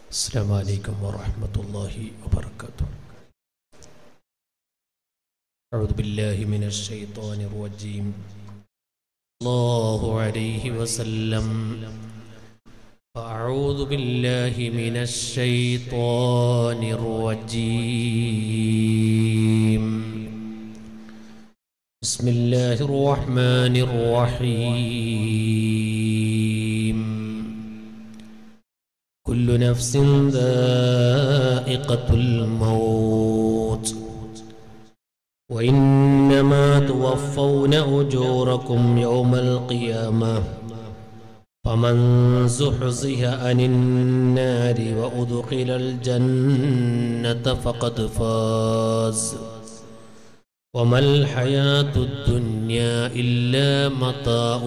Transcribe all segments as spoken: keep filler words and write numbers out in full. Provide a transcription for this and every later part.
السلام عليكم ورحمة الله وبركاته. أعوذ بالله من الشيطان الرجيم. الله عليه وسلم. أعوذ بالله من الشيطان الرجيم. بسم الله الرحمن الرحيم. كل نفس ذائقة الموت وإنما توفون أجوركم يوم القيامة فمن زحزح عن النار وأدخل الجنة فقد فاز وما الحياة الدنيا إلا متاع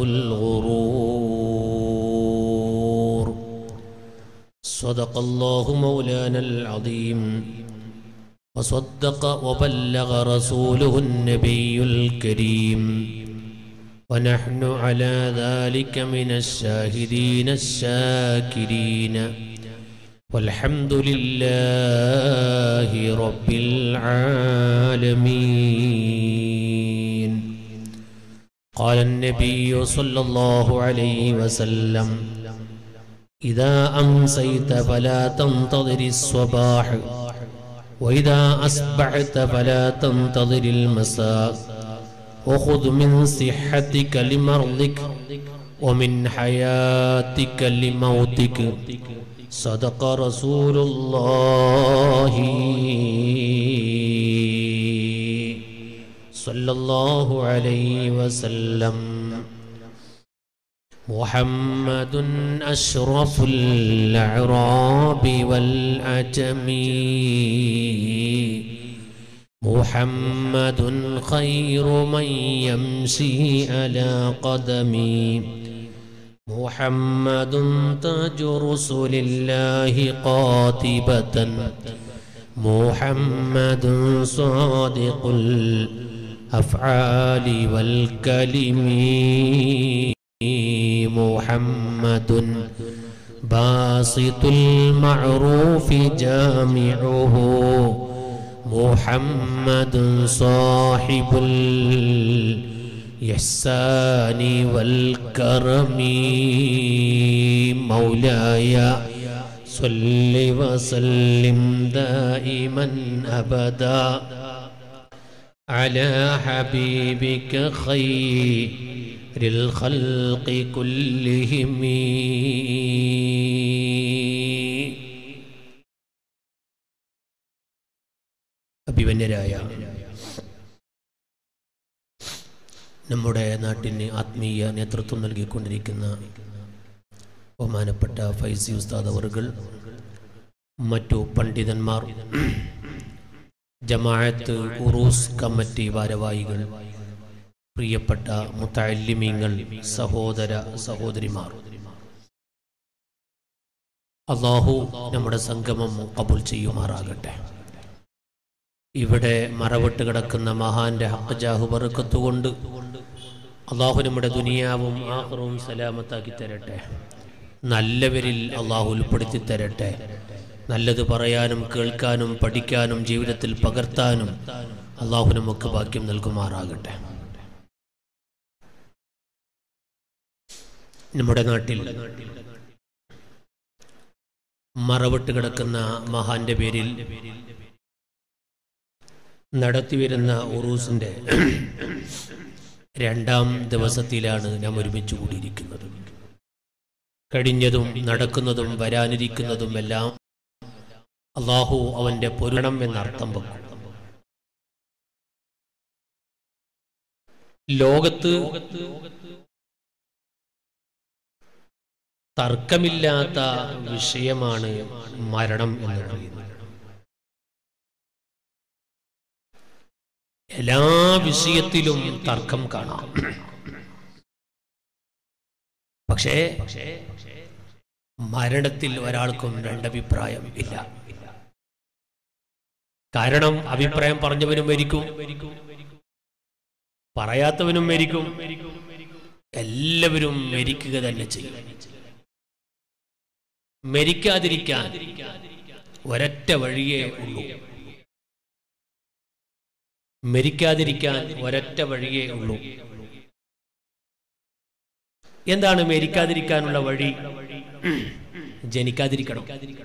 الغرور. صدق الله مولانا العظيم وصدق وبلغ رسوله النبي الكريم ونحن على ذلك من الشاهدين الشاكرين والحمد لله رب العالمين. قال النبي صلى الله عليه وسلم: إذا أمسيت فلا تنتظر الصباح وإذا أصبحت فلا تنتظر المساء وخذ من صحتك لمرضك ومن حياتك لموتك. صدق رسول الله صلى الله عليه وسلم. محمد أشرف الأعراب والأجم محمد خير من يمشي على قدمي محمد تاج رسل الله قاطبة محمد صادق الأفعال والكلم محمد باسط المعروف جامعه محمد صاحب الإحسان والكرم. مولاي صل وسلم دائما أبدا على حبيبك خير الخلق كلهم. അഭിമന്യരായ നമ്മുടെ നാട്ടിന് ആത്മീയ നേതൃത്വം നൽകിക്കൊണ്ടിരിക്കുന്ന ബഹുമാനപ്പെട്ട ഫൈസി ഉസ്താദ് അവറുകൾ, മറ്റു പണ്ഡിതന്മാർ, ജമാഅത്ത് ഉറൂസ് കമ്മിറ്റി ഭാരവാഹികൾ, പ്രിയപ്പെട്ട മുതഅല്ലിമീങ്ങൾ, സഹോദര സഹോദരിമാർ, അല്ലാഹു നമ്മുടെ സംഗമം ഖബൂൽ ചെയ്യുമാറാകട്ടെ. ഇവിടെ മറവിട്ട് കിടക്കുന്ന മഹാന്റെ ഹഖ് ജാഹു ബറക്കത്ത് കൊണ്ട് അല്ലാഹു നമ്മുടെ ദുനിയാവും ആഖിറവും സലാമത്താക്കി തരട്ടെ. നല്ലവരിൽ അല്ലാഹു ഉൾപ്പെടുത്തി തരട്ടെ. നല്ലത് പറയാനും കേൾക്കാനും പഠിക്കാനും ജീവിതത്തിൽ പകർത്താനും അല്ലാഹു നമുക്ക് ഭാഗ്യം നൽകുമാറാകട്ടെ. നമ്മുടെ നാട്ടിൽ മറവിട്ട് കിടക്കുന്ന മഹാന്റെ പേരിൽ നടത്തിവരുന്ന ഉറൂസിന്റെ രണ്ടാം ദിവസത്തിലാണ് നാം ഒരുമിച്ച് കൂടിയിരിക്കുന്നത്. കഴിഞ്ഞതും നടക്കുന്നതും വരാനിരിക്കുന്നതും എല്ലാം അല്ലാഹു അവന്റെ പൊരുണം എന്നർത്ഥം വെക്കും. ലോകത്ത് തർക്കമില്ലാത്ത വിഷയമാണ് മരണം എന്ന് പറയുന്നത്. എല്ലാ വിഷയത്തിലും തർക്കം കാണാം. പക്ഷേ മരണത്തിൽ ഒരാൾക്കും രണ്ടഭിപ്രായം ഇല്ല. കാരണം അഭിപ്രായം പറഞ്ഞവനും മരിക്കും, പറയാത്തവനും മരിക്കും, എല്ലാവരും മരിക്കുക തന്നെ ചെയ്യും. മരിക്കാതിരിക്കാൻ ഒരൊറ്റ വഴിയേ ഉള്ളൂ. മരിക്കാതിരിക്കാൻ ഒരൊറ്റ വഴിയേ ഉള്ളൂ. എന്താണ് മരിക്കാതിരിക്കാനുള്ള വഴി? ജനിക്കാതിരിക്കണം.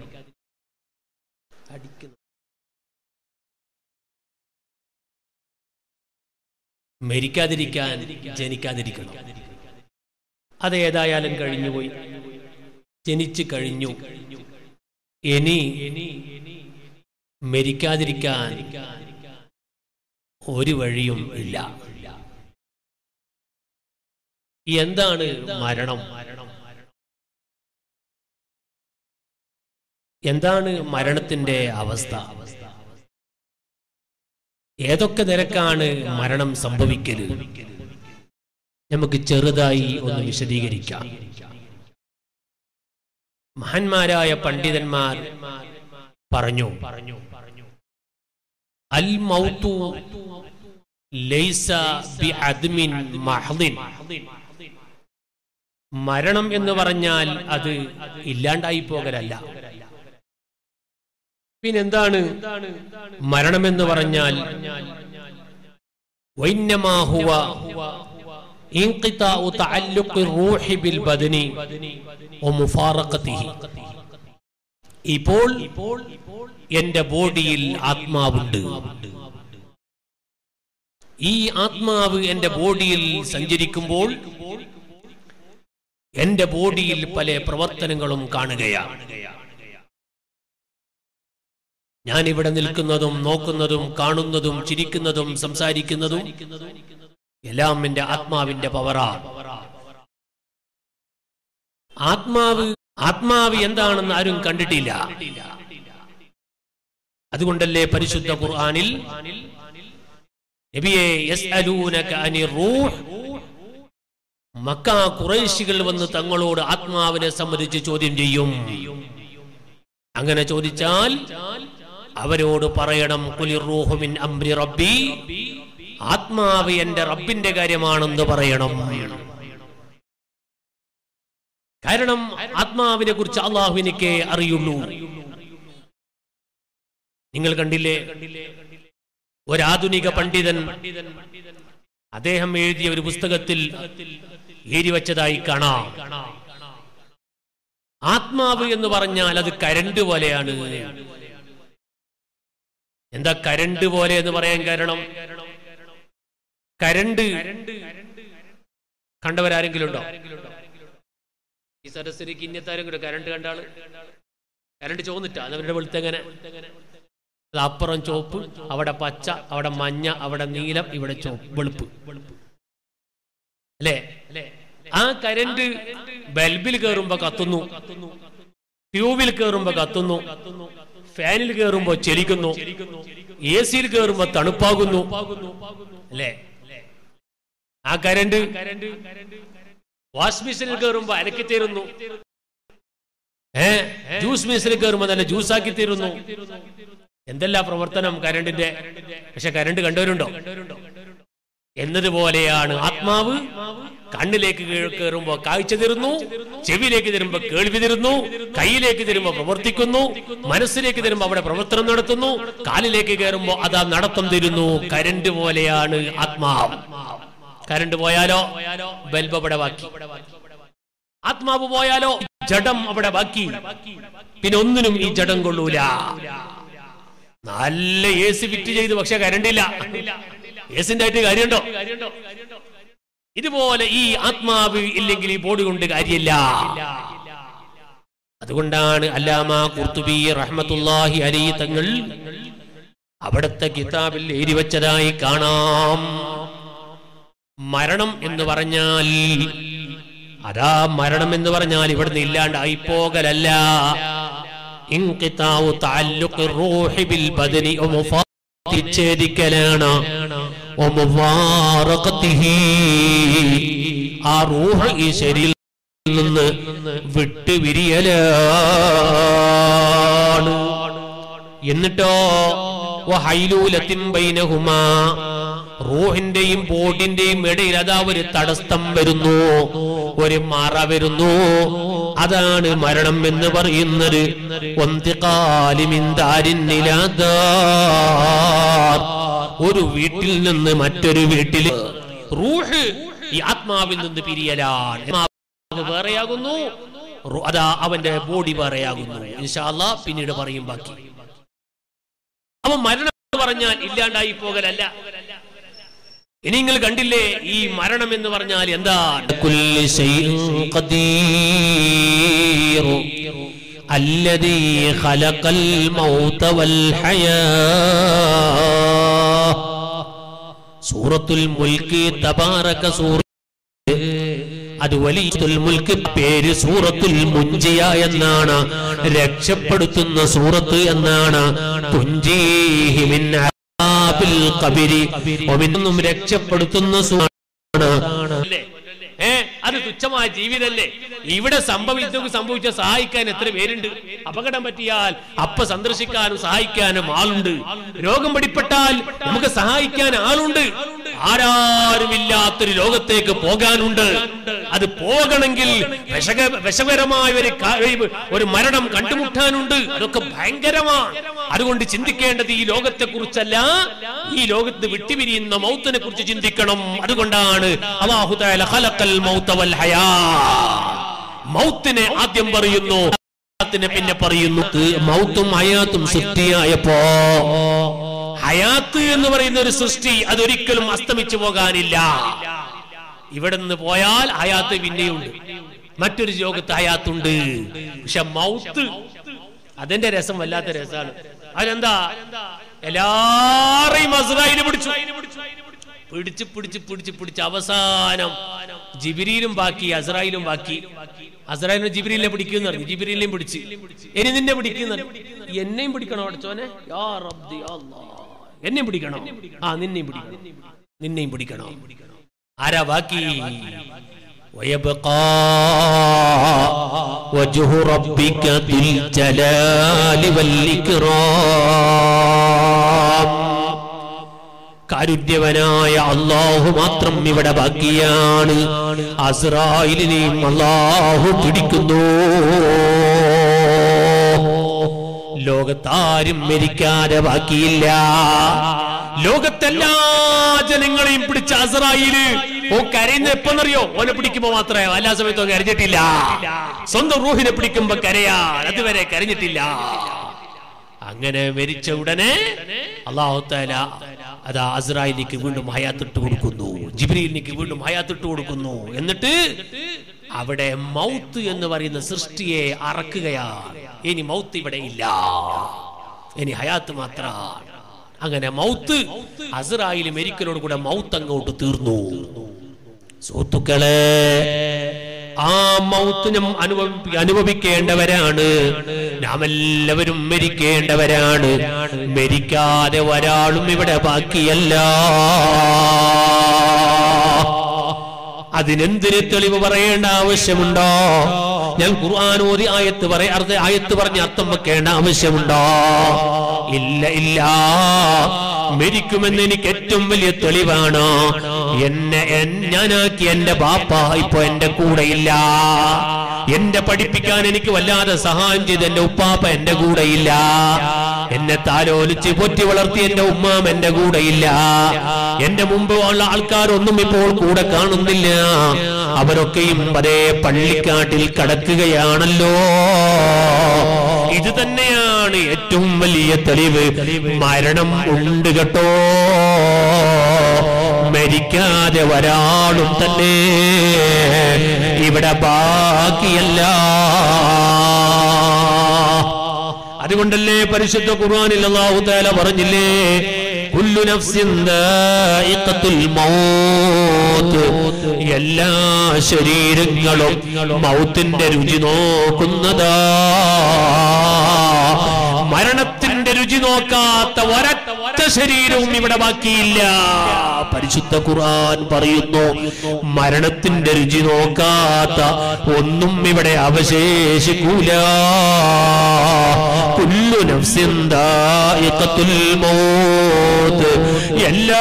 മരിക്കാതിരിക്കാൻ ജനിക്കാതിരിക്കണം. അത് ഏതായാലും കഴിഞ്ഞുപോയി, ജനിച്ചു കഴിഞ്ഞു. ഇനി മരിക്കാതിരിക്കാൻ ഒരു വഴിയും ഇല്ല. എന്താണ് മരണം? എന്താണ് മരണത്തിന്റെ അവസ്ഥ? ഏതൊക്കെ നിരക്കാണ് മരണം സംഭവിക്കല്? നമുക്ക് ചെറുതായി ഒന്ന് വിശദീകരിക്കാം. മഹാന്മാരായ പണ്ഡിതന്മാർ പറഞ്ഞു, അൽ മൗതു ലൈസ ബിഅദ്മിൻ മഹ്ദിൻ. മരണം എന്ന് പറഞ്ഞാൽ അത് ഇല്ലാണ്ടായി പോകലല്ല. പിന്നെന്താണ് മരണം എന്ന് പറഞ്ഞാൽ? വഇന്നമാ ഹുവ ഇൻഖിതാഉ തഅല്ലുഖി റൂഹി ബിൽ ബദനി വമുഫാറഖതിഹി. ഇപ്പോൾ എന്റെ ബോഡിയിൽ ആത്മാവുണ്ട്. ഈ ആത്മാവ് എന്റെ ബോഡിയിൽ സഞ്ചരിക്കുമ്പോൾ എന്റെ ബോഡിയിൽ പല പ്രവർത്തനങ്ങളും കാണുകയാണ്. ഞാൻ ഇവിടെ നിൽക്കുന്നതും നോക്കുന്നതും കാണുന്നതും ചിരിക്കുന്നതും സംസാരിക്കുന്നതും എല്ലാം എന്റെ ആത്മാവിന്റെ പവറാണ്. ആത്മാവ് ആത്മാവ് എന്താണെന്ന് ആരും കണ്ടിട്ടില്ല. അതുകൊണ്ടല്ലേ പരിശുദ്ധ ഖുർആനിൽ നബിയെ യസ്അലൂനക അനിർ റൂഹ്, മക്ക ഖുറൈശികൾ വന്ന് തങ്ങളോട് ആത്മാവിനെ സംബന്ധിച്ച് ചോദ്യം ചെയ്യും. അങ്ങനെ ചോദിച്ചാൽ അവരോട് പറയണം, ഖുലിർ റൂഹു മിൻ അംരി റബ്ബി, ആത്മാവ് എന്റെ റബ്ബിന്റെ കാര്യമാണെന്ന് പറയണം. കാരണം ആത്മാവിനെ കുറിച്ച് അള്ളാഹുവിനൊക്കെ അറിയുള്ളൂ. നിങ്ങൾ കണ്ടില്ലേ, ഒരാധുനിക പണ്ഡിതൻ അദ്ദേഹം എഴുതിയ ഒരു പുസ്തകത്തിൽ എഴുതി വച്ചതായി കാണാം, ആത്മാവ് എന്ന് പറഞ്ഞാൽ അത് കരണ്ട് പോലെയാണ്. എന്താ കരണ്ട് പോലെ എന്ന് പറയാൻ കാരണം? കരണ്ട് കണ്ടവരാരെങ്കിലും ഉണ്ടോ? ഈ സരസ്വതിക്ക് ഇന്നത്താരെങ്കിലും കരണ്ട് കണ്ടാള്? കരണ്ട് ചോന്നിട്ടാ അവരുടെ വെളുത്തെങ്ങനെ? അത് അപ്പുറം ചോപ്പ്, അവിടെ പച്ച, അവിടെ മഞ്ഞ, അവിടെ നീലം, ഇവിടെ ചോപ്പ് വെളുപ്പ് അല്ലേ? ആ കരണ്ട് ബൾബിൽ കയറുമ്പോ കത്തുന്നു, ട്യൂബിൽ കയറുമ്പോ കത്തുന്നു, ഫാനിൽ കയറുമ്പോ ചലിക്കുന്നു, എ സിയിൽ കയറുമ്പോ തണുപ്പാകുന്നു അല്ലേ? ആ കരണ്ട് വാഷ് മെഷീനിൽ കയറുമ്പോ അലക്കി തീരുന്നു, ഏ ജ്യൂസ് മെഷീനിൽ കയറുമ്പോ നല്ല ജ്യൂസാക്കി തീരുന്നു. എന്തെല്ലാം പ്രവർത്തനം കരണ്ടിന്റെ! പക്ഷെ കരണ്ട് കണ്ടവരുണ്ടോ? എന്നതുപോലെയാണ് ആത്മാവ്. കണ്ണിലേക്ക് കയറുമ്പോ കാഴ്ച തരുന്നു, ചെവിയിലേക്ക് തരുമ്പോ കേൾവി തരുന്നു, കൈയിലേക്ക് തരുമ്പോ പ്രവർത്തിക്കുന്നു, മനസ്സിലേക്ക് തരുമ്പോ അവിടെ പ്രവർത്തനം നടത്തുന്നു, കാലിലേക്ക് കയറുമ്പോ അതാ നടത്തം തരുന്നു. കരണ്ട് പോലെയാണ് ആത്മാവ്. കരണ്ട് പോയാലോ ബൽബ് അവിടെ ബാക്കി, ആത്മാവ് പോയാലോ ജഡം അവിടെ ബാക്കി. പിന്നെ ഒന്നിനും ഈ ജഡം കൊള്ളൂല. നല്ല എ സി ഫിറ്റ് ചെയ്ത്, പക്ഷെ കരണ്ടില്ല. എസിന്റെ ആയിട്ട് കാര്യമുണ്ടോ? ഇതുപോലെ ഈ ആത്മാവ് ഇല്ലെങ്കിൽ ഈ ബോഡി കൊണ്ട് കാര്യമില്ല. അതുകൊണ്ടാണ് അല്ലാമ ഖുർത്തുബി റഹ്മത്തുള്ളാഹി അലൈഹി തങ്ങൾ അവിടുത്തെ കിതാബിൽ എഴുതി വച്ചതായി കാണാം, മരണം എന്ന് പറഞ്ഞാൽ അതാ മരണം എന്ന് പറഞ്ഞാൽ ഇവിടുന്ന് ഇല്ലാണ്ടായി പോകലല്ല. ഇൻഖിതാഉ തഅല്ലുഖി റൂഹി ബിൽ ബദനി വമുഫാറഖതിഹിലാണ് വമുഫാറഖതിഹി. ആ റൂഹ് ഈ ശരീരത്തിൽ നിന്ന് വിട്ടുപിരിയലാണ്. എന്നിട്ടോ വഹൈലൂലത്തിൻ ബൈനഹുമാ, റൂഹിന്റെയും ബോഡിന്റെയും ഇടയിൽ അതാ ഒരു തടസ്സം വരുന്നു, ഒരു മറ വരുന്നു. അതാണ് മരണം എന്ന് പറയുന്നത്. ഒരു വീട്ടിൽ നിന്ന് മറ്റൊരു വീട്ടിൽ റൂഹ് ഈ ആത്മാവിൽ നിന്ന് പിരിയലാണ്. വേറെയാകുന്നു, അതാ അവന്റെ ബോഡി വേറെയാകുന്നു. ഇൻഷാ അല്ലാഹ് പിന്നീട് പറയും ബാക്കി. അപ്പൊ മരണം എന്ന് പറഞ്ഞാൽ ഇല്ലാണ്ടായി പോകലല്ല. ഇനി നിങ്ങൾ കണ്ടില്ലേ ഈ മരണം എന്ന് പറഞ്ഞാൽ എന്താണ്? അല്ലദീ ഖലഖൽ മൗത വൽ ഹയാ. സൂറത്തുൽ മുൽക്ക് തബാറക സൂറ, അത് വലിയുൽ മുൽക്ക് പേര് സൂറത്തുൽ മുൻജിയ എന്നാണ്, രക്ഷപ്പെടുത്തുന്ന സൂറത്ത് എന്നാണ്. തുൻജീഹി മിൻ അദാബിൽ ഖബരി, ഒന്നും രക്ഷപ്പെടുത്തുന്ന സൂറത്താണ്. ഏ അത് തുച്ഛമായ ജീവിതല്ലേ? ഇവിടെ സംഭവിച്ചു സംഭവിച്ച സഹായിക്കാൻ എത്ര പേരുണ്ട്? അപകടം പറ്റിയാൽ അപ്പ സന്ദർശിക്കാനും സഹായിക്കാനും ആളുണ്ട്. രോഗം പിടിപ്പെട്ടാൽ നമുക്ക് സഹായിക്കാൻ ആളുണ്ട്. ആരാരുമില്ലാത്തൊരു ലോകത്തേക്ക് പോകാനുണ്ട്. അത് പോകണമെങ്കിൽ വിഷക വിഷകരമായ ഒരു ഒരു മരണം കണ്ടുമുട്ടാനുണ്ട്. അതൊക്കെ ഭയങ്കരമാണ്. അതുകൊണ്ട് ചിന്തിക്കേണ്ടത് ഈ ലോകത്തെ കുറിച്ചല്ല, ഈ ലോകത്ത് വിട്ടുപിരിയുന്ന മൗത്തിനെ കുറിച്ച് ചിന്തിക്കണം. അതുകൊണ്ടാണ് അല്ലാഹു തആല ഖലഖൽ മൗത വൽ ഹയാ. മൗത്തിനെ ആദ്യം പറയുന്നു, പിന്നെ പറയുന്നു. മൗത്തും ഹയാത്തും സൃഷ്ടിയായപ്പോ ഹയാത്ത് എന്ന് പറയുന്ന ഒരു സൃഷ്ടി അതൊരിക്കലും അസ്തമിച്ചു പോകാനില്ല. ഇവിടെ നിന്ന് പോയാൽ ഹയാത്ത് പിന്നെയുണ്ട്, മറ്റൊരു ലോകത്ത് ഹയാത്തുണ്ട്. പക്ഷെ മൗത്ത് അതിന്റെ രസം വല്ലാത്ത രസമാണ്. അതെന്താ? എല്ലാരെയും അസ്രായേൽ പിടിച്ചു പിടിച്ച് പിടിച്ച് പിടിച്ച് പിടിച്ച് അവസാനം ജിബ്രീലും ബാക്കി അസ്രായേലും ബാക്കി. അസ്രായേലിനെ ജിബ്രീലിനെ പിടിക്കുന്ന പറഞ്ഞു, ജിബ്രീലിനെയും പിടിച്ച് ഇനി നിന്നെ പിടിക്കുന്ന, എന്നെയും പിടിക്കണോ അടച്ചോനെ? യാ റബ്ബി അല്ലാഹ്, എന്നെയും പിടിക്കണോ? ആ നിന്നെയും പിടിക്കണം, നിന്നെയും പിടിക്കണോ? ആരാ ബാക്കി? ويبقى وجه ربك ذو الجلال والإكرام. കാരുണ്യവനായ അല്ലാഹു മാത്രം ഇവിടെ ബാക്കിയാണ്. അസ്രായേലിനെയും അല്ലാഹു പിടിക്കുന്നു. ലോകത്താരും മരിക്കാതെ ബാക്കിയില്ല. ലോകത്തെല്ലാ ജനങ്ങളെയും പിടിച്ച അസ്രായേൽ ഓ കരയുന്ന എപ്പോന്നറിയോ? ഓനെ പിടിക്കുമ്പോ മാത്രമേ, എല്ലാ സമയത്തും കരഞ്ഞിട്ടില്ല. സ്വന്തം റൂഹിനെ പിടിക്കുമ്പോ കരയാ, അതുവരെ കരഞ്ഞിട്ടില്ല. അങ്ങനെ മരിച്ച ഉടനെ അല്ലാഹു തആല അതാ അസ്രായേലിക്ക് വീണ്ടും ഹയാത്തിട്ട് കൊടുക്കുന്നു, ജിബ്രീലിന് വീണ്ടും ഹയാത്തിട്ട് കൊടുക്കുന്നു. എന്നിട്ട് അവിടെ മൗത്ത് എന്ന് പറയുന്ന സൃഷ്ടിയെ അറക്കുകയാണ്. ഇനി മൗത്ത് ഇവിടെ ഇല്ല, ഇനി ഹയാത്ത് മാത്രമാണ്. അങ്ങനെ മൗത്ത് അസ്രായേൽ മരിക്കലോട് കൂടെ മൗത്ത് അങ്ങോട്ട് തീർന്നു. സുഹൃത്തുക്കളെ, ആ മൗത്ത് നാം അനുഭവി അനുഭവിക്കേണ്ടവരാണ്. നാം എല്ലാവരും മരിക്കേണ്ടവരാണ്. മരിക്കാതെ ഒരാളും ഇവിടെ ബാക്കിയല്ല. അതിനെന്തിന് തെളിവ് പറയേണ്ട ആവശ്യമുണ്ടോ? ഞാൻ ഖുർആൻ ഓതി ആയത്ത് പറയ ആയത്ത് പറഞ്ഞ് അർത്ഥം വെക്കേണ്ട ആവശ്യമുണ്ടോ? ഇല്ല ഇല്ല. മരിക്കുമെന്ന് എനിക്ക് ഏറ്റവും വലിയ തെളിവാണ്. എന്നെ ഞാനാക്കി എന്റെ ബാപ്പ ഇപ്പൊ എന്റെ കൂടെയില്ല. എന്നെ പഠിപ്പിക്കാൻ എനിക്ക് വല്ലാതെ സഹായം ചെയ്ത് എന്റെ ഉപ്പാപ്പ എന്റെ കൂടെയില്ല. എന്നെ താലോലിച്ച് പൊറ്റി വളർത്തി എന്റെ ഉമ്മാം എന്റെ കൂടെയില്ല. എന്റെ മുമ്പ് ഉള്ള ആൾക്കാരൊന്നും ഇപ്പോൾ കൂടെ കാണുന്നില്ല. അവരൊക്കെയും അതേ പള്ളിക്കാട്ടിൽ കടക്കുകയാണല്ലോ. ഇത് തന്നെയാണ് ഏറ്റവും വലിയ തെളിവ്. മരണം ഉണ്ട് കേട്ടോ. മരിക്കാതെ ഒരാളും തന്നെ ഇവിടെ ബാക്കിയല്ല. അതുകൊണ്ടല്ലേ പരിശുദ്ധ ഖുർആനിൽ അല്ലാഹു തആല പറഞ്ഞില്ലേ, കുല്ലു നഫ്സിൻ ദായിഖത്തുൽ മൗത്ത്. എല്ലാ ശരീരങ്ങളും മൗത്തിന്റെ രുചി നോക്കുന്നതാ. മരണത്തിന്റെ രുചി നോക്കാത്ത ഒരൊറ്റ ശരീരവും ഇവിടെ ബാക്കിയില്ല. പരിശുദ്ധ ഖുർആൻ പറയുന്നു, മരണത്തിന്റെ രുചി നോക്കാത്ത ഒന്നും ഇവിടെ അവശേഷിക്കൂല. കുല്ലു നഫ്സിൻ ദായിഖത്തുൽ മൗത്ത്. എല്ലാ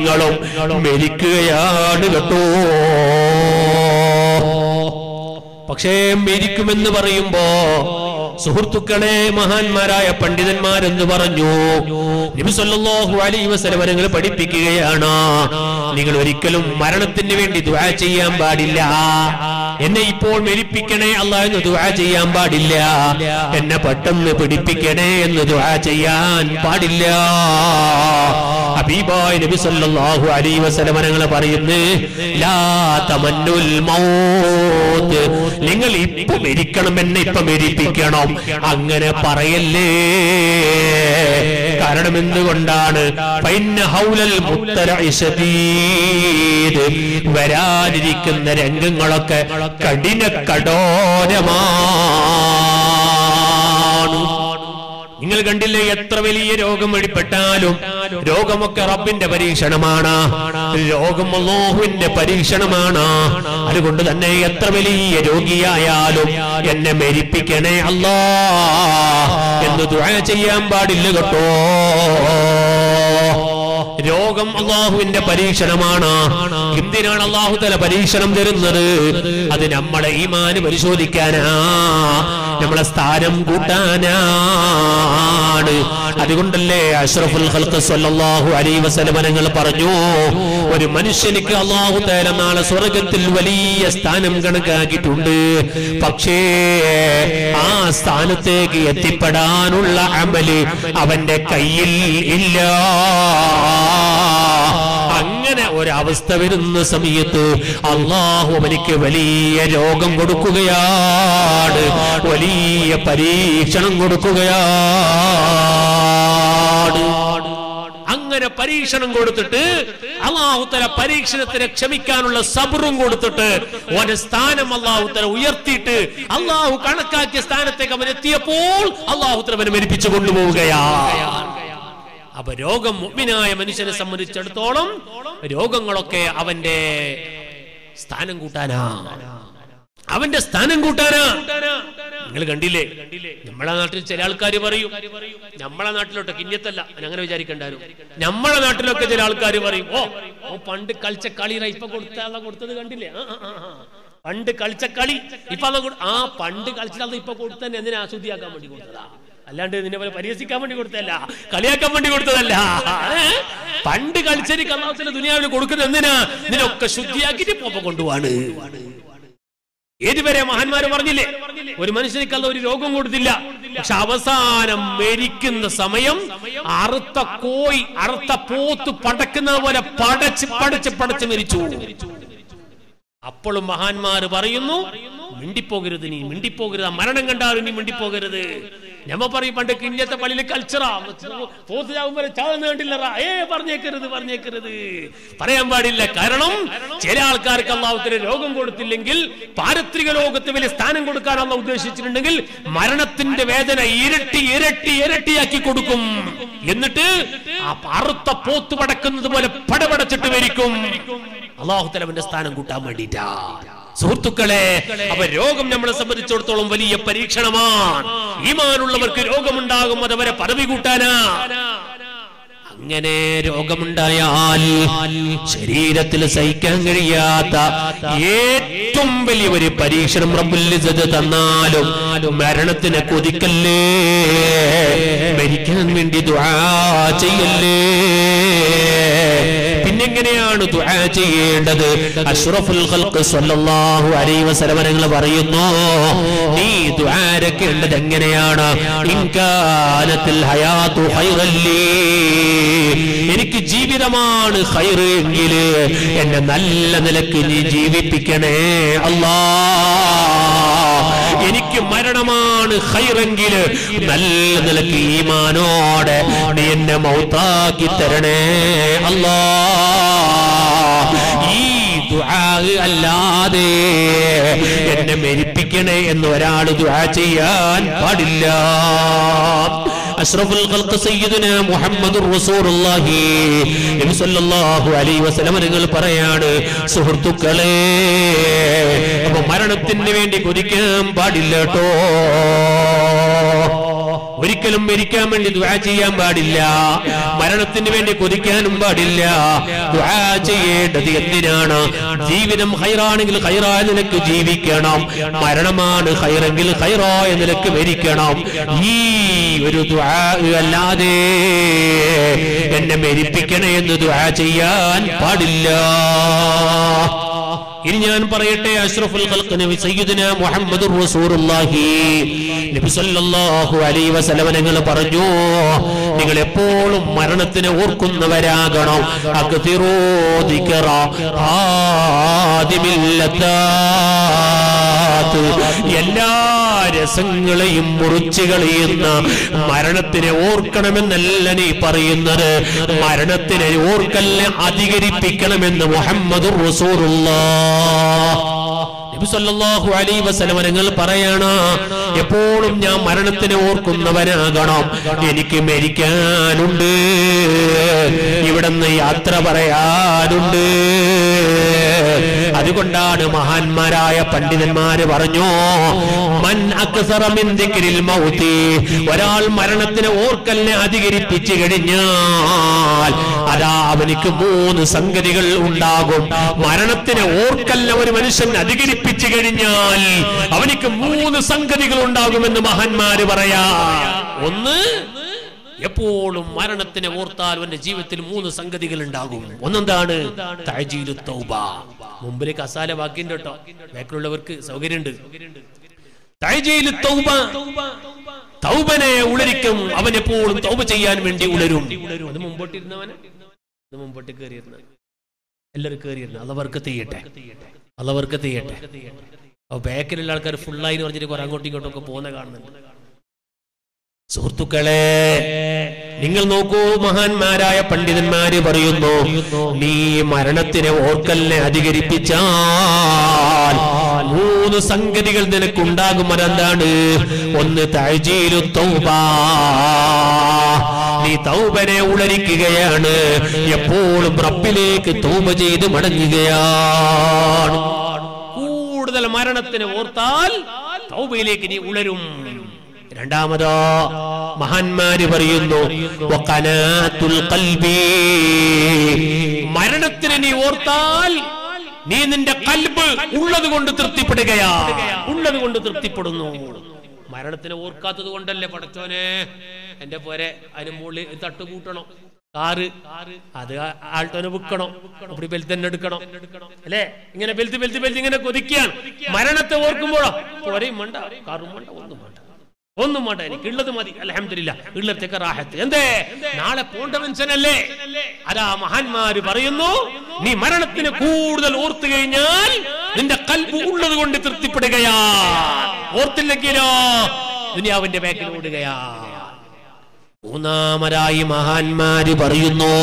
ശരീരങ്ങളും മരിക്കുകയാണ് കേട്ടോ. പക്ഷേ മരിക്കുമെന്ന് പറയുമ്പോ സുഹൃത്തുക്കളെ, മഹാന്മാരായ പണ്ഡിതന്മാരെന്ന് പറഞ്ഞു, നബി സല്ലല്ലാഹു അലൈഹി വസല്ലം നിങ്ങൾ പഠിപ്പിക്കുകയാണ്, നിങ്ങൾ ഒരിക്കലും മരണത്തിന് വേണ്ടി ദുആ ചെയ്യാൻ പാടില്ല. എന്നെ ഇപ്പോൾ മരിപ്പിക്കണേ അല്ലാഹ് എന്ന് ദുആ ചെയ്യാൻ പാടില്ല. എന്നെ പെട്ടെന്ന് പിടിപ്പിക്കണേ എന്ന് ദുആ ചെയ്യാൻ പാടില്ല. ഹബീബായ നബി സല്ലല്ലാഹു അലൈഹി വസല്ലം നിങ്ങൾ പറയുന്നു, ലാ തമന്നുൽ മൗത്ത്, നിങ്ങൾ ഇപ്പൊ മരിക്കണം, എന്നെ ഇപ്പൊ മരിപ്പിക്കണം, അങ്ങനെ പറയല്ലേ. കാരണം എന്തുകൊണ്ടാണ്? വരാനിരിക്കുന്ന രംഗങ്ങളൊക്കെ കഠിന കഠോരമാണ്. നിങ്ങൾ കണ്ടില്ലേ, എത്ര വലിയ രോഗം വെളിപ്പെട്ടാലും രോഗമൊക്കെ റബ്ബിന്റെ പരീക്ഷണമാണ്, രോഗം അല്ലാഹുവിന്റെ പരീക്ഷണമാണ്. അതുകൊണ്ട് തന്നെ എത്ര വലിയ രോഗിയായാലും എന്നെ മരിപ്പിക്കണേ അല്ലാഹ് എന്ന് ദുആ ചെയ്യാൻ പാടില്ല കേട്ടോ. രോഗം അല്ലാഹുവിന്റെ പരീക്ഷണമാണ്. എന്തിനാണ് അല്ലാഹു തആല പരീക്ഷണം തരുന്നത്? അത് നമ്മളെ ഈമാൻ പരിശോധിക്കാനാ, നമ്മളെ സ്ഥാനം കൂട്ടാനാണ്. അതുകൊണ്ടല്ലേ അഷ്റഫുൽ ഖൽഖ് സ്വല്ലല്ലാഹു അലൈഹി വസല്ലം തങ്ങൾ പറഞ്ഞു, ഒരു മനുഷ്യനിക്ക് അല്ലാഹു തആല നാളെ സ്വർഗ്ഗത്തിൽ വലിയ സ്ഥാനം കണക്കാക്കിയിട്ടുണ്ട്. പക്ഷേ ആ സ്ഥാനത്തേക്ക് എത്തിപ്പെടാനുള്ള അമല് അവന്റെ കയ്യിൽ ഇല്ല. അങ്ങനെ ഒരവസ്ഥ വരുന്ന സമയത്ത് അല്ലാഹു അവനിക്ക് വലിയ രോഗം കൊടുക്കുകയാണ്, വലിയ പരീക്ഷണം കൊടുക്കുകയാണ്. അങ്ങനെ പരീക്ഷണം കൊടുത്തിട്ട് അല്ലാഹു തആല പരീക്ഷണത്തിന് ക്ഷമിക്കാനുള്ള സബ്റും കൊടുത്തിട്ട് ഓന്റെ സ്ഥാനം അല്ലാഹു തആല ഉയർത്തിയിട്ട് അല്ലാഹു കണക്കാക്കിയ സ്ഥാനത്തേക്ക് അവൻ എത്തിയപ്പോൾ അല്ലാഹു തആല അവനെ മരിപ്പിച്ചു കൊണ്ടുപോവുകയാണ്. അപ്പൊ രോഗം മുഅ്മിനായ മനുഷ്യനെ സംബന്ധിച്ചിടത്തോളം രോഗങ്ങളൊക്കെ അവന്റെ സ്ഥാനം കൂട്ടാനാ, അവന്റെ സ്ഥാനം കൂട്ടാനാ. നിങ്ങൾ കണ്ടില്ലേ, നമ്മളെ നാട്ടിൽ ചില ആൾക്കാർ പറയും, നമ്മളെ നാട്ടിലോട്ട് കിഞ്ഞത്തല്ല, അങ്ങനെ വിചാരിക്കണ്ടാരും, നമ്മളെ നാട്ടിലൊക്കെ ചില ആൾക്കാർ പറയും, ഓ ഓ പണ്ട് കളിച്ച കളി ഇപ്പൊ കൊടുത്ത കൊടുത്തത് കണ്ടില്ലേ, പണ്ട് കളിച്ച കളി ഇപ്പൊ അത് ആ പണ്ട് കളിച്ചിട്ട് ഇപ്പൊ കൊടുത്തന്നെ എന്തിനാ ആസ്വദിയാക്കാൻ വേണ്ടി കൊടുത്തതാ, അല്ലാണ്ട് നിന്നെ പോലെ പരിഹസിക്കാൻ വേണ്ടി കൊടുത്തതല്ല, കളിയാക്കാൻ വേണ്ടി കൊടുത്തതല്ല. പണ്ട് കളിച്ചെനിക്ക് അല്ലാഹു ദുനിയാവിൽ കൊടുക്കുന്നത് എന്തിനാ? ഇതിനൊക്കെ ശുദ്ധിയാക്കിട്ട് പോപ്പ കൊണ്ടുപോവാണ്. ഏതുവരെ മഹാന്മാര് പറഞ്ഞില്ലേ, ഒരു മനുഷ്യനിക്ക് അല്ലാഹു ഒരു രോഗം കൊടുത്തില്ല, പക്ഷെ അവസാനം മരിക്കുന്ന സമയം അറുത്ത കോയി അറുത്ത പോത്ത് പടക്കുന്നത് പോലെ പടച്ച് പടച്ച് പടച്ച് മരിച്ചു. അപ്പോഴും മഹാന്മാര് പറയുന്നു, മിണ്ടിപ്പോകരുത്, നീ മിണ്ടിപ്പോകരുത്, മരണം കണ്ടാലും നീ മിണ്ടിപ്പോകരുത്. ഞമ്മ പറയും പണ്ട് കിഞ്ഞത്തെ പള്ളിയിൽ കൾച്ചറാ, പോത്ത് ചാവുമ്പോൾ ചാവുന്ന കണ്ടില്ലറാ, ഏ പറഞ്ഞേക്കരുത് പറഞ്ഞേക്കരുത്, പറയാൻ പാടില്ല. കാരണം ചില ആൾക്കാർക്ക് അല്ലാഹുവിന്റെ രോഗം കൊടുത്തില്ലെങ്കിൽ പാരത്രിക ലോകത്ത് വലിയ സ്ഥാനം കൊടുക്കാൻ അല്ലാഹു ഉദ്ദേശിച്ചിട്ടുണ്ടെങ്കിൽ മരണത്തിന്റെ വേദന ഇരട്ടി ഇരട്ടി ഇരട്ടിയാക്കി കൊടുക്കും. എന്നിട്ട് ആ അറുത്ത പോത്ത് പടക്കുന്നത് പോലെ പടപടച്ചിട്ട് മരിക്കും. അല്ലാഹു തആല അവന്റെ സ്ഥാനം കൂട്ടാൻ വേണ്ടിയിട്ടാ. സുഹൃത്തുക്കളെ, അപ്പൊ രോഗം നമ്മളെ സംബന്ധിച്ചിടത്തോളം വലിയ പരീക്ഷണമാണ്. ഈമാനുള്ളവർക്ക് രോഗമുണ്ടാകും, അതവരെ പദവി കൂട്ടാനാ. അങ്ങനെ രോഗമുണ്ടായാൽ ശരീരത്തിൽ സഹിക്കാൻ കഴിയാത്ത ഏറ്റവും വലിയ ഒരു പരീക്ഷണം റബ്ബുൽ ഇസ്സത്ത് തന്നാലും മരണത്തിനെ കൊതിക്കല്ലേ, മരിക്കാൻ വേണ്ടി ദുആ ചെയ്യല്ലേ. പിന്നെങ്ങനെയാണ് ദുആ ചെയ്യേണ്ടത്? അഷ്റഫുൽ ഖൽഖ് സ്വല്ലല്ലാഹു അലൈഹി വസല്ലം തങ്ങൾ പറയുന്നു, നീ ദുആരക്കേണ്ടത് എങ്ങനെയാണ്? ഇൻ കാനത്തിൽ ഹയാതു ഖൈറൻ ലീ, എനിക്ക് ജീവിതമാണ് ഖൈറ് എങ്കിൽ എന്നെ നല്ല നിലയ്ക്ക് നീ ജീവിപ്പിക്കണേ അല്ലാഹ്. എനിക്ക് മരണമാണ് ഖൈറെങ്കിൽ നല്ല നിലയ്ക്ക് ഈമാനോടെ നീ എന്നെ മൗത്താക്കി തരണേ അല്ലാഹ്. ഈ ദുആ അല്ലാതെ എന്നെ മരിപ്പിക്കണേ എന്ന് ഒരാൾ ദുആ ചെയ്യാൻ പാടില്ല. അഷ്റഫുൽ ഖൽഖ് സയ്യിദുനാ മുഹമ്മദുർ റസൂലുള്ളാഹി നബി സല്ലല്ലാഹു അലൈഹി വസല്ലം നിങ്ങൾ പറയാണ്, സുഹൃത്തുക്കളെ, അപ്പൊ മരണത്തിന് വേണ്ടി കൊതിക്കാൻ പാടില്ല കേട്ടോ. ഒരിക്കലും മരിക്കാൻ വേണ്ടി ദുആ ചെയ്യാൻ പാടില്ല, മരണത്തിന് വേണ്ടി കൊതിക്കാനും പാടില്ല. ദുആ ചെയ്യേണ്ടത് എന്തിനാണ്? ജീവിതം ഖൈറാണെങ്കിൽ ഖൈറായ നിലക്ക് ജീവിക്കണം, മരണമാണ് ഖൈറെങ്കിൽ ഖൈറായ നിലക്ക് മരിക്കണം. ഈ ഒരു ദുആ അല്ലാതെ എന്നെ മരിപ്പിക്കണേ എന്ന് ദുആ ചെയ്യാൻ പാടില്ല. ഇനി ഞാൻ പറയട്ടെ, അഷ്റഫുൽ ഖൽഖ് നബി സയ്യിദുനാ മുഹമ്മദുർ റസൂലുള്ളാഹി നബി സല്ലല്ലാഹു അലൈഹി വസല്ലം നിങ്ങൾ പറഞ്ഞു, നിങ്ങൾ എപ്പോഴും മരണത്തിനെ ഓർക്കുന്നവരാകണം. അക്തിറൂ ദിക്റ ഹാദിമിൽ ലദ്ദാത്ത്, എല്ലാ രസങ്ങളെയും മുറിച്ചു കളയുന്ന മരണത്തിനെ ഓർക്കണമെന്നല്ല നീ പറയുന്നത്, മരണത്തിനെ ഓർക്കലിനെ അധികരിപ്പിക്കണമെന്ന് മുഹമ്മദുർ റസൂലുള്ളാഹ് നബി സല്ലല്ലാഹു അലൈഹി വസല്ലം നിങ്ങൾ പറയണ, എപ്പോഴും ഞാൻ മരണത്തിനെ ഓർക്കുന്നവനാകണം. എനിക്ക് മരിക്കാനുണ്ട്, ഇവിടുന്ന് യാത്ര പറയാനുണ്ട്. അതുകൊണ്ടാണ് മഹാന്മാരായ പണ്ഡിതന്മാര് പറഞ്ഞു, മൻ അക്സറ മിൻ ദിക്രിൽ മൗതി, ഒരാൾ മരണത്തിനെ ഓർക്കലിനെ അധികരിപ്പിച്ചു കഴിഞ്ഞാൽ അതാ അവനിക്ക് മൂന്ന് സംഗതികൾ ഉണ്ടാകും. മരണത്തിനെ ഓർക്കലിനെ ഒരു മനുഷ്യൻ അധികരിപ്പിച്ചു കഴിഞ്ഞാൽ അവനിക്ക് മൂന്ന് സംഗതികൾ ഉണ്ടാകുമെന്ന് മഹാന്മാര് പറയാ. ഒന്ന്, എപ്പോഴും മരണത്തിനെ ഓർത്താൽ അവന്റെ ജീവിതത്തിൽ മൂന്ന് സംഗതികൾ ഉണ്ടാകും. ഒന്നെന്താണ്? തഅജീലു തൗബ. മുമ്പിലേക്ക് അസാല വാക്കിന്റെ കേട്ടോ, ബാക്കിലുള്ളവർക്ക് സൗകര്യമുണ്ട്. തഅജീലു തൗബ, തൗബനെ ഉളരിക്കും. അവൻ എപ്പോഴും തൗബ ചെയ്യാൻ വേണ്ടി ഉളരും. അത് മുമ്പോട്ടിരുന്നവന് അത് മുമ്പോട്ട് കയറിയിരുന്ന എല്ലാവരും കയറിയിരുന്ന അള്ളവർക്ക് തീയട്ടെ, അള്ളവർക്ക് തീയട്ടെ. അപ്പൊ ബാക്കിലുള്ള ആൾക്കാർ ഫുള്ളായി പറഞ്ഞിട്ട് കുറെ അങ്ങോട്ടും ഇങ്ങോട്ടും ഒക്കെ പോകുന്ന കാണുന്നുണ്ട്. സുഹൃത്തുക്കളെ, നിങ്ങൾ നോക്കൂ, മഹാന്മാരായ പണ്ഡിതന്മാര് പറയുന്നു, നീ മരണത്തിനെ ഓർക്കലിനെ അധികരിപ്പിച്ചാൽ മൂന്ന് സംഗതികൾ നിനക്കുണ്ടാകും. അതെന്താണ്? ഒന്ന്, തഅജീലു തൗബ, നീ തൗബനെ ഉളരിക്കുകയാണ്, എപ്പോഴും റബ്ബിലേക്ക് തൗബ ചെയ്ത് മടങ്ങുകയാണ്. കൂടുതൽ മരണത്തിനെ ഓർത്താൽ തൗബയിലേക്ക് നീ ഉളരും. രണ്ടാമതോ മഹാന്മാര് പറയുന്നു, വഖനാത്തുൽ ഖൽബി, മരണത്തിനെ നീ ഓർത്താൽ നീ നിന്റെ ഖൽബ് ഉള്ളത് കൊണ്ട് തൃപ്തിപ്പെടുകയാ, ഉള്ളത് കൊണ്ട് തൃപ്തിപ്പെടുന്നു. മരണത്തിനെ ഓർക്കാത്തത് കൊണ്ടല്ലേ പടച്ചോനെ എന്റെ പോരെ അതിന് മുകളിൽ തട്ടുകൂട്ടണം, കാറ് അത് ആൾട്ടോനെ വിൽക്കണം, അപ്പടി ബെൽറ്റ് തന്നെ എടുക്കണം അല്ലെ, ഇങ്ങനെ ബെൽറ്റ് ബെൽറ്റ് ബെൽറ്റ് ഇങ്ങനെ കൊതിക്കുകയാണ്. മരണത്തെ ഓർക്കുമ്പോഴോ പോരെയും വേണ്ട, കാറും വേണ്ട, ഒന്നും വേണ്ട, ഒന്നും വേണ്ട, എനിക്ക് ഉള്ളത് മതി, അൽഹംദുലില്ലാ, ഉള്ളത്തേക്ക് റാഹത്ത്. എന്തേ? നാളെ പോണ്ട മനുഷ്യനല്ലേ. അതാ മഹാന്മാര് പറയുന്നു, നീ മരണത്തിന് കൂടുതൽ ഓർത്തു കഴിഞ്ഞാൽ നിന്റെ ഖൽബ് ഉള്ളത് കൊണ്ട് തൃപ്തിപ്പെടുകയാ, ഓർത്തില്ലെങ്കിലോ ദുനിയാവിന്റെ ബാക്കിൽ ഓടുകയാ. മൂന്നാമതായി മഹാന്മാര് പറയുന്നു,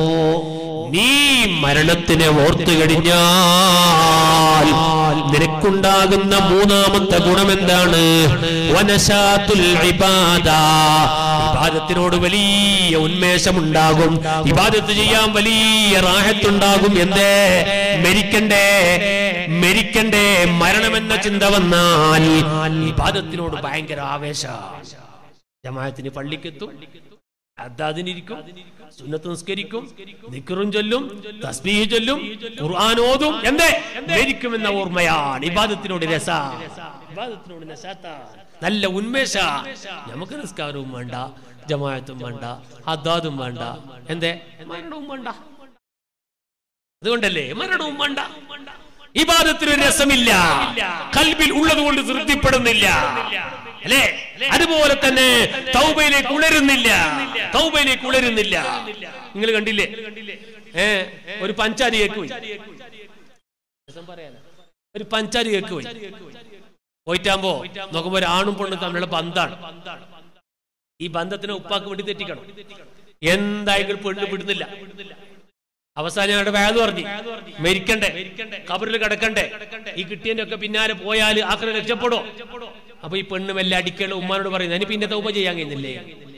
നീ മരണത്തിനെ ഓർത്തു കഴിഞ്ഞാൽ നിനക്കുണ്ടാകുന്ന മൂന്നാമത്തെ ഗുണം എന്താണ്? വനശാത്തുൽ ഇബാദ, ഇബാദത്തിനോട് വലിയ ഉന്മേഷമുണ്ടാകും, ഇബാദത്ത് ചെയ്യാൻ വലിയ റാഹത്തുണ്ടാകും. എന്തേ? മരിക്കണ്ടേ, മരിക്കണ്ടേ, മരണമെന്ന ചിന്ത വന്നാൽ ഇബാദത്തിനോട് ഭയങ്കര ആവേശ. ജമാഅത്തിന് പള്ളിക്കെത്തും, അദ്ദാദിനിരിക്കും, സുന്നത്ത് നിസ്കരിക്കും, ദിക്റും ചൊല്ലും, തസ്ബീഹ് ചൊല്ലും, ഖുർആൻ ഓതും. എന്തേ? മരിക്കുമെന്ന ഓർമ്മയാണ്. ഇബാദത്തിനോട് രസ, ഇബാദത്തിനോട് നശാത്താ, നല്ല ഉന്മേഷ. നമുക്ക് നിസ്കാരവും വേണ്ട, ജമാഅത്തും വേണ്ട, അദ്ദാദും വേണ്ട, എന്തേ? മരണവും വേണ്ട. അതുകൊണ്ടല്ലേ മരണവും വേണ്ട. ഇബാദത്തിനൊരു രസമില്ല, ഖൽബിൽ ഉള്ളത് കൊണ്ട് തൃപ്തിപ്പെടുന്നില്ല അല്ലേ? അതുപോലെ തന്നെ തൗബയിലേക്ക് ഉണരുന്നില്ല, തൗബയിലേക്ക് ഉണരുന്നില്ല. നിങ്ങൾ കണ്ടില്ലേ, ഏ ഒരു പഞ്ചാരി കേക്ക് പോയി, ഒരു പഞ്ചാരി കേക്ക് പോയി പോയിട്ടാകുമ്പോ നോക്കുമ്പോ ഒരു ആണും പെണ്ണും തമ്മിലുള്ള ബന്ധാണ്. ഈ ബന്ധത്തിനെ ഉപ്പാക്ക് വേണ്ടി തെറ്റിക്കണം. എന്തായെങ്കിലും പെണ്ണ് വിടുന്നില്ല. അവസാനം ഞങ്ങളുടെ വേദ പറഞ്ഞു, മരിക്കണ്ടേ, കബറിൽ കിടക്കണ്ടേ, ഈ കിട്ടിയതിന്റെ ഒക്കെ പിന്നാലെ പോയാൽ ആക്രം രക്ഷപ്പെടോ? അപ്പൊ ഈ പെണ്ണ് മെല്ലെ അടിക്കണ ഉമ്മാനോട് പറയുന്നത്, അതിന് പിന്നെ തൗബ ചെയ്യാൻ കഴിയുന്നില്ലേ?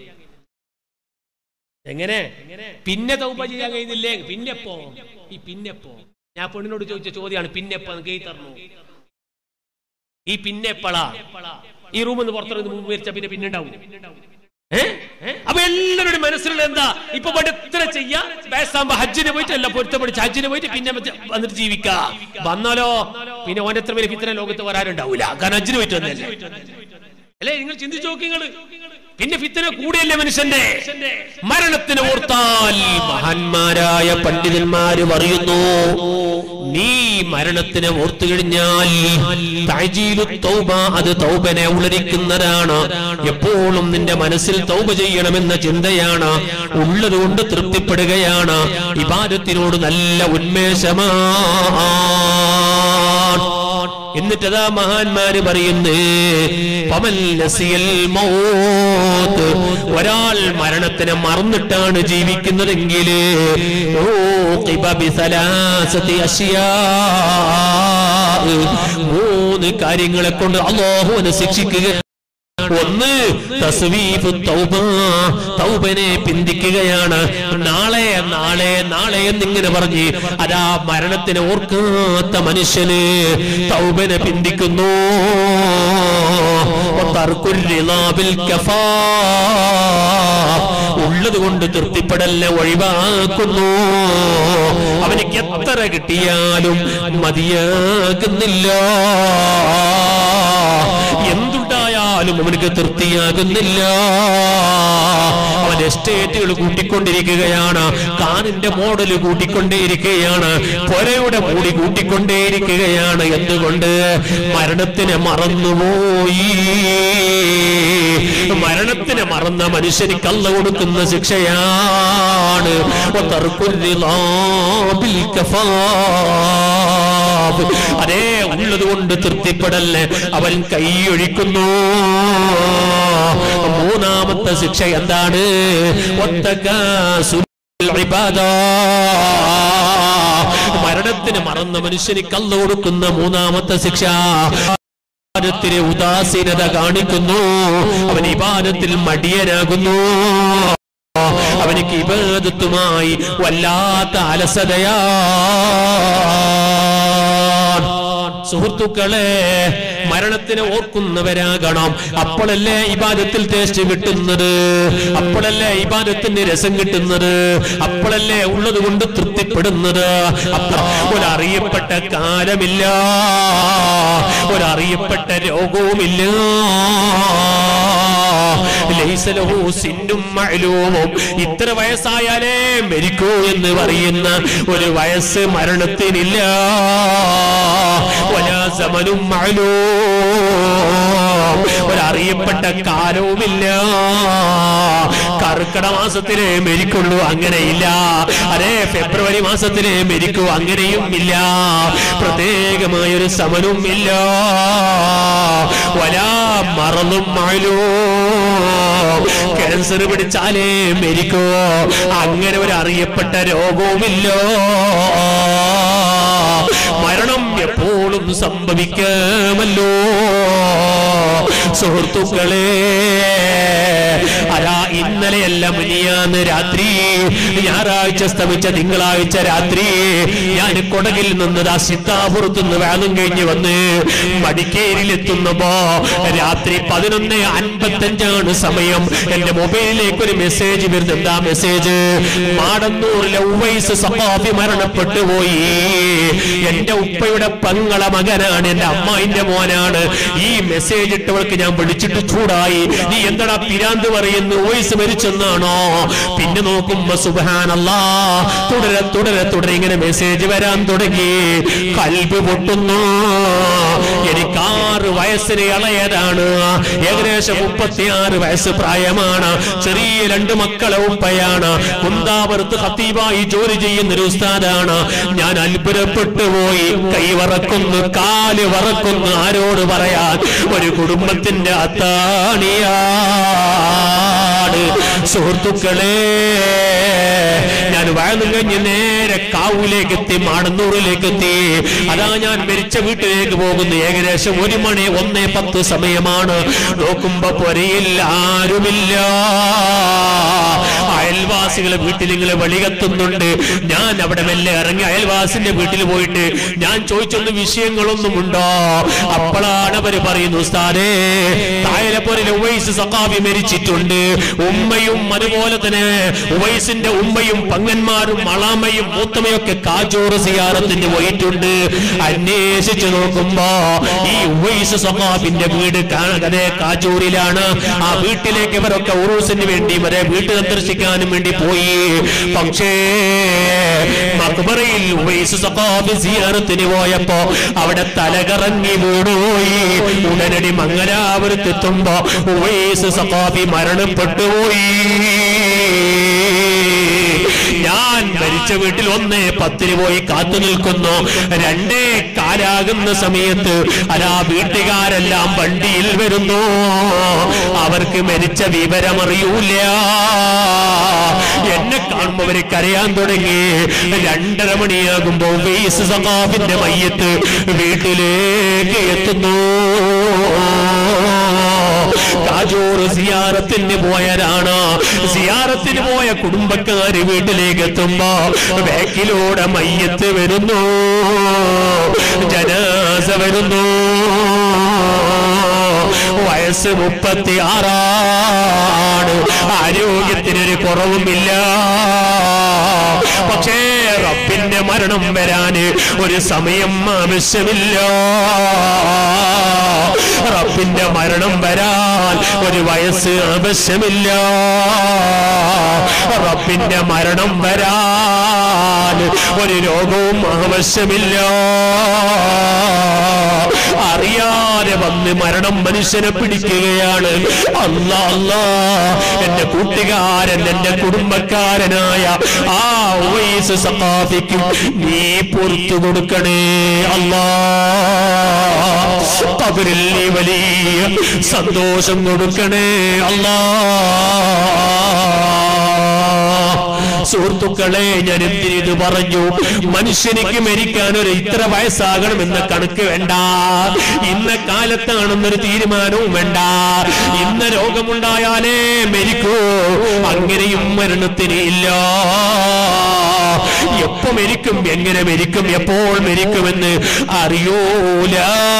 എങ്ങനെ പിന്നെ തൗബ ചെയ്യാൻ കഴിയുന്നില്ലേ? പിന്നെപ്പോ ഈ പിന്നെപ്പോ ഞാൻ പെണ്ണിനോട് ചോദിച്ച ചോദ്യമാണ്, പിന്നെപ്പോ കൈ തന്നു. ഈ പിന്നെപ്പളാ ഈ റൂമിൽ നിന്ന് പുറത്തിറങ്ങുന്ന മുമ്പ് മരിച്ച പിന്നെ പിന്നെ ഉണ്ടാവും. ഏഹ് അപ്പൊ എല്ലാവരുടെയും മനസ്സിലുള്ള എന്താ ഇപ്പൊ എത്ര ചെയ്യാ വയസ്സാകുമ്പോ ഹജ്ജിന് പോയിട്ട് എല്ലാം പൊരുത്തപ്പെടിച്ച് ഹജ്ജിന് പോയിട്ട് പിന്നെ വന്നിട്ട് ജീവിക്കാ വന്നാലോ പിന്നെ ഓൻ എത്ര പേര് ഇത്ര ലോകത്ത് വരാനുണ്ടാവൂല കാരണം ഹജ്ജിന് പോയിട്ട് വന്നല്ലേ അല്ലേ നിങ്ങൾ ചിന്തിച്ചു നോക്കി നിങ്ങള് പിന്നെ ഫിത്തന കൂടിയല്ലേ മനുഷ്യന്റെ മരണത്തിന് ഓർത്താൽ മഹാന്മാരായ പണ്ഡിതന്മാര് പറയുന്നു നീ മരണത്തിനെ ഓർത്തു കഴിഞ്ഞാൽ തഅജീലു തൗബ അത് തൗബനെ ഉളരിക്കുന്നതാണ് എപ്പോഴും നിന്റെ മനസ്സിൽ തൗബ ചെയ്യണമെന്ന ചിന്തയാണ് ഉള്ളത് കൊണ്ട് തൃപ്തിപ്പെടുകയാണ് ഇബാദത്തിനോട് നല്ല ഉന്മേഷമാണ് എന്നിട്ടതാ മഹാന്മാര് പറയുന്നു ഒരാൾ മരണത്തിനെ മറന്നിട്ടാണ് ജീവിക്കുന്നതെങ്കിൽ മൂന്ന് കാര്യങ്ങളെ കൊണ്ട് അല്ലാഹുവിനെ ശിക്ഷിക്കുക. ഒന്ന് തസ്വീഫു തൗബ തൗബനെ പിന്തിക്കുകയാണ്. നാളെ നാളെ നാളെ എന്നിങ്ങനെ പറഞ്ഞ് അതാ മരണത്തിനെ ഓർക്കാത്ത മനുഷ്യന് തൗബനെ പിന്തിക്കുന്നു. ഉള്ളത് കൊണ്ട് തൃപ്തിപ്പെടലിനെ ഒഴിവാക്കുന്നു. അവനിക്ക് എത്ര കിട്ടിയാലും മതിയാകുന്നില്ല, എന്തുണ്ടായാലും അവനക്ക് തൃപ്തിയാകുന്നില്ല. അവൻ എസ്റ്റേറ്റുകൾ കൂട്ടിക്കൊണ്ടിരിക്കുകയാണ്, കാറിന്റെ മോഡൽ കൂട്ടിക്കൊണ്ടേയിരിക്കുകയാണ്, പുരയുടെ മൂടി കൂട്ടിക്കൊണ്ടേയിരിക്കുകയാണ്. എന്തുകൊണ്ട്? മരണത്തിനെ മറന്നുപോയി. മരണത്തിനെ മറന്ന മനുഷ്യനിക്ക് അല്ലാഹു കൊടുക്കുന്ന ശിക്ഷയാണ്. അതേ ഉള്ളത് കൊണ്ട് തൃപ്തിപ്പെടല്ലേ അവൻ കൈയൊഴിക്കുന്നു. മൂന്നാമത്തെ ശിക്ഷ എന്താണ്? മരണത്തിന് മറന്ന മനുഷ്യനിക്ക് അല്ലാഹു കൊടുക്കുന്ന മൂന്നാമത്തെ ശിക്ഷ ഇബാദത്തിലെ ഉദാസീനത കാണിക്കുന്നു. അവൻ ഇബാദത്തിൽ മടിയനാകുന്നു. അവനിക്ക് ഇബാദത്തുമായി വല്ലാത്ത അലസതയാ. സുഹൃത്തുക്കളെ, മരണത്തിനെ ഓർക്കുന്നവരാകണം. അപ്പോഴല്ലേ ഇബാദത്തിൽ ടേസ്റ്റ് കിട്ടുന്നത്, അപ്പോഴല്ലേ ഇബാദത്തിന്റെ രസം കിട്ടുന്നത്, അപ്പോഴല്ലേ ഉള്ളത് കൊണ്ട് തൃപ്തിപ്പെടുന്നത്. ഒരറിയപ്പെട്ട കാലമില്ല, ഒരറിയപ്പെട്ട രോഗവുമില്ല. ഇത്ര വയസ്സായാലേ മരിക്കൂ എന്ന് പറയുന്ന ഒരു വയസ്സ് മരണത്തിനില്ല. ഒരറിയപ്പെട്ട കാലവുമില്ല. കർക്കിടക മാസത്തിലേ മരിക്കുള്ളൂ, അങ്ങനെയില്ല. അതെ, ഫെബ്രുവരി മാസത്തിലേ മരിക്കൂ, അങ്ങനെയും ഇല്ല. പ്രത്യേകമായൊരു സമനവും ഇല്ല. വലാ മറന്നും മാലോ, ക്യാൻസർ പിടിച്ചാലേ മരിക്കോ, അങ്ങനെ ഒരു അറിയപ്പെട്ട രോഗവുമില്ല. മരണം എപ്പോഴും സംഭവിക്കാമല്ലോ. സുഹൃത്തുക്കളെ, അതാ ഇന്നലെയല്ല മുനിയാന്ന് രാത്രി, ഞായറാഴ്ച സ്തമിച്ച തിങ്കളാഴ്ച രാത്രി ഞാൻ കൊടകിൽ നിന്ന് ആ സിത്താപുറത്തുനിന്ന് വേണം കഴിഞ്ഞ് വന്ന് മടിക്കേരിയിലെത്തുന്നപ്പോ രാത്രി പതിനൊന്ന് അൻപത്തഞ്ചാണ് സമയം. എന്റെ മൊബൈലിലേക്ക് ഒരു മെസ്സേജ് വരുന്നു. എന്താ മെസ്സേജ്? മാടന്നൂരിലെ ഉവൈസ് സഖാഫി മരണപ്പെട്ടു പോയി. എന്റെ ഉപ്പയുടെ പെങ്ങളെ മകനാണ്, എന്റെ അമ്മായിന്റെ മോനാണ്. ഈ മെസ്സേജ് ഇട്ടവൾക്ക് ഞാൻ വിളിച്ചിട്ട് ചൂടായി. നീ എന്താടാ പിരാന്ത് പറയുന്നു, ഉവൈസ് മരിച്ചെന്നാണോ? പിന്നെ നോക്കുമ്പോ സുബ്ഹാനല്ലാഹ്, തുടരെ തുടരെ തുടരെ ഇങ്ങനെ മെസ്സേജ് വരാൻ തുടങ്ങി. കൽബ് പൊട്ടുന്നു. എനിക്ക് ആറ് വയസ്സിന് ഇളയതാണ്, ഏകദേശം മുപ്പത്തിയാറ് വയസ്സ് പ്രായമാണ്. ചെറിയ രണ്ട് മക്കളെ ഉപ്പയാണ്. കുന്താപുരത്ത് ഖത്തീബായി ജോലി ചെയ്യുന്നൊരു ഉസ്താദാണ്. ഞാൻ അത്ഭുതപ്പെട്ടു പോയി. കൈ വറക്കുന്നു, കാല് വറക്കുന്നു. ആരോട് പറയാൻ? ഒരു കുടുംബത്തിന്റെ അത്താണിയാണ്. സുഹൃത്തുക്കളെ, ഞാൻ വാഴന്നു കഴിഞ്ഞ് നേരെ നേരെ കാവൂലേക്ക് എത്തി, മാടന്നൂരിലേക്ക് എത്തി. അതാ ഞാൻ മരിച്ച വീട്ടിലേക്ക് പോകുന്നു. ഏകദേശം ഒരു മണി ഒന്നേ പത്ത് സമയമാണ്. നോക്കുമ്പോ പൊരയിൽ ആരുമില്ല. അയൽവാസികളെ വീട്ടിൽ ഇങ്ങനെ വെളികത്തുന്നുണ്ട്. ഞാൻ അവിടെ മെല്ലെ ഇറങ്ങി അയൽവാസിന്റെ വീട്ടിൽ പോയിട്ട് ഞാൻ ചോദിച്ചൊന്ന് വിഷയങ്ങളൊന്നും ഉണ്ടോ? അപ്പോഴാണ് അവര് പറയുന്നു, ഉസ്താദേ തായലപ്പൊരിലെ ഉവൈസ് സഖാഫി മരിച്ചിട്ടുണ്ട്. ഉമ്മയും അതുപോലെ തന്നെ ഉവൈസിന്റെ ഉമ്മയും പങ്ങന്മാരും മളാമയും മൂത്തമയൊക്കെ കാജൂർ സിയാറത്തിന് പോയിട്ടുണ്ട്. അന്വേഷിച്ചു നോക്കുമ്പോ ഈ ഉവൈസ് സഖാഫിന്റെ വീട് അതേ കാജൂരിലാണ്. ആ വീട്ടിലേക്ക് ഇവരൊക്കെ ഉറൂസിന് വേണ്ടി വരെ വീട്ടിൽ സന്ദർശിക്കാനും വേണ്ടി പോയി. പക്ഷേ മഖ്ബറയിൽ ഉവൈസ് സഖാഫി സിയാറത്തിന് പോയപ്പോ അവിടെ തലകറങ്ങി വീണുപോയി. ഉടനടി മംഗലാപുരത്തെത്തുമ്പോ ഉവൈസ് സഖാഫി മരണപ്പെട്ടുപോയി. ഞാൻ മരിച്ച വീട്ടിൽ ഒന്നേ പത്തിന് പോയി കാത്തു നിൽക്കുന്നു. രണ്ടേ കാലാകുന്ന സമയത്ത് അതാ വീട്ടുകാരെല്ലാം വണ്ടിയിൽ വരുന്നു. അവർക്ക് മരിച്ച വിവരമറിയൂല. എന്നെ കാണുമ്പോ അവര് കരയാൻ തുടങ്ങി. രണ്ടര മണിയാകുമ്പോ ഉവൈസ് സഖാഫിന്റെ മയ്യത്ത് വീട്ടിലേക്ക് എത്തുന്നു. കാജൂർ സിയാറത്തിന് പോയതാണ്. സിയാറത്തിന് പോയ കുടുംബക്കാര് വീട്ടിലേക്ക് എത്തുമ്പോ ബാക്കിലൂടെ മയ്യത്ത് വരുന്നു, ജനാസ വരുന്നു. വയസ്സ് മുപ്പത്തി ആറാണ്. ആരോഗ്യത്തിനൊരു കുറവുമില്ല. പക്ഷേ റബ്ബിന്റെ മരണം വരാന് ഒരു സമയം ആവശ്യമില്ല. റബ്ബിന്റെ മരണം വരാൻ ഒരു വയസ്സ് ആവശ്യമില്ല. റബ്ബിന്റെ മരണം വരാൻ ഒരു രോഗവും ആവശ്യമില്ല. അറിയാതെ വന്ന് മരണം മനുഷ്യനെ പിടിക്കുകയാണ്. അല്ലാ അല്ലാ, എന്റെ കൂട്ടുകാരൻ എന്റെ കുടുംബക്കാരനായ ആ ഉവൈസ് സഖാഫിക്ക് നീ പുറത്തു കൊടുക്കണേ അല്ലാ. ഖബറിൽ നീ വലിയ സന്തോഷം കൊടുക്കണേ അല്ലാ. സുഹൃത്തുക്കളെ, ഞാൻ എന്തിനു പറഞ്ഞു? മനുഷ്യനിക്ക് മരിക്കാൻ ഒരു ഇത്ര വയസ്സാകണമെന്ന കണക്ക് വേണ്ട. ഇന്ന കാലത്താണെന്നൊരു തീരുമാനവും വേണ്ട. ഇന്ന രോഗമുണ്ടായാലേ മരിക്കൂ, അങ്ങനെയും മരണത്തിന് ഇല്ല. എപ്പോ മരിക്കും, എങ്ങനെ മരിക്കും, എപ്പോൾ മരിക്കുമെന്ന് അറിയൂല.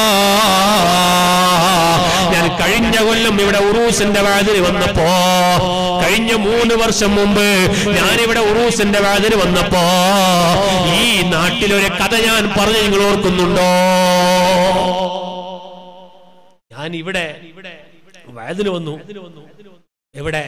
ഞാൻ കഴിഞ്ഞ കൊല്ലം ഇവിടെ ഉറൂസിന്റെ വാതിന് വന്നപ്പോ, കഴിഞ്ഞ മൂന്ന് വർഷം മുമ്പ് ഞാനിവിടെ ഉറൂസിന്റെ വാതിന് വന്നപ്പോ ഈ നാട്ടിലൊരു കഥ ഞാൻ പറഞ്ഞു, നിങ്ങൾ ഓർക്കുന്നുണ്ടോ? ഞാൻ ഇവിടെ വാതിന് വന്നു. എവിടെ?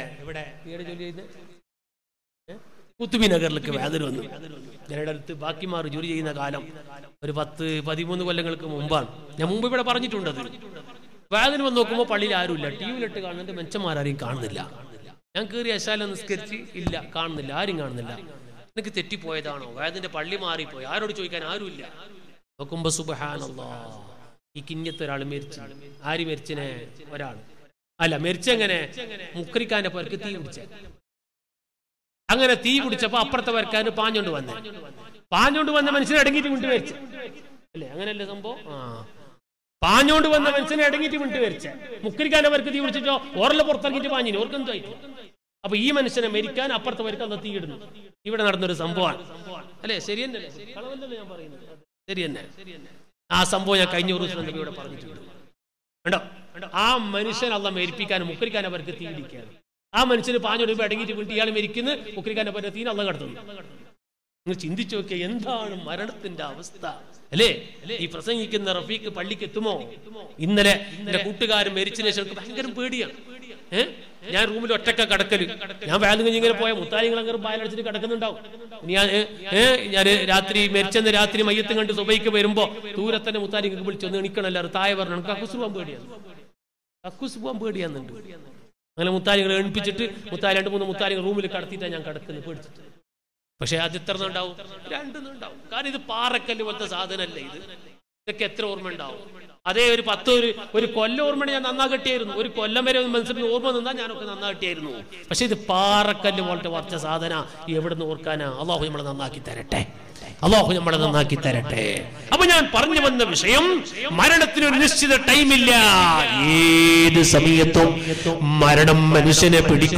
കുത്തുബി നഗറിലേക്ക് വാതിന് വന്നു. ഞങ്ങളുടെ അടുത്ത് ബാക്കിമാർ ജോലി ചെയ്യുന്ന കാലം ഒരു പത്ത് പതിമൂന്ന് കൊല്ലങ്ങൾക്ക് മുമ്പാണ്. ഞാൻ മുമ്പ് ഇവിടെ പറഞ്ഞിട്ടുണ്ടത്. വാതിന് വന്ന് നോക്കുമ്പോൾ പള്ളിയിൽ ആരുമില്ല. ടി വിയിലിട്ട് കാണുന്നുണ്ട്, മെച്ചന്മാരും കാണുന്നില്ല. ഞാൻ കയറി അശാല നിസ്കരിച്ച് ഇല്ല, കാണുന്നില്ല, ആരും കാണുന്നില്ല. എനിക്ക് തെറ്റിപ്പോയതാണോ? വാതിന്റെ പള്ളി മാറിപ്പോയി, ആരോട് ചോദിക്കാൻ ആരുമില്ല. നോക്കുമ്പോ സുബ്ഹാനല്ലാഹ്, ഈ കിഞ്ഞത്തൊരാൾ മരിച്ചു. ആര് മരിച്ചനെ? ഒരാൾ അല്ല, മരിച്ചെങ്ങനെ? മുക്രിക്കാന്റെ പേർക്ക് തീ പിടിച്ച. അങ്ങനെ തീ പിടിച്ചപ്പോ അപ്പുറത്തെ പേർക്കാര് പാഞ്ഞോണ്ട് വന്നേ. പാഞ്ഞോണ്ട് വന്ന മനുഷ്യനെ അടങ്ങിയിട്ട് വിട്ടു മരിച്ചു അല്ലേ? അങ്ങനെയല്ലേ സംഭവം? ആ, പാഞ്ഞോണ്ട് വന്ന മനുഷ്യനെ അടങ്ങിയിട്ട് വിട്ടു മരിച്ച. മുക്രിക്കാന്റെ പേർക്ക് തീ പിടിച്ചിട്ടോ ഓറല പുറത്തിറങ്ങിയിട്ട് പാഞ്ഞിന്, ഓർക്ക് എന്തായിട്ട്? അപ്പൊ ഈ മനുഷ്യനെ മരിക്കാൻ അപ്പുറത്തെ പേർക്ക് അന്ന് തീയിടുന്നു. ഇവിടെ നടന്നൊരു സംഭവമാണ് അല്ലെ? ശരി തന്നെയല്ലേ? കളവല്ലല്ലോ ഞാൻ പറയുന്നത്. ശരി തന്നെ. ആ സംഭവം ഞാൻ കഴിഞ്ഞ ദിവസം ഇവിടെ പറഞ്ഞിട്ടുണ്ട്. കണ്ടോ? ആ മനുഷ്യൻ അല്ല മരിപ്പിക്കാൻ മുക്രിക്കാൻ അവർക്ക് തീയിടിക്കുകയാണ്. ആ മനുഷ്യന് പാഞ്ഞോട് അടങ്ങിയിട്ട് വീട്ടിൽ ഇയാൾ മരിക്കുന്നു, മുക്രിക്കാന്റെ പേരെ തീന അല്ല കടത്തുന്നു. നിങ്ങൾ ചിന്തിച്ചു നോക്കിയ എന്താണ് മരണത്തിന്റെ അവസ്ഥ അല്ലേ? ഈ പ്രസംഗിക്കുന്ന റഫീഖ് പള്ളിക്ക് എത്തുമോ? ഇന്നലെ എന്റെ കൂട്ടുകാരൻ മരിച്ചതിന് ശേഷം ഭയങ്കര പേടിയാണ്. ഏഹ് ഞാൻ റൂമിൽ ഒറ്റക്ക കിടക്കല്. ഞാൻ വേദന കഴിഞ്ഞ് ഇങ്ങനെ പോയ മുത്താരിങ്ങൾ അങ്ങനെ പായലടിച്ചിട്ട് കിടക്കുന്നുണ്ടാവും. ഞാൻ ഏഹ് ഞാൻ രാത്രി മരിച്ചെന്ന് രാത്രി മയ്യത്തും കണ്ട് സുബൈക്ക് വരുമ്പോ ദൂരെ തന്നെ മുത്താരിങ്ങൾക്ക് വിളിച്ചൊന്ന് എണിക്കണല്ലോ. താഴെ പറഞ്ഞു കക്കൂസ് പോകാൻ പേടിയാണ്, കക്കൂസ് പോകാൻ പേടിയാന്നുണ്ട്. അങ്ങനെ മുത്താരികളെ എണിപ്പിച്ചിട്ട് മുത്താരി രണ്ട് മൂന്ന് മുത്താരികൾ റൂമിൽ കടത്തിയിട്ടാണ് ഞാൻ കിടക്കുന്നത് പേടിച്ചിട്ട്. പക്ഷെ അത് എത്ര ഉണ്ടാവും? രണ്ടെണ്ണം ഉണ്ടാവും. കാരണം ഇത് പാറക്കല്ല് പോലത്തെ സാധനമല്ല ഇത്. ഇതൊക്കെ എത്ര ഓർമ്മ ഉണ്ടാവും? അതേ ഒരു പത്ത് ഒരു ഒരു കൊല്ലം ഓർമ്മ ഞാൻ നന്നാ കിട്ടിയായിരുന്നു. ഒരു കൊല്ലം വരെ മനസ്സിൽ ഓർമ്മ നിന്നാൽ ഞാനൊക്കെ നന്നാ കിട്ടിയായിരുന്നു. പക്ഷെ ഇത് പാറക്കല്ല് പോലത്തെ കുറച്ച സാധന എവിടുന്ന് ഓർക്കാനാ? അള്ളാഹു നമ്മളെ നന്നാക്കി തരട്ടെ, അള്ളാഹു നമ്മളെ നന്നാക്കി തരട്ടെ. അപ്പൊ ഞാൻ പറഞ്ഞു വന്ന വിഷയം, മരണത്തിന് ഒരു നിശ്ചിത ടൈമില്ല. ഏത് സമയത്തും മരണം മനുഷ്യനെ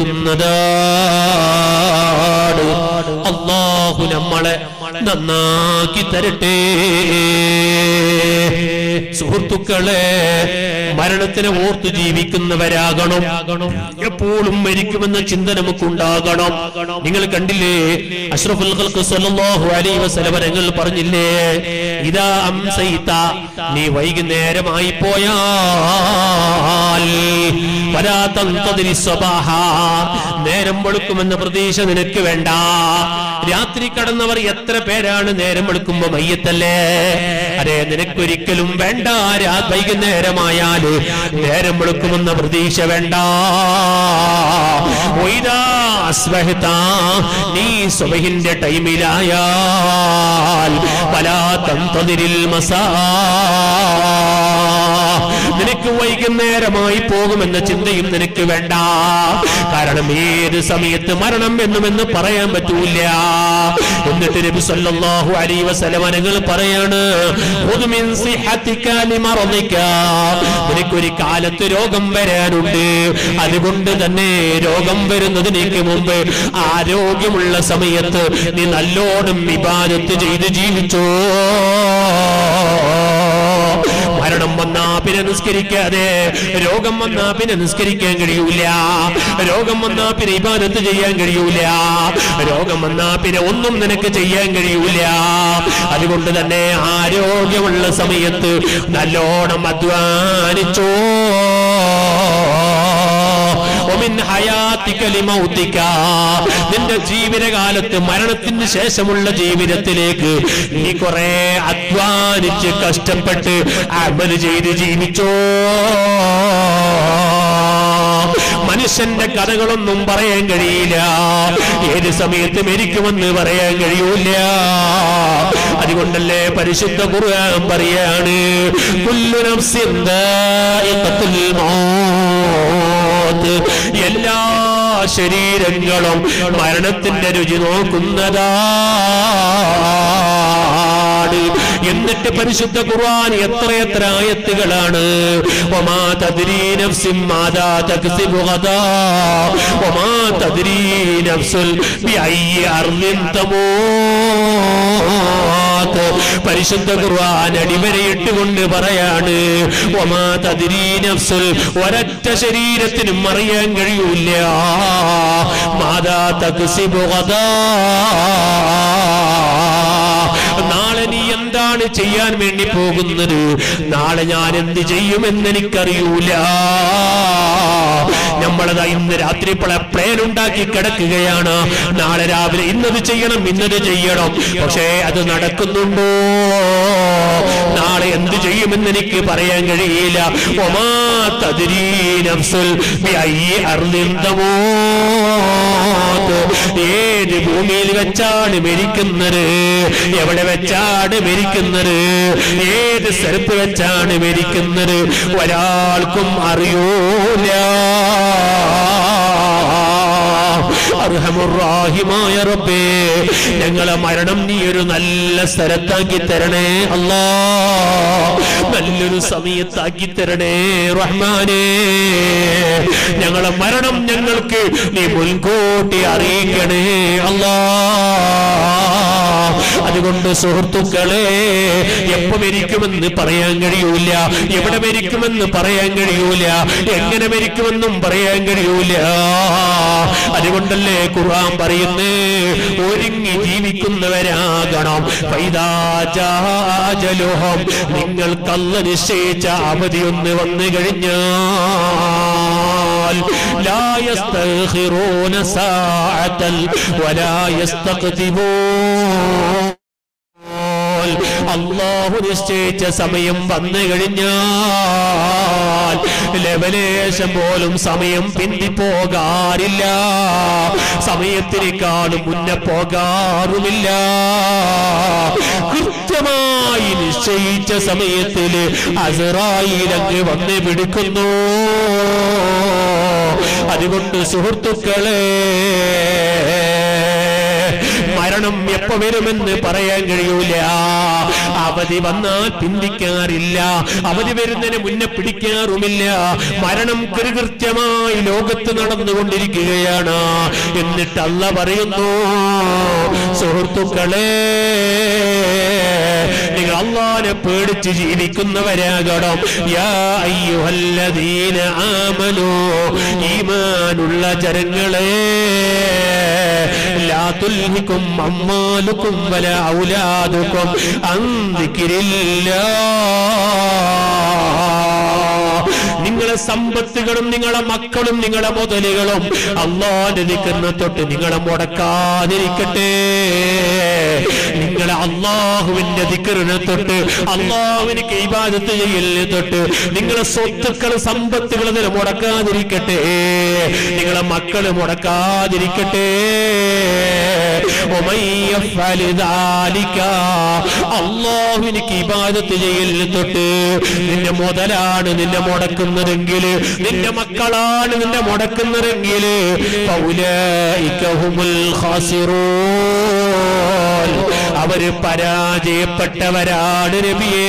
പിടിക്കുന്നതാണ്. അള്ളാഹു നമ്മളെ നന്നാക്കി തരട്ടെ. സുഹൃത്തുക്കളെ, മരണത്തിനെ ഓർത്തു ജീവിക്കുന്നവരാകണം. എപ്പോഴും മരിക്കുമെന്ന ചിന്ത നമുക്കുണ്ടാകണം. നിങ്ങൾ കണ്ടില്ലേ, അഷ്റഫുൽ ഖൽഖ് സ്വല്ലല്ലാഹു അലൈഹി വസല്ലം തങ്ങൾ പറഞ്ഞില്ലേ, ഇദാ അംസൈത, നീ വൈകുന്നേരമായി പോയാൽ വലാ തൻതദിരി സ്വബാഹ, നേരം വെളുക്കുമെന്ന പ്രതീക്ഷ നിനക്ക് വേണ്ട. രാത്രി കടന്നവർ എത്ര പേരാണ് നേരം വെളുക്കുമ്പോ മയ്യത്തല്ലേ? അതെ, നിനക്കൊരിക്കലും വേണ്ട. വൈകുന്നേരമായാല് നേരം വെളുക്കുമെന്ന പ്രതീക്ഷ വേണ്ട. നീ സുബഹിന്റെ ടൈമിലായാൽ വലാ തൻതദിരിൽ മസാ, നിനക്ക് വൈകുന്നേരമായി പോകുമെന്ന ചിന്തയും നിനക്ക് വേണ്ട. കാരണം ഏത് സമയത്ത് മരണം എന്നുമെന്ന് പറയാൻ പറ്റൂല. എന്നിട്ട് നബി സല്ലല്ലാഹു അലൈഹി വസല്ലം തങ്ങൾ പറയാണ്, ഖുദ് മിൻ സിഹത്തിക ലിമറദിക, നിനക്കൊരു കാലത്ത് രോഗം വരാനുണ്ട്. അതുകൊണ്ട് തന്നെ രോഗം വരുന്നതിനേക്ക് മുമ്പ് ആരോഗ്യമുള്ള സമയത്ത് നീ നല്ലോണം ഇബാദത്ത് ചെയ്ത് ജീവിച്ചോ. മരണം വന്നാ പിന്നെ നിസ്കരിക്കാതെ, രോഗം വന്നാ പിന്നെ നിസ്കരിക്കാൻ കഴിയൂല, രോഗം വന്നാ പിന്നെ ഇബാദത്ത് ചെയ്യാൻ കഴിയൂല, രോഗം വന്നാ പിന്നെ ഒന്നും നിനക്ക് ചെയ്യാൻ കഴിയൂല. അതുകൊണ്ട് തന്നെ ആരോഗ്യമുള്ള സമയത്ത് നല്ലോണം അധ്വാനിച്ചോ. നിന്റെ ജീവിതകാലത്ത് മരണത്തിന് ശേഷമുള്ള ജീവിതത്തിലേക്ക് നീ കുറെ അധ്വാനിച്ച് കഷ്ടപ്പെട്ട് അമൽ ചെയ്ത് ജീവിച്ചോ. മനുഷ്യന്റെ കഥകളൊന്നും പറയാൻ കഴിയില്ല, ഏത് സമയത്ത് മരിക്കുമെന്ന് പറയാൻ കഴിയൂല. അതുകൊണ്ടല്ലേ പരിശുദ്ധ ഖുർആൻ പറയാണ്, കുല്ലു നഫ്സിൻ ദാഇഖത്തുൽ മൗത്ത്, എല്ലാ ശരീരങ്ങളും മരണത്തിന്റെ രുചി നോക്കുന്നതാണ്. എന്നിട്ട് പരിശുദ്ധ ഖുർആൻ എത്രയെത്ര ആയത്തുകളാണ്. വമാ തദ്രീ നഫ്സും മാദാ തക്സിബു ഗദാ വമാ തദ്രീ നഫ്സുൻ ബിഅയ്യി അർദിൻ തമൂത്. പരിശുദ്ധ ഖുർആൻ അടിവരയിട്ടുകൊണ്ട് പറയാണ്, വമാ തദ്രീ നഫ്സുൻ, ഒരൊറ്റ ശരീരത്തിനും അറിയാൻ കഴിയൂല, മാദാ തക്സിബു ഗദാ, നാളെ നീ എന്താണ് ചെയ്യാൻ വേണ്ടി പോകുന്നത്, നാളെ ഞാൻ എന്ത് ചെയ്യുമെന്ന് എനിക്കറിയൂല. നമ്മളതാ ഇന്ന് രാത്രി പ്ലാൻ ഉണ്ടാക്കി കിടക്കുകയാണ്, നാളെ രാവിലെ ഇന്നത് ചെയ്യണം ഇന്നത് ചെയ്യണം. പക്ഷേ അത് നടക്കുന്നുണ്ടോ? നാളെ എന്ത് ചെയ്യുമെന്ന് എനിക്ക് പറയാൻ കഴിയില്ല. വമാ തദ്രീ നഫ്സുൻ ബിഅയ്യി അർദിൻ തമൂത്, ഏത് ഭൂമിയിൽ വെച്ചാണ് മരിക്കുന്നത്, എവിടെ വെച്ചാണ് മരിക്കുന്നത്, ഏത് സ്ഥലത്ത് വെച്ചാണ് മരിക്കുന്നത്, ഒരാൾക്കും അറിയൂല. അർഹമുർറാഹിമായ റബ്ബേ, ഞങ്ങളെ മരണം നീ ഒരു നല്ല സ്ഥലത്താക്കി തരണേ അല്ലാ, നല്ലൊരു സമയത്താക്കി തരണേ റഹ്മാനേ. ഞങ്ങളെ മരണം ഞങ്ങൾക്ക് നീ മുൻകൂട്ടി അറിയിക്കണേ അല്ലാ. അതുകൊണ്ട് സുഹൃത്തുക്കളെ, എപ്പോ മരിക്കുമെന്ന് പറയാൻ കഴിയൂല, എവിടെ മരിക്കുമെന്ന് പറയാൻ കഴിയൂല, എങ്ങനെ മരിക്കുമെന്നും പറയാൻ കഴിയൂല. അതുകൊണ്ടല്ലേ ഖുർആൻ പറയുന്നേ, ഒരുങ്ങി ജീവിക്കുന്നവരാകണം. ഫൈദാജാജലുഹും, നിങ്ങൾക്ക് അല്ലാഹു നിശ്ചയിച്ച അവധി ഒന്ന് വന്നു കഴിഞ്ഞാൽ ലാ യസ്തഖിറൂന സാഅതൻ വലാ യസ്തഖ്ദിമൂൻ, അല്ലാഹു നിശ്ചയിച്ച സമയം വന്നു കഴിഞ്ഞാൽ ലെവലേശം പോലും സമയം പിന്തിപ്പോകാറില്ല, സമയത്തിനേക്കാളും മുന്നേ പോകാറുമില്ല. കൃത്യമായി നിശ്ചയിച്ച സമയത്തില് അസ്റായീൽ അങ്ങ് വന്ന് പിടിക്കുന്നു. അതുകൊണ്ട് സുഹൃത്തുക്കളെ, മരണം എപ്പോ വരുമെന്ന് പറയാൻ കഴിയൂല. അവധി വന്നാൽ പിന്തിക്കാറില്ല, അവധി വരുന്നതിന് മുന്നേ പിടിക്കാറുമില്ല. മരണം കൃത്യമായി ലോകത്ത് നടന്നുകൊണ്ടിരിക്കുകയാണ്. എന്നിട്ട് അല്ലാഹ് പറയുന്നു, സുഹൃത്തുക്കളെ, നിങ്ങൾ അല്ലാഹുവിനെ പേടിച്ച് ജീവിക്കുന്നവരാകണം. യാ അയ്യുഹല്ലദീന ആമനൂ, ഈമാനുള്ള ജനങ്ങളെ, ലാ തുൽഹികും അമ്വാലുകും വലാ ഔലാദുകും അൻ ദിക്രില്ലാഹ്. നിങ്ങളെ സമ്പത്തുകളും നിങ്ങളെ മക്കളും നിങ്ങളെ മുതലുകളും അല്ലാഹുവിന്റെ ദിക്റിനെ തൊട്ട് നിങ്ങളെ മുടക്കാതിരിക്കട്ടെ. നിങ്ങളെ അല്ലാഹുവിന്റെ ദിക്റിനെ തൊട്ട്, അല്ലാഹുവിനെ ഇബാദത്ത് ചെയ്യലിനെ തൊട്ട് നിങ്ങളെ സ്വത്തുക്കൾ സമ്പത്തുകൾ അതിൽ മുടക്കാതിരിക്കട്ടെ, നിങ്ങളെ മക്കള് മുടക്കാതിരിക്കട്ടെ. അല്ലാഹുവിനെ ഇബാദത്ത് ചെയ്യലിനെ തൊട്ട് നിന്റെ മുതലാണ് നിന്നെ മുടക്കുന്നതെങ്കിൽ, നിന്റെ മക്കളാണ് നിന്നെ മുടക്കുന്നതെങ്കിൽ, ഫൗലൈക ഹുമുൽ ഖാസിറൂൻ, അവര് പരാജയപ്പെട്ടവരാണ് നബിയേ.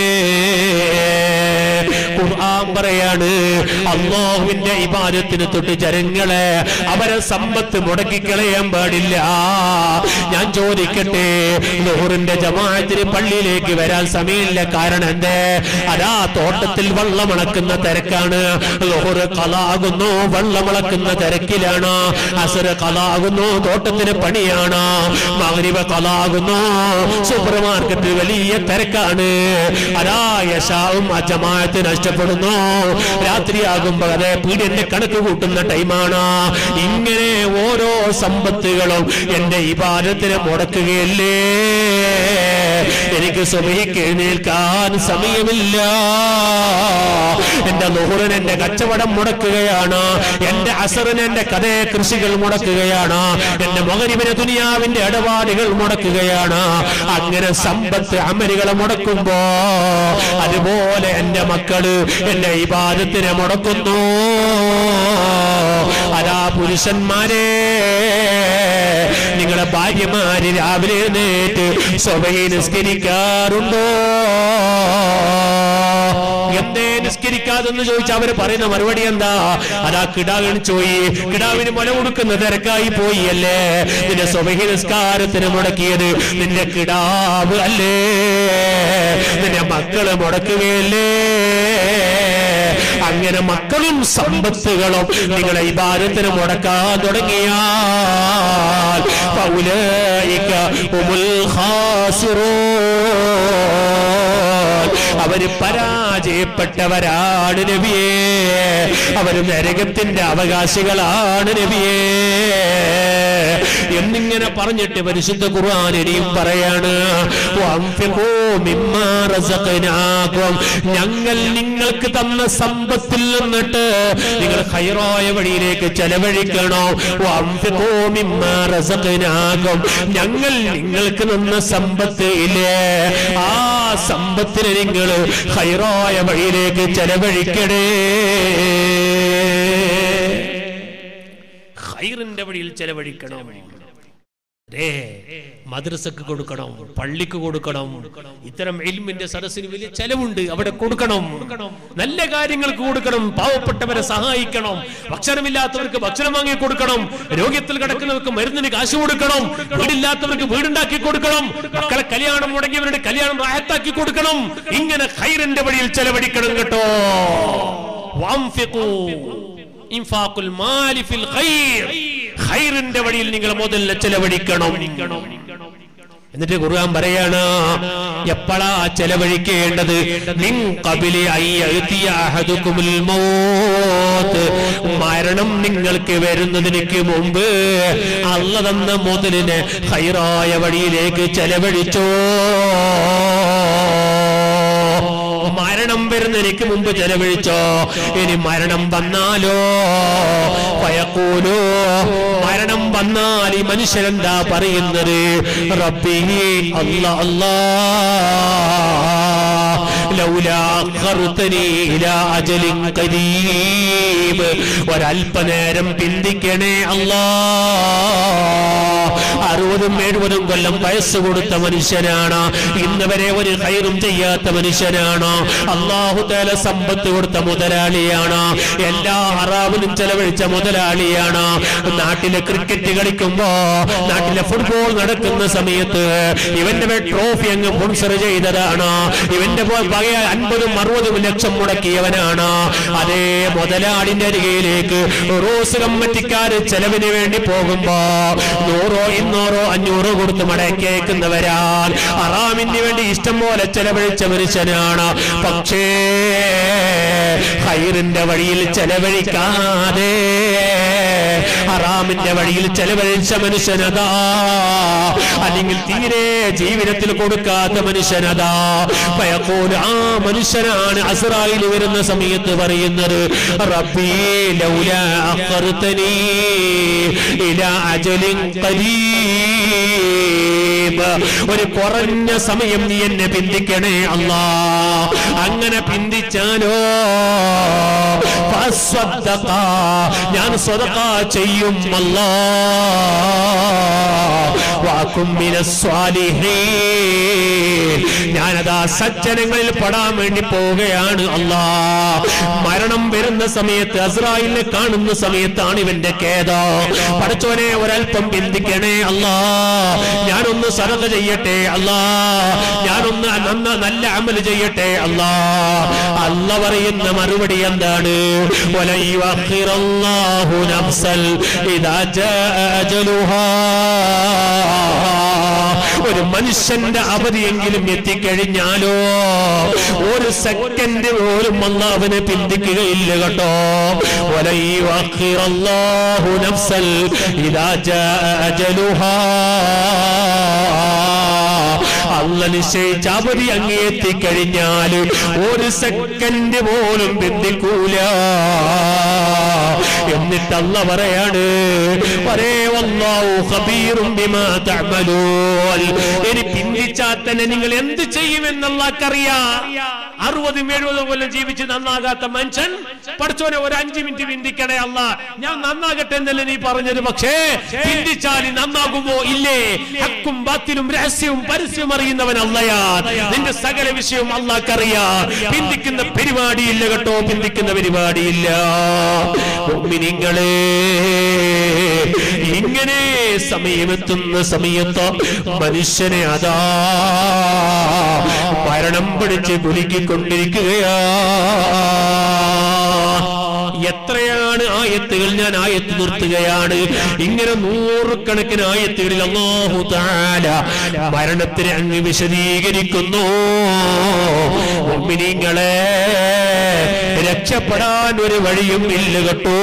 ഖുർആൻ പറയാണ്, അല്ലാഹുവിന്റെ ഇബാദത്തിനെ തൊട്ട് ജനങ്ങളെ അവരെ സമ്പത്ത് മുടക്കിക്കളയാൻ പാടില്ല. ഞാൻ ചോദിക്കട്ടെ, ളുഹറിന്റെ ജമാഅത്തിന് പള്ളിയിലേക്ക് വരാൻ സമയമില്ല. കാരണം എന്തേ? അതാ തോട്ടത്തിൽ വെള്ളമളക്കുന്ന തിരക്കാണ്. ളുഹർ ഖളാകുന്നു, വെള്ളമളക്കുന്ന തിരക്കിലാണ്. അസ്ർ ഖളാകുന്നു, തോട്ടത്തിന് പണിയാണ്. മഗ്രിബ് ഖളാകുന്നു, സൂപ്പർ മാർക്കറ്റ് വലിയ തിരക്കാണ്. അതാ യശാവും ആ ജമാഅത്ത് നഷ്ടപ്പെടുന്നു. രാത്രിയാകുമ്പോ അതേ പീഡിയന്റെ കണക്ക് കൂട്ടുന്ന ടൈമാണ്. ഇങ്ങനെ ഓരോ സമ്പത്തുകളും എന്റെ ഇബാദത്തിനെ മുടക്കുകയല്ലേ. എനിക്ക് സുബഹിക്ക് എഴുന്നേൽക്കാൻ സമയമില്ല. എന്റെ ളുഹറിന് എന്റെ കച്ചവടം മുടക്കുകയാണ്, എന്റെ അസറിന് എന്റെ കഥയെ കൃഷികൾ മുടക്കുകയാണ്, എന്റെ മഗ്രിബിന് ദുനിയാവിന്റെ ഇടപാടുകൾ മുടക്കുകയാണ്. അങ്ങനെ സമ്പത്ത് അമലുകളെ മുടക്കുമ്പോ അതുപോലെ എന്റെ മക്കള് എന്റെ ഇബാദത്തിനെ മുടക്കുന്നു. അതാ പുരുഷന്മാരെ, നിങ്ങളെ ഭാര്യമാര് രാവിലെ എഴുന്നേറ്റ് സുബഹി നിസ്കരിക്കാറുണ്ടോ? എന്തേ നിസ്കരിക്കാതെന്ന് ചോദിച്ചാൽ അവര് പറയുന്ന മറുപടി എന്താ? അതാ കിടാവിന് ചോയി, കിടാവിന് മുല കൊടുക്കുന്ന തിരക്കായി പോയി അല്ലേ. നിന്റെ സുബഹി നിസ്കാരത്തിന് മുടക്കിയത് നിന്റെ കിടാവ് അല്ലേ, നിന്റെ മക്കള് മുടക്കുകയല്ലേ. അങ്ങനെ മക്കളും സമ്പത്തുകളും നിങ്ങളെ ഇബാദത്തിന് മുടക്കാൻ തുടങ്ങിയാൽ ഫൗലൈക ഹുമുൽ ഖാസിറൂൻ, അവര് പരാജയപ്പെട്ടവരാണ് നബിയേ. അവര് നരകത്തിന്റെ അവകാശികളാണ് നബിയേ എന്നിങ്ങനെ പറഞ്ഞിട്ട് പരിശുദ്ധ ഖുർആൻ ഇനിയും പറയാണ്, വഅൻഫിഖൂ മിമ്മാ റസഖനാകും, ഞങ്ങൾ നിങ്ങൾക്ക് തന്ന സമ്പത്തിൽ നിന്നിട്ട് നിങ്ങൾ ഖൈറായ വഴിയിലേക്ക് ചെലവഴിക്കണം. വഅൻഫിഖൂ മിമ്മാ റസഖനാകും, ഞങ്ങൾ നിങ്ങൾക്ക് തന്ന സമ്പത്ത് ഇല്ലേ, ആ സമ്പത്തിനെ നിങ്ങൾ ഖൈറായ വഴിയിലേക്ക് ചെലവഴിക്കണേ. ഖൈറിന്റെ വഴിയിൽ ചെലവഴിക്കണം. മദ്രസക്ക് കൊടുക്കണം, പള്ളിക്ക് കൊടുക്കണം. ഇത്തരം ഇൽമിന്റെ സദസ്സിന് വലിയ ചെലവുണ്ട്, അവിടെ കൊടുക്കണം. നല്ല കാര്യങ്ങൾക്ക് കൊടുക്കണം, പാവപ്പെട്ടവരെ സഹായിക്കണം, ഭക്ഷണമില്ലാത്തവർക്ക് ഭക്ഷണം വാങ്ങി കൊടുക്കണം, രോഗ്യത്തിൽ കിടക്കുന്നവർക്ക് മരുന്നിന് കാശ് കൊടുക്കണം, വീടില്ലാത്തവർക്ക് വീടുണ്ടാക്കി കൊടുക്കണം, മക്കളെ കല്യാണം മുടങ്ങിയവരുടെ കല്യാണം റാഹത്താക്കി കൊടുക്കണം. ഇങ്ങനെ ഖൈറിന്റെ വഴിയിൽ ചെലവഴിക്കണം കേട്ടോ. വഅൻഫിഖൂ ഇൻഫാഖുൽ മാലി ഫിൽ ഖൈർ, ഖൈറിന്റെ വഴിയിൽ നിങ്ങൾ മുതൽ ചെലവഴിക്കണം. എന്നിട്ട് ഖുർആൻ പറയാണ്, എപ്പോഴാ ചെലവഴിക്കേണ്ടത്? മിൻ ഖബലി അയ്യഅതിയ അഹദുകുമുൽ മൗത്ത്, മരണം നിങ്ങൾക്ക് വരുന്നതിന് മുമ്പ് അല്ലാഹു തന്ന മുതലിനെ ഖൈറായ വഴിയിലേക്ക് ചെലവഴിച്ചോ. മരണം വരുന്നതിന് മുമ്പ് ചെലവഴിച്ചോ. ഇനി മരണം വന്നാലോ ഫയഖൂലു, മരണം വന്നാൽ ഈ മനുഷ്യരെന്താ പറയുന്നത്? റബ്ബി അല്ലാ അല്ലാ ലൗലാ അഖർതനി ഇലാ അജലിൻ ഖരീബ്, ഒരൽപനേരം പിന്തിക്കണേ അല്ലാ. അറുപതും എഴുപതും കൊല്ലം വയസ്സ് കൊടുത്ത മനുഷ്യനാണ്, ഇന്ന് വരെ ഒരു ഖൈറും ചെയ്യാത്ത മനുഷ്യനാണ്. അല്ലാഹു തആല സമ്പത്ത് കൊടുത്ത മുതലാളിയാണ്, എല്ലാ ഹറാമിനും ചെലവഴിച്ച മുതലാളിയാണ്. നാട്ടിലെ ക്രിക്കറ്റ് കളിക്കുമ്പോ, നാട്ടിലെ ഫുട്ബോൾ നടക്കുന്ന സമയത്ത് ഇവന്റെ ട്രോഫി അങ്ങ് സ്പോൺസർ ചെയ്തതാണ്. ഇവന്റെ പകയ അൻപതും അറുപതും ലക്ഷം മുടക്കിയവനാണ്. അതേ മുതലാളിന്റെ അരികയിലേക്ക് റോസ് കമ്മിറ്റിക്കാര് ചെലവിന് വേണ്ടി പോകുമ്പോ നൂറോ ഇരുന്നൂറോ അഞ്ഞൂറോ കൊടുത്ത് മടക്കേക്കുന്നവരാൽ ഹറാമിന് വേണ്ടി ഇഷ്ടം പോലെ ചെലവഴിച്ച മനുഷ്യനാണ്. പക്ഷേ ഖൈറിന്റെ വഴിയിൽ ചെലവഴിക്കാതെ ഹറാമിന്റെ വഴിയിൽ ചെലവഴിച്ച മനുഷ്യനതാ, അല്ലെങ്കിൽ തീരെ ജീവിതത്തിൽ കൊടുക്കാത്ത മനുഷ്യനതാ. ഫയഖൂൽ, ആ മനുഷ്യനാണ് അസ്റായിൽ വരുന്ന സമയത്ത് പറയുന്നത്, റബ്ബി ലൗലാ അഖർതനി ഇലാ അജലിൻ ഖരീബ്, ഒരു കുറഞ്ഞ സമയം നീ എന്നെ പിന്തിക്കണേ അല്ലാ. അങ്ങനെ പിന്തിച്ചാലോ ഫസ്വദ്ദഖ, ഞാൻ സ്വദഖ ചെയ്യും അല്ലാ. വഅകും മിനസ് സ്വാലിഹീൻ, ഞാനതാ സജ്ജനങ്ങളിൽ പെടാൻ വേണ്ടി പോവുകയാണ് അല്ലാ. മരണം വരുന്ന സമയത്ത്, അസ്റായിലിനെ കാണുന്ന സമയത്താണ് ഇവന്റെ ഖേദം. പടച്ചോനെ ഒരൽപ്പം പിന്തിക്കണേ അല്ലാ, ഞാനൊന്ന് സദഖ ചെയ്യട്ടെ അല്ലാ, ഞാനൊന്ന് നന്ന നല്ല അമൽ ചെയ്യട്ടെ അല്ലാ. അല്ലാ പറയുന്ന മറുപടി എന്താണ്? വലയുഅഖിറല്ലാഹു നഫ്സൻ ഇദാ ജാഅ അജലുഹാ, ഒരു മനുഷ്യന്റെ അവധിയെങ്കിലും എത്തിക്കഴിഞ്ഞാലോ ഒരു സെക്കൻഡ് പോലും അല്ലാഹുവിനെ പിന്തിക്കുകയില്ല കേട്ടോ. വലയുഅഖിറല്ലാഹു നഫ്സൻ ഇദാ ജാഅ അജലുഹാ, അല്ല നിശ്ചയിച്ച അവധി അങ്ങ് എത്തിക്കഴിഞ്ഞാൽ ഒരു സെക്കൻഡ് പോലും പിന്തിക്കൂല. എന്നിട്ട് അല്ലാഹു പറയാണ്, വല്ലാഹു ഖബീറും ബിമാ തഅമലൂൻ, ഇനി പിന്തിച്ചാൽ തന്നെ നിങ്ങൾ എന്ത് ചെയ്യുമെന്ന് അല്ലാഹുക്കറിയാം. അറുപതും എഴുപതും കൊല്ലം ജീവിച്ച് നന്നാകാത്ത മനുഷ്യൻ പഠിച്ചോനെ ഒരു അഞ്ചു മിനിറ്റ് പിന്തിക്കണേ അല്ലാ, ഞാൻ നന്നാകട്ടെ എന്നല്ലേ നീ പറഞ്ഞത്. പക്ഷേ പിന്തിച്ചാൽ നന്നാകുമോ ഇല്ലേ? ഹക്കും ബാത്തിലും രഹസ്യവും പരസ്യവും അറിയുന്നവൻ അല്ലായാ, നിന്റെ സകല വിഷയവും അല്ലാഹുക്കറിയാം. പിന്തിക്കുന്ന പരിപാടിയില്ല കേട്ടോ, പിന്തിക്കുന്ന പരിപാടിയില്ല. മുഅ്മിനീങ്ങളെ, ഇങ്ങനെ സമയമെത്തുന്ന സമയത്ത് മനുഷ്യനെ അതാ മരണം പിടിച്ച് കുലുക്കിക്കൊണ്ടിരിക്കുകയാ. എത്രയാണ് ആയത്തുകൾ, ഞാൻ ആയത്ത് നിർത്തുകയാണ്. ഇങ്ങനെ നൂറുകണക്കിന് ആയത്തുകളിൽ അല്ലാഹു തആല മരണത്തിനെ അങ്ങ് വിശദീകരിക്കുന്നു. മുഅ്മിനീങ്ങളെ, രക്ഷപ്പെടാൻ ഒരു വഴിയും ഇല്ല കേട്ടോ.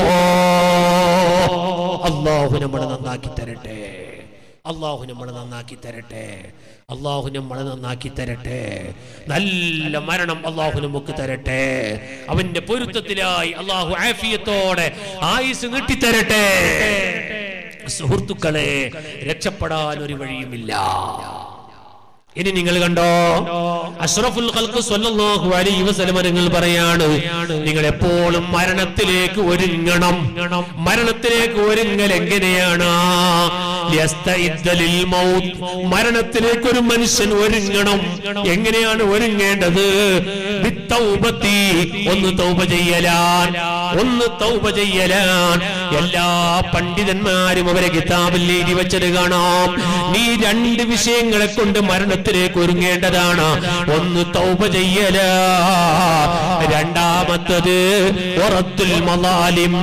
അല്ലാഹു നമ്മളെ നന്നാക്കി തരട്ടെ, അല്ലാഹു നമ്മളെ നന്നാക്കി തരട്ടെ, അല്ലാഹു നമ്മളെ നന്നാക്കി തരട്ടെ. നല്ല മരണം അല്ലാഹു നമുക്ക് തരട്ടെ. അവന്റെ പൊരുത്തത്തിലായി അല്ലാഹു ആഫിയത്തോടെ ആയുസ് നീട്ടിത്തരട്ടെ. സുഹൃത്തുക്കളെ, രക്ഷപ്പെടാൻ ഒരു വഴിയുമില്ല. ഇനി നിങ്ങൾ കണ്ടോ, അഷ്റഫുൽ ഖൽഖ് സ്വല്ലല്ലാഹു അലൈഹി വസല്ലം നിങ്ങൾ പറയാണ്, നിങ്ങൾ എപ്പോഴും മരണത്തിലേക്ക് ഒരുങ്ങണം. മരണത്തിലേക്ക് ഒരുങ്ങൽ എങ്ങനെയാണ്? യസ്തഇദ്ദലിൽ മൗത്ത്, മരണത്തിലേക്ക് ഒരു മനുഷ്യൻ ഒരുങ്ങണം. എങ്ങനെയാണ് ഒരുങ്ങേണ്ടത്? ബിത്തൗബത്തി, ഒന്ന് തൗബ ചെയ്യലാൻ, ഒന്ന് തൗബ ചെയ്യലാൻ. എല്ലാ പണ്ഡിതന്മാരും അവരെ കിതാബിൽ എഴുതി വെച്ചത് കാണാം. നീ രണ്ട് വിഷയങ്ങളെ കൊണ്ട് മരണത്തിലേക്ക് ഒരുങ്ങേണ്ടതാണ്. ഒന്ന് തൗബ ചെയ്യല, രണ്ടാമത്തത് വറദ്ദുൽ മളാലിം.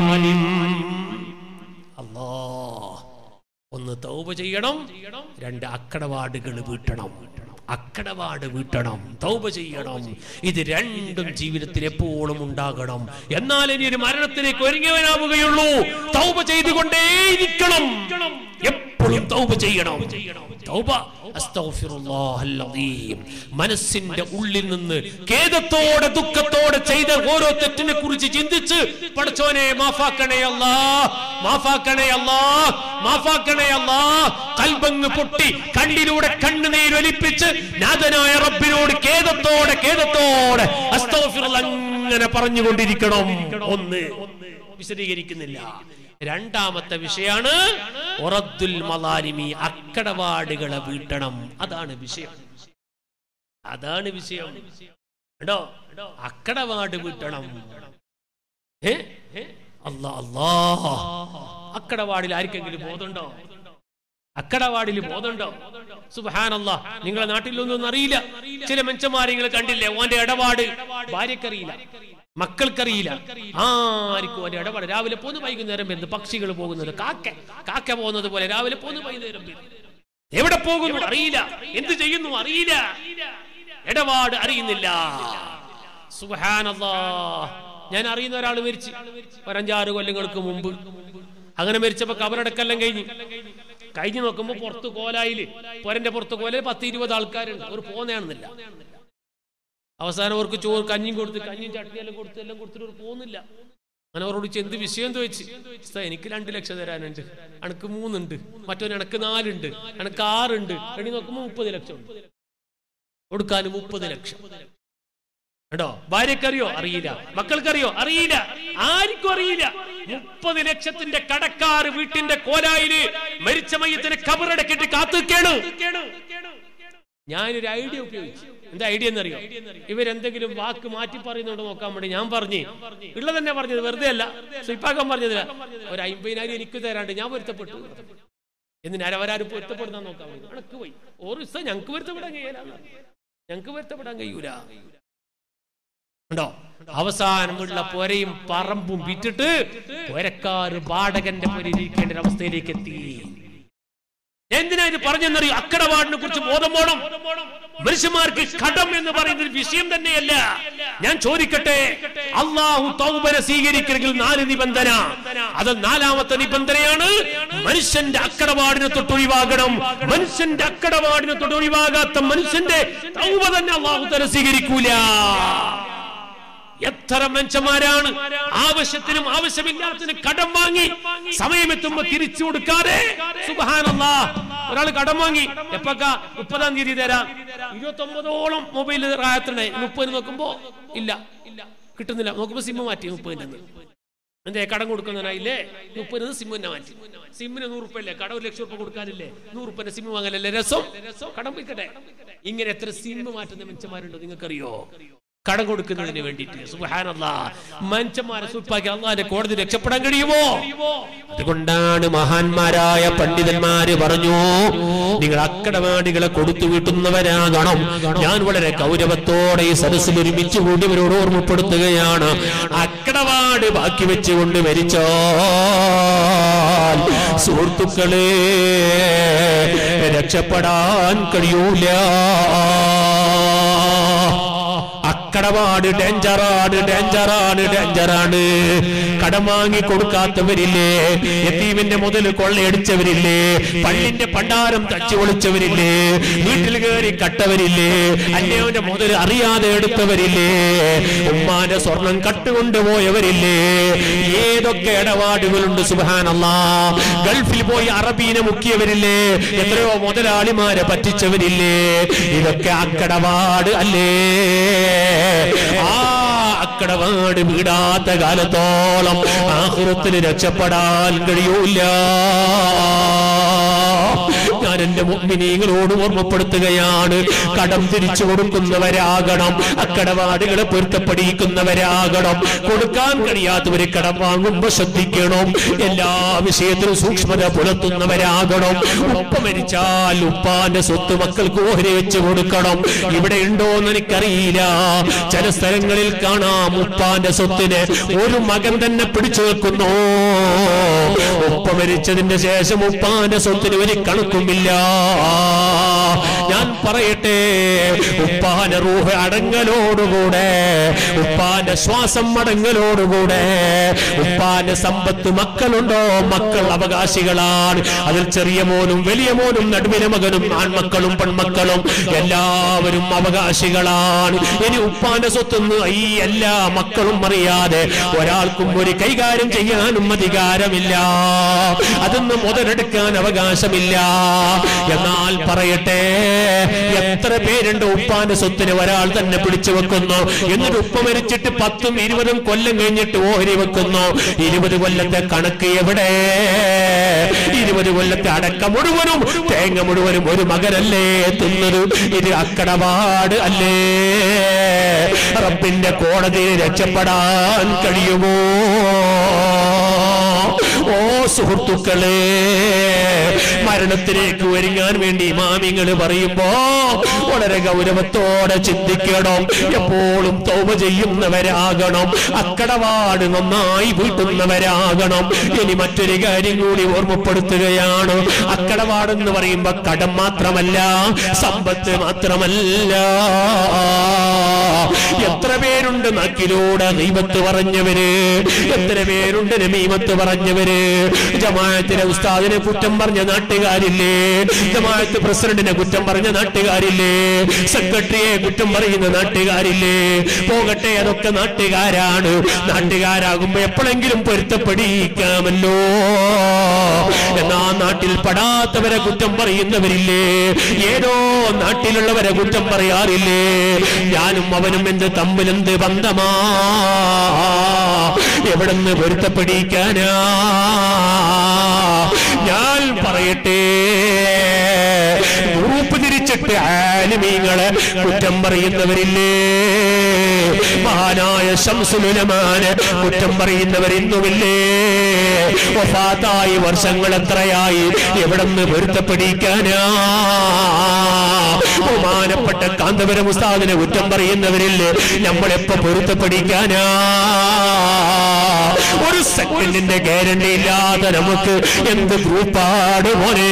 അല്ലാഹ്, ഒന്ന് തൗബ ചെയ്യണം, രണ്ട് അക്കടപാടുകൾ വീട്ടണം. അക്കടപാട് വീട്ടണം, തൗബ ചെയ്യണം. ഇത് രണ്ടും ജീവിതത്തിൽ എപ്പോഴും ഉണ്ടാകണം. എന്നാൽ ഇനി ഒരു മരണത്തിലേക്ക് ഒരുങ്ങിയവനാവുകയുള്ളൂ. തൗബ ചെയ്തുകൊണ്ടേയിരിക്കണം, എപ്പോഴും എപ്പോഴും തൗബ ചെയ്യണം. തൗബ അസ്തഗ്ഫിറുല്ലാഹൽ അദീം. മനസ്സിന്റെ ഉള്ളിൽ നിന്ന് ഖേദത്തോടെ ദുഃഖത്തോടെ ചെയ്ത ഓരോ തെറ്റിനെ കുറിച്ച് ചിന്തിച്ച് പടച്ചോനെ മാഫാക്കണേ അല്ലാഹ്, മാഫാക്കണേ അല്ലാഹ്, മാഫാക്കണേ അല്ലാഹ്. ഖൽബങ്ങ് പൊട്ടി കണ്ണിലൂടെ കണ്ണുനീർ ഒലിപ്പിച്ച് നാഥനായ റബ്ബിനോട് ഖേദത്തോടെ ഖേദത്തോടെ അസ്തഗ്ഫിറുല്ലാഹ് അങ്ങനെ പറഞ്ഞുകൊണ്ടിരിക്കണം. ഒന്ന് വിശദീകരിക്കുന്നില്ല. രണ്ടാമത്തെ വിഷയാണ് ഉറദ്ദുൽ മലാലിമി, അക്കടപാടുകളെ വീട്ടണം. അതാണ് വിഷയം, അതാണ് വിഷയം. കേട്ടോ, അക്കടപാട് വീട്ടണം. ഏ അല്ലാ അല്ലാ, അക്കടപാടിൽ ആർക്കെങ്കിലും ബോധമുണ്ടോ? അക്കടപാടിൽ ബോധമുണ്ടോ? സുബ്ഹാനല്ലാഹ്. നിങ്ങളെ നാട്ടിലൊന്നും അറിയില്ല. ചില മനുഷ്യന്മാരെ നിങ്ങൾ കണ്ടില്ലേ, ഓന്റെ ഇടപാട് ഭാര്യക്കറിയില്ല, മക്കൾക്കറിയില്ല, ആർക്കും ഓന്റെ ഇടപാട്. രാവിലെ പോന്ന് വൈകുന്നേരം വരുന്നു. പക്ഷികൾ പോകുന്നത്, കാക്ക കാക്ക പോകുന്നത് പോലെ രാവിലെ പോന്ന് വൈകുന്നേരം വരുന്നു. എവിടെ പോകുന്നു അറിയില്ല, എന്ത് ചെയ്യുന്നു അറിയില്ല, ഇടപാട് അറിയുന്നില്ല. സുബ്ഹാനല്ലാഹ്. ഞാൻ അറിയുന്ന ഒരാൾ മരിച്ചു ഒരഞ്ചാറ് കൊല്ലങ്ങൾക്ക് മുമ്പ്. അങ്ങനെ മരിച്ചപ്പോ കബറടക്കെല്ലാം കഴിഞ്ഞു കഴിഞ്ഞു നോക്കുമ്പോ പുറത്ത് കോലായില്, പൊരന്റെ പുറത്ത് കോലയിൽ പത്ത് ഇരുപത് ആൾക്കാരുണ്ട്. അവർ പോന്നെയാണെന്നില്ല. അവസാനം അവർക്ക് ചോറ് കഞ്ഞിയും കൊടുത്ത്, കഞ്ഞിയും ചട്നിയെല്ലാം കൊടുത്ത് എല്ലാം കൊടുത്തിട്ട് അവർ പോകുന്നില്ല. അങ്ങനെ അവരോട് എന്ത് വിഷയം ചോദിച്ചു. എനിക്ക് രണ്ട് ലക്ഷം തരാനുണ്ട്, അനക്ക് മൂന്നുണ്ട്, മറ്റൊരു എനക്ക് നാലുണ്ട്, എനക്ക് ആറുണ്ട്. എണ്ണി നോക്കുമ്പോ മുപ്പത് ലക്ഷം ഉണ്ട് കൊടുക്കാനും. മുപ്പത് ലക്ഷം കേട്ടോ. ഭാര്യക്കറിയോ അറിയില്ല, മക്കൾക്കറിയോ അറിയില്ല, ആർക്കും അറിയില്ല. മുപ്പത് ലക്ഷത്തിന്റെ കടക്കാർ വീട്ടിന്റെ കോലായില് മരിച്ച മയ്യത്തിന് കബറടക്കിട്ട് കാത്തുക്കേണ്. ഞാനൊരു ഐഡിയ ഉപയോഗിച്ചു. എന്താ ഐഡിയ എന്നറിയോ? ഇവരെന്തെങ്കിലും വാക്ക് മാറ്റി പറയുന്നുണ്ടോ നോക്കാൻ വേണ്ടി ഞാൻ പറഞ്ഞു, ഉള്ളത് തന്നെ പറഞ്ഞത്, വെറുതെ അല്ല, സ്വീപ്പാക്കാൻ പറഞ്ഞതില്ല. ഒരു അമ്പതിനായിരം എനിക്ക് തരാണ്ട് ഞാൻ പൊരുത്തപ്പെട്ടു. എന്നിട്ട് അവരാരും പൊരുത്തപ്പെടുന്ന നോക്കാൻ വേണ്ടി അണക്ക് പോയി. ഓരോ ദിവസം ഞങ്ങക്ക് പൊരുത്തപ്പെടാൻ കഴിയില്ല, ഞങ്ങക്ക് പൊരുത്തപ്പെടാൻ കഴിയൂല. ണ്ടോ അവസാനമുള്ള പൊരയും പറമ്പും വിറ്റിട്ട് പൊരക്കാർ വാടകന്റെ പൊരയിലിരിക്കേണ്ട ഒരു അവസ്ഥയിലേക്ക് എത്തി. എന്തിനാ ഇത് പറഞ്ഞെന്നറിയോ? അക്കടപാടിനെ കുറിച്ച് ബോധം വേണം. മനുഷ്യന്മാർക്ക് കടം എന്ന് പറയുന്ന ഒരു വിഷയം തന്നെയല്ല. ഞാൻ ചോദിക്കട്ടെ, അള്ളാഹു തൗബനെ സ്വീകരിക്കണമെങ്കിൽ നാല് നിബന്ധന. അത് നാലാമത്തെ നിബന്ധനയാണ് മനുഷ്യന്റെ അക്കടപാടിനെ തൊട്ട് ഒഴിവാകണം. മനുഷ്യന്റെ അക്കടപാടിനെ തൊട്ട് ഒഴിവാകാത്ത മനുഷ്യന്റെ തൗബ തന്നെ അള്ളാഹു തന്നെ സ്വീകരിക്കൂല. എത്ര മനുഷ്യന്മാരാണ് ആവശ്യത്തിനും ആവശ്യമില്ലാത്തതിനും കടം വാങ്ങി സമയമെത്തുമ്പോ തിരിച്ചു കൊടുക്കാതെ. സുബ്ഹാനല്ലാഹ്. ഒരാൾ കടം വാങ്ങി, എപ്പൊക്കെ മുപ്പതാം തീയതി തരാം, ഇരുപത്തി ഒമ്പതോളം മൊബൈൽ റായത്തിനെ മുപ്പതിന് നോക്കുമ്പോ ഇല്ല, കിട്ടുന്നില്ല. നോക്കുമ്പോ സിമ്മ് മാറ്റി മുപ്പതിന്. എന്തേ കടം കൊടുക്കുന്നതിനായില്ലേ? മുപ്പതിന് സിമ്മിനെ മാറ്റി. സിമ്മിന് നൂറ് റുപ്യല്ലേ, കടം ഒരു ലക്ഷം റുപ്യ കൊടുക്കാനില്ലേ? നൂറ് റുപ്യന്റെ സിമ്മ് വാങ്ങലല്ലേ രസം? കടം പോയിക്കട്ടെ. ഇങ്ങനെ എത്ര സിമ്മ് മാറ്റുന്ന മനുഷ്യന്മാരുണ്ടോ നിങ്ങൾക്കറിയോ? കടം കൊടുക്കുന്നതിന് വേണ്ടിയിട്ട്. സുബ്ഹാനല്ലാഹ്. മനുഷ്യന്മാരെ സുൽപ്പാക്കി അള്ളാന്റെ കോടതി രക്ഷപ്പെടാൻ കഴിയുമോ? അതുകൊണ്ടാണ് മഹാന്മാരായ പണ്ഡിതന്മാര് പറഞ്ഞു, നിങ്ങൾ അക്കടപാടികളെ കൊടുത്തു വീട്ടുന്നവരാകണം. ഞാൻ വളരെ ഗൗരവത്തോടെ ഈ സദസ്സിൽ ഒരുമിച്ച് കൂടിയവരോട് ഓർമ്മപ്പെടുത്തുകയാണ്, അക്കടപാട് ബാക്കി വെച്ചുകൊണ്ട് മരിച്ചോ സുഹൃത്തുക്കളെ രക്ഷപ്പെടാൻ കഴിയൂല. അക്കടപാട് ഡേഞ്ചറാണ്, ഡേഞ്ചറാണ്, ഡേഞ്ചറാണ്. കടം വാങ്ങി കൊടുക്കാത്തവരില്ലേ, യതീമിന്റെ മുതൽ കൊള്ളയടിച്ചവരില്ലേ, പള്ളിന്റെ പണ്ടാരം തച്ചു പൊളിച്ചവരില്ലേ, വീട്ടിൽ കയറി കട്ടവരില്ലേ, അന്യവന്റെ മുതൽ അറിയാതെ എടുത്തവരില്ലേ, ഉമ്മാന്റെ സ്വർണം കട്ടുകൊണ്ടുപോയവരില്ലേ, ഏതൊക്കെ ഇടപാടുകളുണ്ട്. സുബ്ഹാനല്ലാഹ്. ഗൾഫിൽ പോയി അറബീനെ മുക്കിയവരില്ലേ, എത്രയോ മുതലാളിമാരെ പറ്റിച്ചവരില്ലേ. ഇതൊക്കെ അക്കടപാട് അല്ലേ? ആ അക്കടപാട് വീടാത്ത കാലത്തോളം ആഖിറത്തിൽ രക്ഷപ്പെടാൻ കഴിയൂല. ഞാൻ എന്റെ മുഅ്മിനീങ്ങളോട് ഓർമ്മപ്പെടുത്തുകയാണ്, കടം തിരിച്ചു കൊടുക്കുന്നവരാകണം, അക്കടപാടുകളെ പൊരുത്തപ്പെടിക്കുന്നവരാകണം. കൊടുക്കാൻ കഴിയാത്തവരെ കടം വാങ്ങുമ്പോ ശ്രദ്ധിക്കണം. എല്ലാ വിഷയത്തിലും സൂക്ഷ്മത പുലർത്തുന്നവരാകണം. ഉപ്പ മരിച്ചാൽ ഉപ്പാന്റെ സ്വത്ത് മക്കൾക്ക് ഓഹരി വെച്ച് കൊടുക്കണം. ഇവിടെ ഉണ്ടോന്ന് എനിക്കറിയില്ല. ചില സ്ഥലങ്ങളിൽ കാണാം ഉപ്പാന്റെ സ്വത്തിന് ഒരു മകൻ തന്നെ പിടിച്ചു വെക്കുന്നു. ഉപ്പ മരിച്ചതിന്റെ ശേഷം ഉപ്പാന്റെ സ്വത്തിന് ഒരു കണക്കുമില്ല. ഞാൻ പറയട്ടെ, ഉപ്പാന്റെ റൂഹ് അടങ്ങലോടുകൂടെ, ഉപ്പാന്റെ ശ്വാസം അടങ്ങലോടുകൂടെ, ഉപ്പാന്റെ സമ്പത്ത് മക്കളുണ്ടോ, മക്കൾ അവകാശികളാണ്. അതിൽ ചെറിയ മോനും വലിയ മോനും നടുവിലെ മകനും ആൺമക്കളും പെൺമക്കളും എല്ലാവരും അവകാശികളാണ്. ഇനി ഉപ്പാന്റെ സ്വത്തുനിന്ന് ഈ എല്ലാ മക്കളും അറിയാതെ ഒരാൾക്കും ഒരു കൈകാര്യം ചെയ്യാനും അധികാരമില്ല, അതൊന്ന് മുതലെടുക്കാൻ അവകാശമില്ല. എന്നാൽ പറയട്ടെ, എത്ര പേരുണ്ട് ഉപ്പാന്റെ സ്വത്തിന് ഒരാൾ തന്നെ പിടിച്ചു വെക്കുന്നു, എന്നിട്ട് ഉപ്പ മരിച്ചിട്ട് പത്തും ഇരുപതും കൊല്ലം കഴിഞ്ഞിട്ട് ഓഹരി വെക്കുന്നു. ഇരുപത് കൊല്ലത്തെ കണക്ക് എവിടെ? ഇരുപത് കൊല്ലത്തെ അടക്ക മുഴുവനും തേങ്ങ മുഴുവനും ഒരു മകനല്ലേ തിന്നത്? ഇത് അക്കടപാട് അല്ലേ? റബ്ബിന്റെ കോടതിയിൽ രക്ഷപ്പെടാൻ കഴിയുമോ? ഓ സുഹൃത്തുക്കളെ, മരണത്തിലേക്ക് ഒരുങ്ങാൻ വേണ്ടി ഇമാമിങ്ങൾ പറയുമ്പോ വളരെ ഗൗരവത്തോടെ ചിന്തിക്കണം. എപ്പോഴും തൗബ ചെയ്യുന്നവരാകണം, അക്കടപാട് നന്നായി വീട്ടുന്നവരാകണം. ഇനി മറ്റൊരു കാര്യം കൂടി ഓർമ്മപ്പെടുത്തുകയാണ്. അക്കടപാടെന്ന് പറയുമ്പോ കടം മാത്രമല്ല, സമ്പത്ത് മാത്രമല്ല. എത്ര പേരുണ്ട് നാക്കിലൂടെ ഗീബത്ത് പറഞ്ഞവര്, എത്ര പേരുണ്ട് നമീമത്ത് പറഞ്ഞവര്. ജമാഅത്തിലെ ഉസ്താദിനെ കുറ്റം പറഞ്ഞ നാട്ടുകാരില്ലേ? ജമാഅത്ത് പ്രസിഡന്റിനെ കുറ്റം പറഞ്ഞ നാട്ടുകാരില്ലേ? സെക്രട്ടറിയെ കുറ്റം പറയുന്ന നാട്ടുകാരില്ലേ? പോകട്ടെ, അതൊക്കെ നാട്ടുകാരാണ്. നാട്ടുകാരാകുമ്പോ എപ്പോഴെങ്കിലും പൊരുത്തപ്പെടിക്കാമല്ലോ. എന്നാ നാട്ടിൽ പെടാത്തവരെ കുറ്റം പറയുന്നവരില്ലേ? ഏതോ നാട്ടിലുള്ളവരെ കുറ്റം പറയാറില്ലേ? ഞാനും അവനും എന്ത് തമ്മിലെന്ത് ബന്ധമാ? എവിടെന്ന് പൊരുത്തപ്പെടിക്കാനാ? ഞാൻ പറയട്ടെ, ഗ്രൂപ്പ് തിരിച്ചിട്ട് ആലിമീങ്ങളെ കുറ്റം പറയുന്നവരില്ലേ? മഹാനായ ശംസുൽ ഉലമാനെ കുറ്റം പറയുന്നവർ ഇന്നുമില്ലേ? വഫാത്തായി വർഷങ്ങൾ എത്രയായി? എവിടെന്ന് പൊരുത്തപ്പെടിക്കാനാ? ബഹുമാനപ്പെട്ട കാന്തപുരം ഉസ്താദിനെ കുറ്റം പറയുന്നവരില്ലേ? നമ്മളെപ്പോ പൊരുത്തപ്പെടിക്കാനാ? ഒരു സെക്കൻഡിന്റെ ഗ്യാരണ്ടി ഇല്ലാതെ നമുക്ക് എന്ത് ഗ്രൂപ്പാട് മോനെ?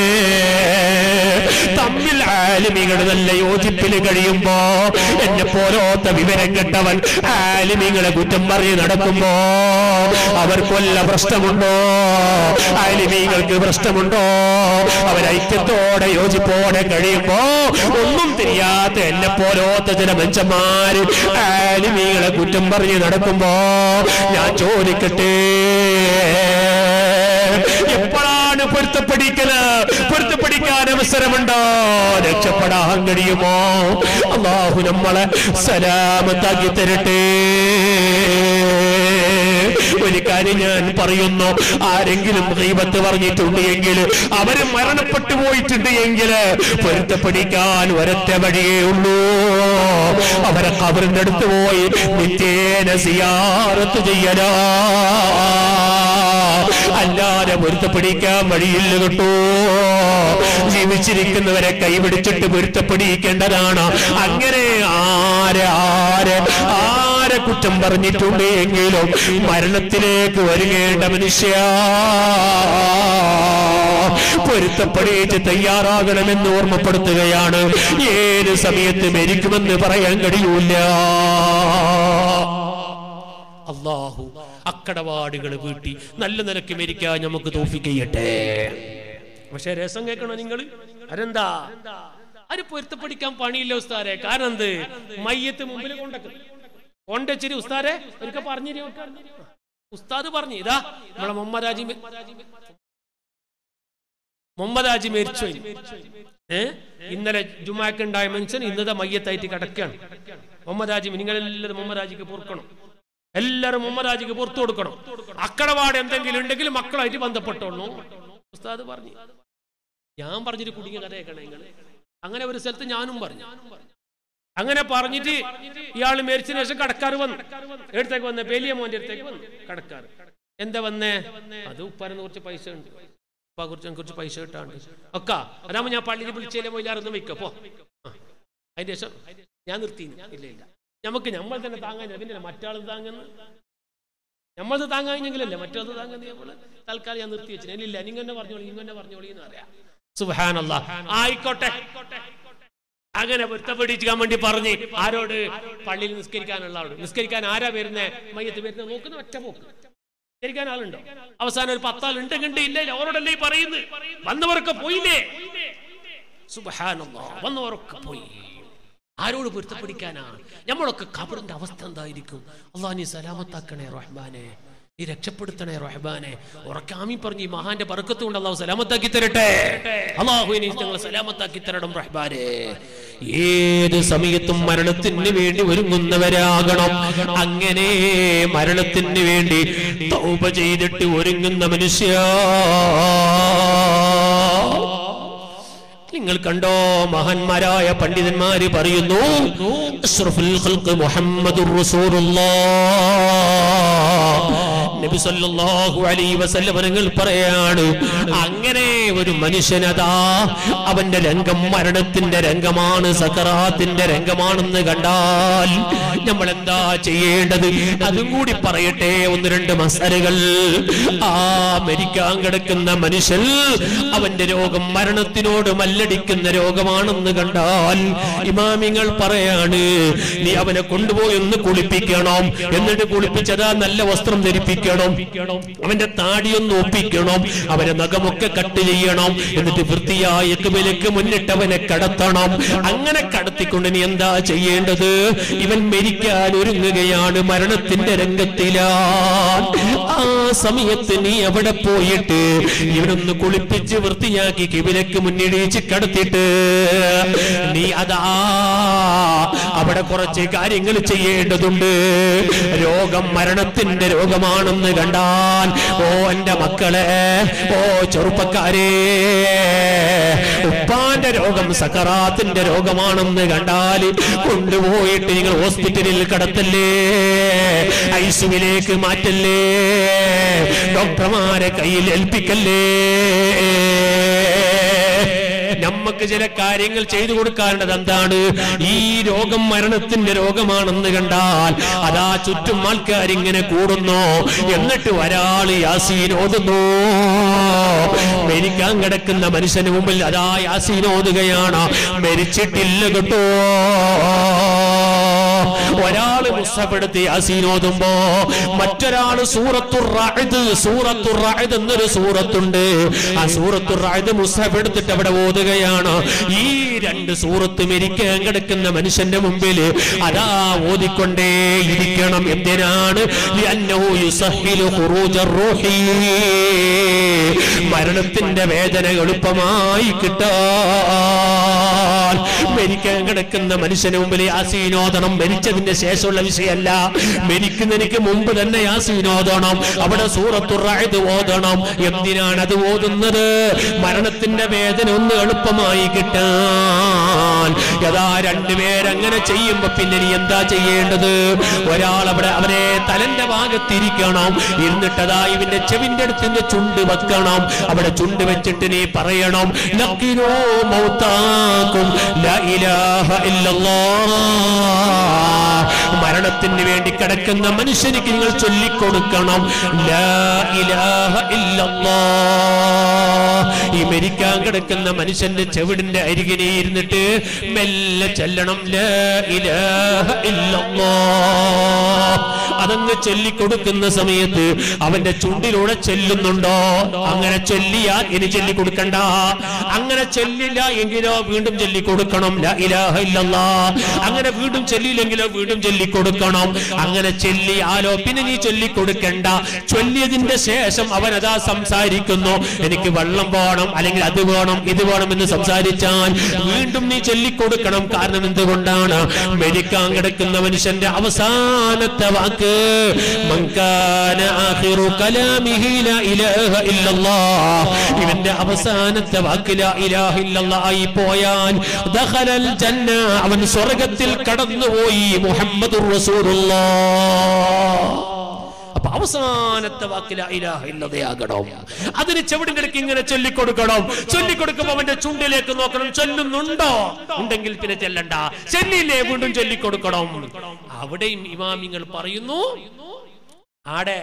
തമ്മിൽ ആലിമികൾ നല്ല യോജിപ്പിൽ കഴിയുമ്പോ എന്നെ പോലോത്ത വിവരം കെട്ടവൻ ആലിമികളെ കുറ്റം പറഞ്ഞ് നടക്കുമ്പോ അവർക്കൊല്ല പ്രശ്നമുണ്ടോ? ആലിമികൾക്ക് പ്രശ്നമുണ്ടോ? അവരൈക്യത്തോടെ യോജിപ്പോടെ കഴിയുമ്പോ ഒന്നും തിരിയാത്ത എന്നെ പോലോത്ത ചില മനുഷ്യന്മാര് ആലിമികളെ കുറ്റം പറഞ്ഞ് നടക്കുമ്പോ ഞാൻ ചോദിക്കട്ടെ, എപ്പോഴാണ് പൊരുത്തപ്പെടിക്കല്? പൊരുത്തപ്പെടിക്കാൻ അവസരമുണ്ടോ? രക്ഷപ്പെടാൻ കഴിയുമോ? അല്ലാഹു നമ്മളെ സലാമത്താക്കി തരട്ടെ. ഒരു കാര്യം ഞാൻ പറയുന്നു, ആരെങ്കിലും ഗീബത്ത് പറഞ്ഞിട്ടുണ്ട് എങ്കിൽ, അവര് മരണപ്പെട്ടു പോയിട്ടുണ്ട് എങ്കിൽ പൊരുത്തപ്പെടിക്കാൻ ഒരൊറ്റ വഴിയേ ഉള്ളൂ. അവരെ ഖബറിന്റെ അടുത്ത് പോയി നിത്യേന സിയാറത്ത് ചെയ്യലാ, അല്ലാതെ പൊരുത്തപ്പെടിക്കാൻ വഴിയില്ല കേട്ടോ. ജീവിച്ചിരിക്കുന്നവരെ കൈപിടിച്ചിട്ട് പൊരുത്തപ്പെടിക്കേണ്ടതാണ്. അങ്ങനെ ആരെ ആരെ ആരെ കുറ്റം പറഞ്ഞിട്ടുണ്ട് എങ്കിലും മരണത്തിലേക്ക് വരികേണ്ട മനുഷ്യ പൊരുത്തപ്പെടിച്ച് തയ്യാറാകണമെന്ന് ഓർമ്മപ്പെടുത്തുകയാണ്. ഏത് സമയത്ത് മരിക്കുമെന്ന് പറയാൻ കഴിയൂല. അല്ലാഹു അക്കടപാടുകൾ വീട്ടി നല്ല നിലയ്ക്ക് മരിക്കാൻ നമുക്ക് തൗഫീഖ് ചെയ്യട്ടെ. പക്ഷെ രസം കേൾക്കണോ നിങ്ങൾ? അതെന്താ അത് പൊരുത്തപ്പെടിക്കാൻ പണിയില്ല ഉസ്താരെ. കാരണം എന്ത്? മയ്യത്ത് മുമ്പിൽ കൊണ്ടൊക്കെ കൊണ്ടച്ചിരി ഉസ്താരെ ഒരിക്കൽ പറഞ്ഞു, ഉസ്താദ് പറഞ്ഞു, ഇതാ നമ്മളെ മുഹമ്മദ് ഹാജി മുഹമ്മദ് ഹാജി മരിച്ചു. ഏ ഇന്നലെ ജുമാക്ക് ഉണ്ടായ മനുഷ്യൻ ഇന്നത്തെ മയ്യത്തായിട്ട് കിടക്കുകയാണ്. മുഹമ്മദ് ഹാജി, നിങ്ങളെല്ലാവരും മുഹമ്മദ് ഹാജിക്ക് പൊറുക്കണം, എല്ലാവരും മുഹമ്മദ് ഹാജിക്ക് പുറത്തു കൊടുക്കണം. അക്കടപാട് എന്തെങ്കിലും ഉണ്ടെങ്കിൽ മക്കളായിട്ട് ബന്ധപ്പെട്ടോളൂ ഉസ്താദ് പറഞ്ഞു. ഞാൻ പറഞ്ഞിട്ട് കുടുങ്ങിയ കഥ കേൾക്കണേ നിങ്ങൾ. അങ്ങനെ ഒരു സ്ഥലത്ത് ഞാനും പറഞ്ഞു. അങ്ങനെ പറഞ്ഞിട്ട് ഇയാൾ മരിച്ചതിന് ശേഷം കടക്കാർ വന്നു, എടുത്തേക്ക് വന്നേ, വലിയ മോന്റെ അടുത്തേക്ക് വന്നു കടക്കാർ. എന്താ വന്നേ? അത് ഉപ്പാരെന്ന് കുറച്ച് പൈസ ഉണ്ട്, ഉപ്പ കുറിച്ച് കുറച്ച് പൈസ കിട്ടാണ്ട് ഒക്കെ. അതാകുമ്പോ ഞാൻ പള്ളിയിൽ വിളിച്ചേലെ പോയില്ലായിരുന്നു വെക്കപ്പോ. അതിന്റെ ശേഷം ഞാൻ നിർത്തി. ഇല്ല ഇല്ല, നമുക്ക് നമ്മൾ തന്നെ താങ്ങാൻ, പിന്നെ മറ്റാൾ താങ്ങുന്നു, നമ്മളത് താങ്ങാഞ്ഞെങ്കിലല്ലേ മറ്റത് താങ്ങുന്നത്. നമ്മള് തൽക്കാലം ഞാൻ നിർത്തി വെച്ചു. ഇല്ല, നിങ്ങൾ തന്നെ പറഞ്ഞോളി, നിങ്ങൾ തന്നെ പറഞ്ഞോളി എന്ന് പറയാം. സുബ്ഹാനല്ലാഹ്. ആയിക്കോട്ടെ, അങ്ങനെ പൊരുത്തപ്പെടിക്കാൻ വേണ്ടി പറഞ്ഞ് ആരോട്? പള്ളിയിൽ നിസ്കരിക്കാനുള്ള ആളോട്. നിസ്കരിക്കാൻ ആരാ വരുന്നേ? മയ്യത്ത് വരുന്നത് നോക്കുന്ന ഒറ്റ പോക്ക്. നിസ്കരിക്കാൻ ആളുണ്ടോ? അവസാനം ഒരു പത്താൾ ഉണ്ടെങ്കിൽ ഇല്ല, അവരോടല്ലേ പറയുന്നത്? വന്നവരൊക്കെ പോയില്ലേ? സുബ്ഹാനല്ലാഹ്, വന്നവരൊക്കെ പോയി. ആരോട് പൊരുത്തപ്പെടിക്കാനാ? നമ്മളൊക്കെ ഖബറിന്റെ അവസ്ഥ എന്തായിരിക്കും? അല്ലാഹ് നീ സലാമത്താക്കണേ റഹ്മാനെ, നീ രക്ഷപ്പെടുത്തണേ റഹ്മാനെ. ഉറക്കാമി പറഞ്ഞ് ഈ മഹാന്റെ ബർക്കത്ത് കൊണ്ട് അല്ലാഹു സലാമത്താക്കി തരട്ടെ. അല്ലാഹു നീ ഞങ്ങളെ സലാമത്താക്കി തരണം റഹ്മാനെ. ഏത് സമയത്തും മരണത്തിന് വേണ്ടി ഒരുങ്ങുന്നവരാകണം. അങ്ങനെ മരണത്തിന് വേണ്ടി തൗബ ചെയ്തിട്ട് ഒരുങ്ങുന്ന മനുഷ്യ, നിങ്ങൾ കണ്ടോ മഹാന്മാരായ പണ്ഡിതന്മാര് പറയുന്നു, അഷ്റഫുൽ ഖൽഖ് മുഹമ്മദുർ റസൂലുള്ളാഹ് നബി സല്ലല്ലാഹു അലൈഹി വസല്ലം നിങ്ങൾ പറയാണ്, അങ്ങനെ ഒരു മനുഷ്യനതാ അവന്റെ രംഗം മരണത്തിന്റെ രംഗമാണ്, സക്കറാത്തിന്റെ രംഗമാണെന്ന് കണ്ടാൽ നമ്മൾ എന്താ ചെയ്യേണ്ടത്? അതും കൂടി പറയട്ടെ, ഒന്ന് രണ്ട് മസലകൾ. ആ മരിക്കാൻ കിടക്കുന്ന മനുഷ്യൻ അവന്റെ രോഗം മരണത്തിനോട് മല്ലടിക്കുന്ന രോഗമാണെന്ന് കണ്ടാൽ ഇമാമിങ്ങൾ പറയാണ്, നീ അവനെ കൊണ്ടുപോയി ഒന്ന് കുളിപ്പിക്കണം. എന്നിട്ട് കുളിപ്പിച്ചതാ നല്ല വസ്ത്രം ധരിപ്പിക്കണം, അവന്റെ താടിയൊന്ന് ഒപ്പിക്കണം, അവന്റെ നഖമൊക്കെ കട്ട് ചെയ്യണം, എന്നിട്ട് വൃത്തിയായ ഖിബലക്ക് മുന്നിട്ട് അവനെ കടത്തണം. അങ്ങനെ കടത്തിക്കൊണ്ട് നീ എന്താ ചെയ്യേണ്ടത്? ഇവൻ മരിക്കാൻ ഒരുങ്ങുകയാണ്, മരണത്തിന്റെ രംഗത്തിലാണ്. ആ സമയത്ത് നീ അവിടെ പോയിട്ട് ഇവനൊന്ന് കുളിപ്പിച്ച് വൃത്തിയാക്കി ഖിബലക്ക് മുന്നിടിച്ച് കടത്തിട്ട് നീ അതാ അവിടെ കുറച്ച് കാര്യങ്ങൾ ചെയ്യേണ്ടതുണ്ട്. രോഗം മരണത്തിന്റെ രോഗമാണെന്ന് കണ്ടാൽ, ഓ എന്റെ മക്കളെ, ഓ ചെറുപ്പക്കാരെ, ഉപ്പാന്റെ രോഗം സക്കറാത്തിന്റെ രോഗമാണെന്ന് കണ്ടാൽ കൊണ്ടുപോയിട്ട് നിങ്ങൾ ഹോസ്പിറ്റലിൽ കടത്തല്ലേ, ഐസിയുവിലേക്ക് മാറ്റല്ലേ, ഡോക്ടർമാരെ കയ്യിൽ ഏൽപ്പിക്കല്ലേ. നമുക്ക് ചില കാര്യങ്ങൾ ചെയ്തു കൊടുക്കാറുണ്ട്. എന്താണ്? ഈ രോഗം മരണത്തിന്റെ രോഗമാണെന്ന് കണ്ടാൽ അതാ ചുറ്റും ആൾക്കാരിങ്ങനെ കൂടുന്നു, എന്നിട്ട് ഒരാള് യാസീൻ ഓതുന്നു. മരിക്കാൻ കിടക്കുന്ന മനുഷ്യന് മുമ്പിൽ അതാ യാസീൻ ഓതുകയാണ്. മരിച്ചിട്ടില്ല കേട്ടോ. ഒരാള് മുസ്ഹഫെടുത്ത് യാസീൻ ഓതുമ്പോ മറ്റൊരാള് സൂറത്തുർ റഅദ് സൂറത്തുർ റഅദ് എന്നൊരു സൂറത്തുണ്ട്, ആ സൂറത്തുർ റഅദ് മുസ്ഹഫ് എടുത്തിട്ട് അവിടെ ഓതുകയാണ്. ഈ രണ്ട് സൂറത്ത് മരിക്കാൻ കിടക്കുന്ന മനുഷ്യന്റെ മുമ്പിൽ അതാ ഓതിക്കൊണ്ടേ ഇരിക്കണം. എന്തിനാണ്? ലിഅന്നഹു യുസഹിലു ഖുറൂജർ റൂഹി, മരണത്തിന്റെ വേദന എളുപ്പമായി കിട്ടാൻ മരിക്കാൻ കിടക്കുന്ന മനുഷ്യന് മുമ്പിൽ യാസീൻ ഓതണം. മരിച്ചതിന്റെ ശേഷമുള്ള വിഷയമല്ല, മരിക്കുന്നതിന് മുമ്പ് തന്നെ യാസീൻ ഓതണം. അവിടെ സൂറത്തുർ റഅദ് ഓതണം. എന്തിനാണ് അത് ഓതുന്നത്? മരണത്തിന്റെ വേദന ഒന്ന് എളുപ്പമായി കിട്ടാൻ. യഥാ രണ്ടുപേരങ്ങനെ ചെയ്യുമ്പോ പിന്നെ നീ എന്താ ചെയ്യേണ്ടത്? ഒരാൾ അവിടെ അവരെ തലന്റെ ഭാഗത്തിരിക്കണം, ഇരുന്നിട്ടതാ ഇവന്റെ ചെവിന്റെ അടുത്തിന്റെ ചുണ്ട് വെക്കണം. അവിടെ ചുണ്ട് വെച്ചിട്ട് നീ പറയണം, ലഖിനൂ മൗതാകും ലാ ഇലാഹ ഇല്ലല്ലാഹ്. മരണത്തിന് വേണ്ടി കിടക്കുന്ന മനുഷ്യനിക്ക് നിങ്ങൾ ചൊല്ലിക്കൊടുക്കണം, ലാ ഇലാഹ ഇല്ലല്ലാഹ്. ഈ മരിക്കാൻ കിടക്കുന്ന മനുഷ്യന്റെ ചെവിടിന്റെ അരികിനെ ഇരുന്നിട്ട് മെല്ലെ ചെല്ലണം, ലാ ഇലാഹ ഇല്ലല്ലാഹ്. അതങ്ങ് ചൊല്ലിക്കൊടുക്കുന്ന സമയത്ത് അവന്റെ ചുണ്ടിലൂടെ ചെല്ലുന്നുണ്ടോ? അങ്ങനെ ചൊല്ലിയാൽ ഇനി ചൊല്ലിക്കൊടുക്കണ്ട. അങ്ങനെ ചൊല്ലില്ല എങ്കിലോ വീണ്ടും ചൊല്ലിക്കൊടുക്കണം, ലാ ഇലാഹ ഇല്ലല്ലാഹ്. അങ്ങനെ വീണ്ടും ചൊല്ലിയില്ലെങ്കിലോ വീണ്ടും ചൊല്ലിക്കൊടുക്കണം. അങ്ങനെ ചൊല്ലിയാലോ പിന്നെ നീ ചൊല്ലിക്കൊടുക്കണ്ട. ചൊല്ലിയതിന്റെ ശേഷം അവനതാ സംസാരിക്കുന്നു, എനിക്ക് വെള്ളം വേണം, അല്ലെങ്കിൽ അത് വേണം, ഇത് വേണം എന്ന് സംസാരിച്ചാൽ വീണ്ടും നീ ചൊല്ലിക്കൊടുക്കണം. കാരണം എന്തുകൊണ്ടാണ്? മരിക്കാൻ കിടക്കുന്ന മനുഷ്യന്റെ അവസാനത്തെ വാക്ക് മൻകാന ആഖിറു കലാമിഹി ലാ ഇലാഹ ഇല്ലല്ലാഹ്, ഇവന്റെ അവസാനത്തെ വാക്ക് ലാ ഇലാഹ ഇല്ലല്ലാഹ് ആയി പോയാൽ ദഖലൽ ജന്ന, അവൻ സ്വർഗ്ഗത്തിൽ കടന്നുപോയി. മുഹമ്മദുർ റസൂലുള്ളാഹ്. അപ്പൊ അവസാനത്തെ വാക്ക് ലാ ഇലാഹ ഇല്ലല്ലാഹ്. അതിന് ചെവിടിന്റെ ഇടയ്ക്ക് ഇങ്ങനെ ചൊല്ലിക്കൊടുക്കണം. ചൊല്ലിക്കൊടുക്കുമ്പോ അവന്റെ ചുണ്ടിലേക്ക് നോക്കണം, ചൊല്ലുന്നുണ്ടോ? ഉണ്ടെങ്കിൽ പിന്നെ ചെല്ലണ്ട, ചെല്ലില്ലേ വീണ്ടും ചൊല്ലിക്കൊടുക്കണം. അവിടെയും ഇമാമിങ്ങൾ പറയുന്നു, ആടെ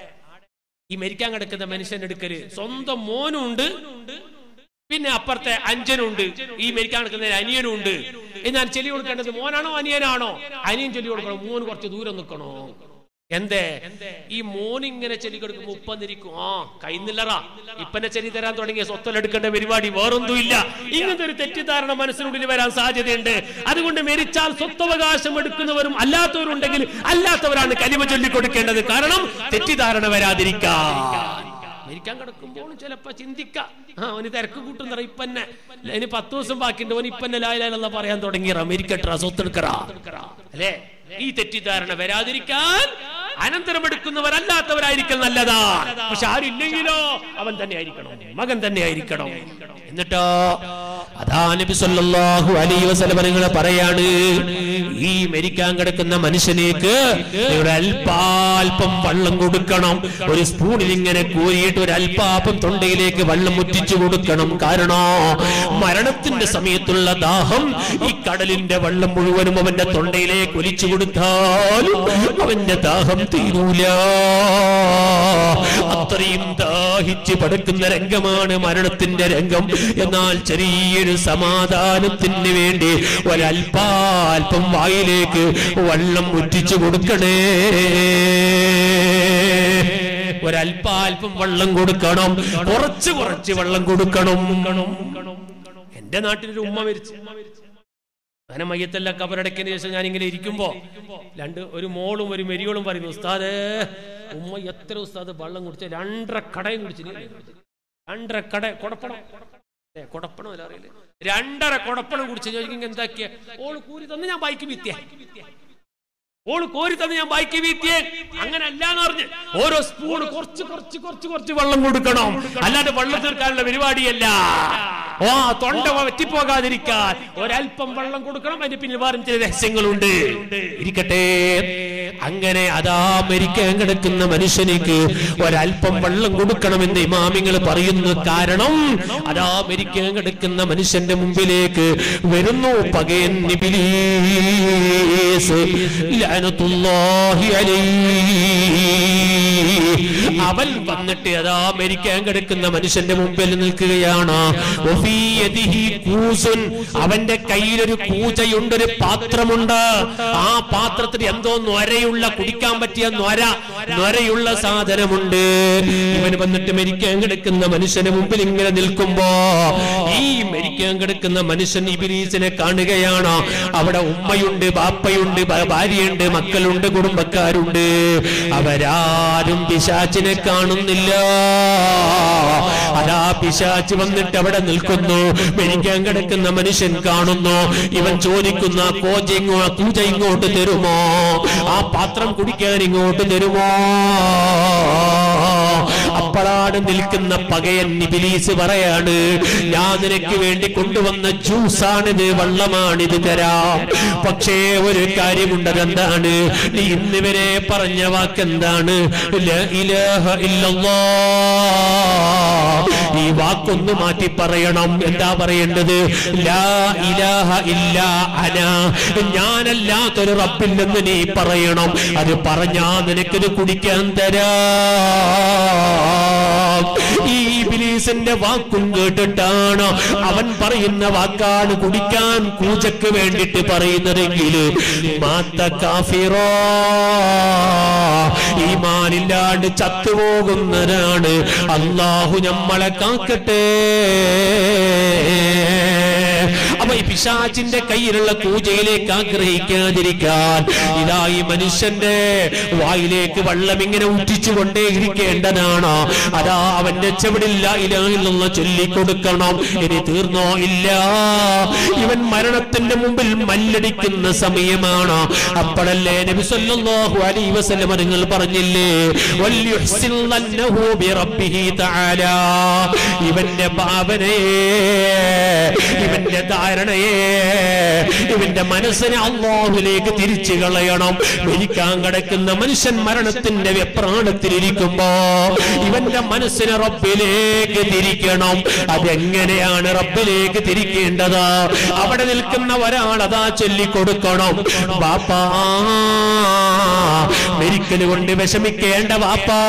ഈ മരിക്കാൻ കിടക്കുന്ന മനുഷ്യന്റെ അടുക്കല് സ്വന്തം മോനും ഉണ്ട്, പിന്നെ അപ്പുറത്തെ അഞ്ചനുണ്ട്, ഈ മരിക്കാൻ കിടക്കുന്ന അനിയനും ഉണ്ട്. ഞാൻ ചൊല്ലി കൊടുക്കേണ്ടത് മോനാണോ അനിയനാണോ? അനിയൻ ചൊല്ലി കൊടുക്കണം. മോൻ കുറച്ച് ദൂരം നിൽക്കണോ? എന്തേ ഈ മോൻ ഇങ്ങനെ ചൊല്ലി കൊടുക്കുമ്പോ ഉപ്പന്നിരിക്കും, ആ കൈന്നില്ലറാ ഇപ്പന്നെ ചൊല്ലി തരാൻ തുടങ്ങിയ സ്വത്തൊലെടുക്കേണ്ട പരിപാടി വേറൊന്നുമില്ല. ഇങ്ങനത്തെ ഒരു തെറ്റിദ്ധാരണ മനസ്സിനുള്ളിൽ വരാൻ സാധ്യതയുണ്ട്. അതുകൊണ്ട് മരിച്ചാൽ സ്വത്തവകാശം എടുക്കുന്നവരും അല്ലാത്തവരുണ്ടെങ്കിൽ അല്ലാത്തവരാണ് കലിമ ചൊല്ലി കൊടുക്കേണ്ടത്. കാരണം തെറ്റിദ്ധാരണ വരാതിരിക്കാൻ. മരിക്കാൻ കിടക്കുമ്പോൾ ചിലപ്പോ ചിന്തിക്കാം, ആ അവന് തിരക്ക് കൂട്ടുന്നറ ഇപ്പന്നെ ഇനി പത്ത് ദിവസം ബാക്കിണ്ട്, അവൻ ഇപ്പന്നെ ലായിലായില്ല പറയാൻ തുടങ്ങിയറ മരിക്കട്ടാ സ്വത്തെടുക്കറാ അല്ലേ? ഈ തെറ്റിദ്ധാരണ വരാതിരിക്കാൻ അനന്തരം എടുക്കുന്നവരല്ലാത്തവരായിരിക്കും നല്ലതാ. പക്ഷെ ആരില്ലെങ്കിലോ അവൻ തന്നെ ആയിരിക്കണം, മകൻ തന്നെ ആയിരിക്കണം. എന്നിട്ടോ അതാ നബി സല്ലല്ലാഹു അലൈഹി വസല്ലം നിങ്ങൾ പറയാണ്, ഈ മരിക്കാൻ കിടക്കുന്ന മനുഷ്യനേക്ക് ഒരു അല്പാൽപ്പം വെള്ളം കൊടുക്കണം. ഒരു സ്പൂണിൽ ഇങ്ങനെ കോരിയിട്ട് ഒരു അല്പാൽപ്പം തൊണ്ടയിലേക്ക് വെള്ളം മുറ്റിച്ചു കൊടുക്കണം. കാരണം മരണത്തിന്റെ സമയത്തുള്ള ദാഹം ഈ കടലിന്റെ വെള്ളം മുഴുവനും അവന്റെ തൊണ്ടയിലേക്ക് ഒലിച്ചു കൊടുത്താൽ അവന്റെ ദാഹം തീരൂല. അത്രയും ദാഹിച്ച് പടക്കുന്ന രംഗമാണ് മരണത്തിന്റെ രംഗം. എന്നാൽ ചെറിയൊരു സമാധാനത്തിന് വേണ്ടി ഒരൽപാൽപ്പം വായിലേക്ക് വെള്ളം മുറ്റിച്ചു കൊടുക്കണേ. ഒരൽപാൽപ്പം വെള്ളം കൊടുക്കണം, കുറച്ച് കുറച്ച് വെള്ളം കൊടുക്കണം. എന്റെ നാട്ടിലൊരു ഉമ്മ മരിച്ചു. അങ്ങനെ മയ്യത്തെല്ലാം കബറടക്കിയതിന് ശേഷം ഞാൻ ഇങ്ങനെ ഇരിക്കുമ്പോ രണ്ട് ഒരു മോളും ഒരു മെരിയോളും പറയുന്നു, ഉസ്താദേ ഉമ്മ എത്ര ഉസ്താദ് വെള്ളം കുടിച്ച രണ്ടര കടയും കുടിച്ചു. രണ്ടര കട കൊടപ്പണം കൊടപ്പണം അല്ല അറിയില്ല, രണ്ടര കൊടപ്പണം കുടിച്ച് ചോദിക്കും എന്താക്കിയ? ഓള് കൂരി തന്ന് ഞാൻ ബൈക്ക് വീത്തിയ, ഓള് കോരി തന്ന് ഞാൻ ബൈക്ക് വീത്തിയേ. അങ്ങനെ അല്ലാന്ന് പറഞ്ഞ് ഓരോ സ്പൂണ് കുറച്ച് കുറച്ച് കുറച്ച് കുറച്ച് വെള്ളം കൊടുക്കണം. അല്ലാതെ വെള്ളം തീർക്കാനുള്ള പരിപാടിയല്ല. ഓ തൊണ്ട വറ്റിപ്പോകാതിരിക്കാൻ ഒരൽപ്പം വെള്ളം കൊടുക്കണം. അതിന് പിന്നിൽ വേറെ ചില രഹസ്യങ്ങളുണ്ട്. ഇരിക്കട്ടെ. അങ്ങനെ അതാ മരിക്കാൻ കിടക്കുന്ന മനുഷ്യനിക്ക് ഒരൽപ്പം വെള്ളം കൊടുക്കണമെന്ന് ഇമാമിങ്ങൾ പറയുന്നു. കാരണം അതാ മരിക്കാൻ കിടക്കുന്ന മനുഷ്യന്റെ മുമ്പിലേക്ക് വരുന്നു പകയൻ ഇബ്ലീസ് ലഅനത്തുല്ലാഹി അലൈഹി. അവൻ വന്നിട്ട് അതാ മരിക്കാൻ കിടക്കുന്ന മനുഷ്യന്റെ മുമ്പിൽ നിൽക്കുകയാണ്. അവന്റെ കയ്യിലൊരു കൂജയുണ്ട്, ഒരു പാത്രമുണ്ട്. ആ പാത്രത്തിൽ എന്തോ നൊരയുള്ള, കുടിക്കാൻ പറ്റിയ നൊര നൊരയുള്ള സാധനമുണ്ട്. ഇവൻ വന്നിട്ട് മരിക്കാൻ കിടക്കുന്ന മനുഷ്യന് മുമ്പിൽ ഇങ്ങനെ നിൽക്കുമ്പോ ഈ മരിക്കാൻ കിടക്കുന്ന മനുഷ്യൻ ഇബ്ലീസിനെ കാണുകയാണ്. അവിടെ ഉമ്മയുണ്ട്, ബാപ്പയുണ്ട്, ഭാര്യയുണ്ട്, മക്കളുണ്ട്, കുടുംബക്കാരുണ്ട്. അവരാരും പിശാചിനെ കാണുന്നില്ല. അതാ പിശാച് വന്നിട്ട് അവിടെ നിൽക്കുന്നു. മരിക്കാൻ കിടക്കുന്ന മനുഷ്യൻ കാണുന്നു. ഇവൻ ചോദിക്കുന്ന കോജ കൂജ ഇങ്ങോട്ട് തരുമോ? ആ പാത്രം കുടിക്കാൻ ഇങ്ങോട്ട് തരുമോ? അപ്പോഴാണ് നിൽക്കുന്ന പകയൻ ഇബ്ലീസ് പറയാണ്, ഞാൻ നിനക്ക് വേണ്ടി കൊണ്ടുവന്ന ജ്യൂസാണിത്, വെള്ളമാണിത്, തരാം. പക്ഷേ ഒരു കാര്യമുണ്ട്. എന്താണ്? നീ ഇന്ന് വരെ പറഞ്ഞ വാക്കെന്താണ്? ലാ ഇലാഹ ഇല്ലല്ലാഹ്. ഈ വാക്കൊന്ന് മാറ്റി പറയണം. എന്താ പറയേണ്ടത്? ലാ ഇലാഹ ഇല്ലാ അനാ. ഞാനല്ലാത്തൊരു റബ്ബില്ലെന്ന് നീ പറയണം. അത് പറഞ്ഞാ നിനക്കിത് കുടിക്കാൻ തരാം. ഈ ഇബ്ലീസിന്റെ വാക്കും കേട്ടിട്ടാണ് അവൻ പറയുന്ന വാക്കാണ് കുടിക്കാൻ കൂജക്ക് വേണ്ടിട്ട് പറയുന്നതെങ്കിൽ മാത്ത കാഫിറോ, ഈമാനില്ലാണ്ട് ചത്തുപോകുന്നവരാണ്. അല്ലാഹു നമ്മളെ കാക്കട്ടെ. അപ്പൊ ഈ പിശാചിന്റെ കയ്യിലുള്ള കൂജയിലേക്ക് ആഗ്രഹിക്കാതിരിക്കാൻ ഇതാ ഈ മനുഷ്യന്റെ വായിലേക്ക് വെള്ളം ഇങ്ങനെ ഉറ്റിച്ചു കൊണ്ടേ ഇരിക്കേണ്ടതാണ്. അതാ അവന്റെ ചെവിടില്ല ഇലാഹില്ല ചൊല്ലിക്കൊടുക്കണം. ഇനി തീർന്നോ? ഇല്ല. ഇവൻ മരണത്തിന്റെ മുമ്പിൽ മല്ലടിക്കുന്ന സമയമാണ്. അപ്പോഴല്ലേ നബി സല്ലല്ലാഹു അലൈഹി വസല്ലം നിങ്ങൾ പറഞ്ഞില്ലേ, വൽയുഹ്സിൻ ലന്നഹു ബിറബ്ബിഹി തആല. ഇവന്റെ ഭാവനയെ, ഇവന്റെ ധാരണയെ, ഇവന്റെ മനസ്സിനെ അല്ലാഹുവിലേക്ക് തിരിച്ചു കളയണം. മരിക്കാൻ കിടക്കുന്ന മനുഷ്യൻ മരണത്തിന്റെ വെപ്രാണത്തിലിരിക്കുമ്പോ ഇവന്റെ മനസ്സിനെ റബ്ബിലേക്ക് തിരിക്കണം. അതെങ്ങനെയാണ് റബ്ബിലേക്ക് തിരിക്കേണ്ടത്? അവിടെ നിൽക്കുന്ന ഒരാൾ അതാ ചൊല്ലിക്കൊടുക്കണം, ബാപ്പാ മരിക്കൽ കൊണ്ട് വിഷമിക്കേണ്ട വാപ്പാ,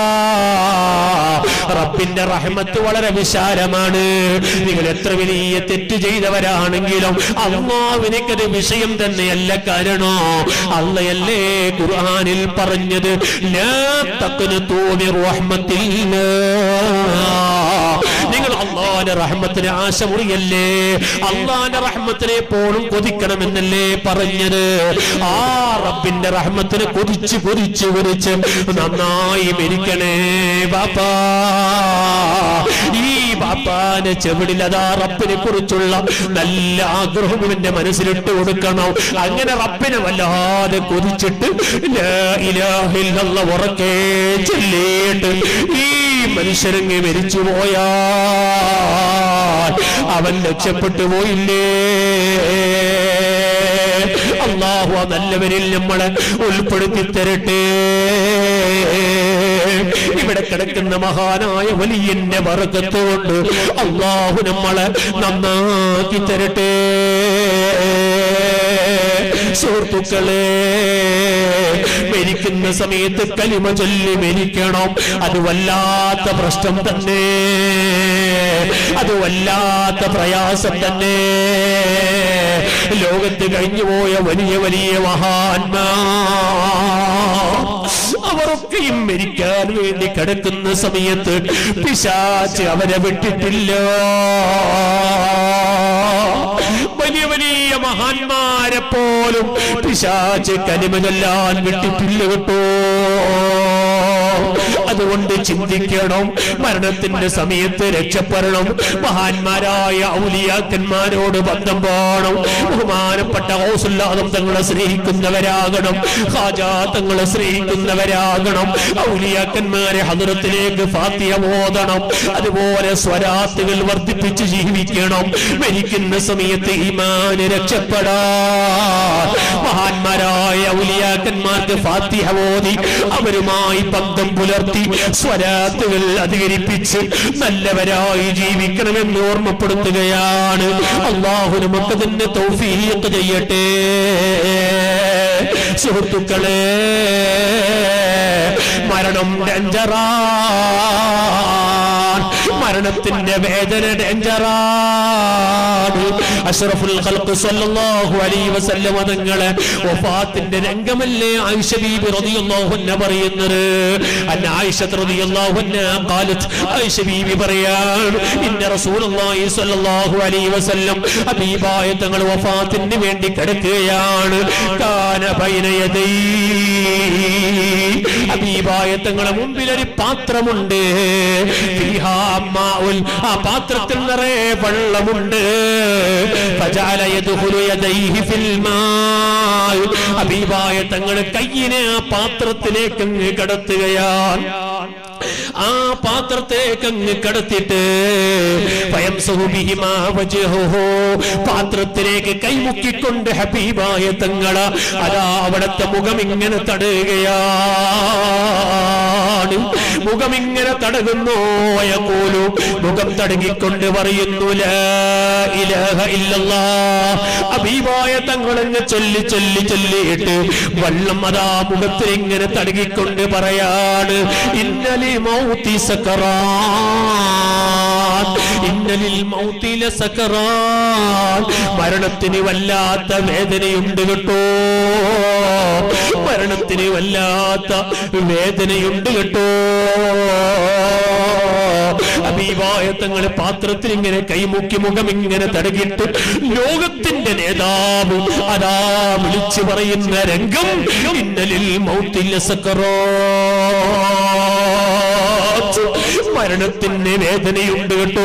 റബ്ബിന്റെ റഹ്മത്ത് വളരെ വിശാലമാണ്. നിങ്ങൾ എത്ര വലിയ തെറ്റ് ചെയ്തവരാണെങ്കിലും ആണെങ്കിലും അല്ലാഹുവിനേക്കത് വിഷയം തന്നെയല്ല. കാരണം അള്ളയല്ലേ ഖുർആനിൽ പറഞ്ഞത് ലാ തഖ്നതു മിർ റഹ്മത്തില്ലാഹ്, നിങ്ങൾ അള്ളാന്റെ റഹ്മത്തിനെ ആശ മുറിയല്ലേ, അള്ളാന്റെ റഹ്മത്തിനെ എപ്പോഴും കൊതിക്കണമെന്നല്ലേ പറഞ്ഞത്. ആ റബ്ബിന്റെ റഹ്മത്തിനെ കൊതിച്ച് കൊതിച്ച് കൊതിച്ച് നന്നായി മരിക്കണേ ബാപ്പാ. ഈ ബാപ്പാന്റെ ചെവിടിലതാ റബ്ബിനെ കുറിച്ചുള്ള നല്ല ആഗ്രഹം ഇവന്റെ മനസ്സിലിട്ട് കൊടുക്കണം. അങ്ങനെ റബ്ബിനെ വല്ലാതെ കൊതിച്ചിട്ട് ലാ ഇലാഹ ഇല്ലല്ലാഹ് ഉറക്കെ ചൊല്ലിയിട്ട് ഈ മനുഷ്യരങ്ങ് മരിച്ചു പോയാൽ അവൻ രക്ഷപ്പെട്ടു പോയില്ലേ. അല്ലാഹു നല്ലവരിൽ നമ്മളെ ഉൾപ്പെടുത്തി തരട്ടെ. ഇവിടെ കിടക്കുന്ന മഹാനായ വലിയന്റെ ബർക്കത്ത് കൊണ്ട് അല്ലാഹു നമ്മളെ നന്നാക്കി തരട്ടെ. സുഹൃത്തുക്കളെ, മരിക്കുന്ന സമയത്ത് കലിമ ചൊല്ലി മരിക്കണം. അത് വല്ലാത്ത പ്രശ്നം തന്നെ, അത് വല്ലാത്ത പ്രയാസം തന്നെ. ലോകത്ത് കഴിഞ്ഞുപോയ വലിയ വലിയ മഹാന്മാർ അവരൊക്കെയും മരിക്കാൻ വേണ്ടി കിടക്കുന്ന സമയത്ത് പിശാച് അവരെ വിട്ടിട്ടില്ല. വലിയ വലിയ മഹാന്മാരെ പോലും പിശാച് കലിമ ചൊല്ലാൻ വിട്ടിട്ടില്ല കേട്ടോ. അതുകൊണ്ട് ചിന്തിക്കണം, മരണത്തിന്റെ സമയത്ത് രക്ഷപ്പെടണം. മഹാന്മാരായ ഔലിയാക്കന്മാരോട് ബന്ധം പോകണം. ബഹുമാനപ്പെട്ട ഗൗസുൽ ആദം തങ്ങളെ സ്നേഹിക്കുന്നവരാകണം, ഖാജാ തങ്ങളെ സ്നേഹിക്കുന്നവരാകണം. ഔലിയാക്കന്മാരെ ഹദ്റത്തിലേക്ക് ഫാത്തിഹ ഓതണം. അതുപോലെ സ്വലാത്തുകൾ വർദ്ധിപ്പിച്ച് ജീവിക്കണം. മരിക്കുന്ന സമയത്ത് ഈമാന് രക്ഷപ്പെടാൻ മഹാന്മാരായ ഔലിയാക്കന്മാർക്ക് ഫാത്തിഹ ഓതി അവരുമായി ബന്ധം പുലർത്തി സ്വലാത്തുകൾ അധികരിപ്പിച്ച് നല്ലവരായി ജീവിക്കണമെന്ന് ഓർമ്മപ്പെടുത്തുകയാണ്. അല്ലാഹു നമുക്ക് തന്നെ തൗഫീഖ് ചെയ്യട്ടെ. സുഹൃത്തുക്കളെ, മരണം ഡേഞ്ചറാണ്, മരണത്തിന്റെ വേദന ഡേഞ്ചറാണ്. അഷ്റഫുൽ ഖൽഖ് സല്ലല്ലാഹു അലൈഹി വസല്ലം തങ്ങളെ വഫാത്തിന്റെ രംഗമല്ലേ ആയിഷ ബീബി റളിയല്ലാഹു അൻഹ പറയുന്നത്. അന്ന ആയിഷ റളിയല്ലാഹു അൻഹ ഖാലത്ത്, ആയിഷ ബീബി പറയാൻ ഇന്ന റസൂലുള്ളാഹി സ്വല്ലല്ലാഹു അലൈഹി വസല്ലം ഹബീബായ തങ്ങൾ വഫാത്തിന് വേണ്ടി കിടക്കുകയാണ്. കാന ബൈന യദൈ, ഹബീബായ തങ്ങളുടെ മുമ്പിൽ ഒരു പാത്രമുണ്ട്. ഫീഹാ മാഉൽ, ആ പാത്രത്തിൽ നിറയെ വെള്ളമുണ്ട്. ഫജഅല യദ്ഖുലു യദൈഹി ഫിൽ മാ, ഹബീബായ തങ്ങളുടെ കയ്യിനെ ആ പാത്രത്തിലേക്ക് അങ്ങ് കടത്തുകയാണ്. ആ പാത്രത്തേക്ക് അങ്ങ് കടത്തിട്ട് പാത്രത്തിലേക്ക് കൈമുക്കിക്കൊണ്ട് ഹബീബായ തങ്ങള് അതാ അവിടത്തെ മുഖം ഇങ്ങനെ തടയുകയാണ്. മുഖം ഇങ്ങനെ തടകുന്നു. യഖൂലു, മുഖം തടകിക്കൊണ്ട് പറയുന്നു ലാ ഇലാഹ ഇല്ലല്ലാഹ്. ഹബീബായ തങ്ങളങ്ങ് ചൊല്ലി ചൊല്ലി ചൊല്ലിയിട്ട് വെള്ളം അതാ മുഖത്തിൽ ഇങ്ങനെ തടകിക്കൊണ്ട് പറയാണ് ഇന്നലി മൗതി സക്കറാത്ത്, ഇന്നലിൽ മൗതി ലസക്കറാത്ത്. മരണത്തിന് വല്ലാത്ത വേദനയുണ്ട് കേട്ടോ, മരണത്തിന് വല്ലാത്ത വേദനയുണ്ട് കേട്ടോ. ഹബീബായ തങ്ങൾ പാത്രത്തിൽ ഇങ്ങനെ കൈമുക്കി മുഖം ഇങ്ങനെ തടകിട്ട് ലോകത്തിന്റെ നേതാവ് അതാ വിളിച്ചു പറയുന്ന രംഗം ഇന്നലിൽ മൗതി ലസക്കറാത്ത്. മരണത്തിന് വേദനയുണ്ട് കേട്ടോ.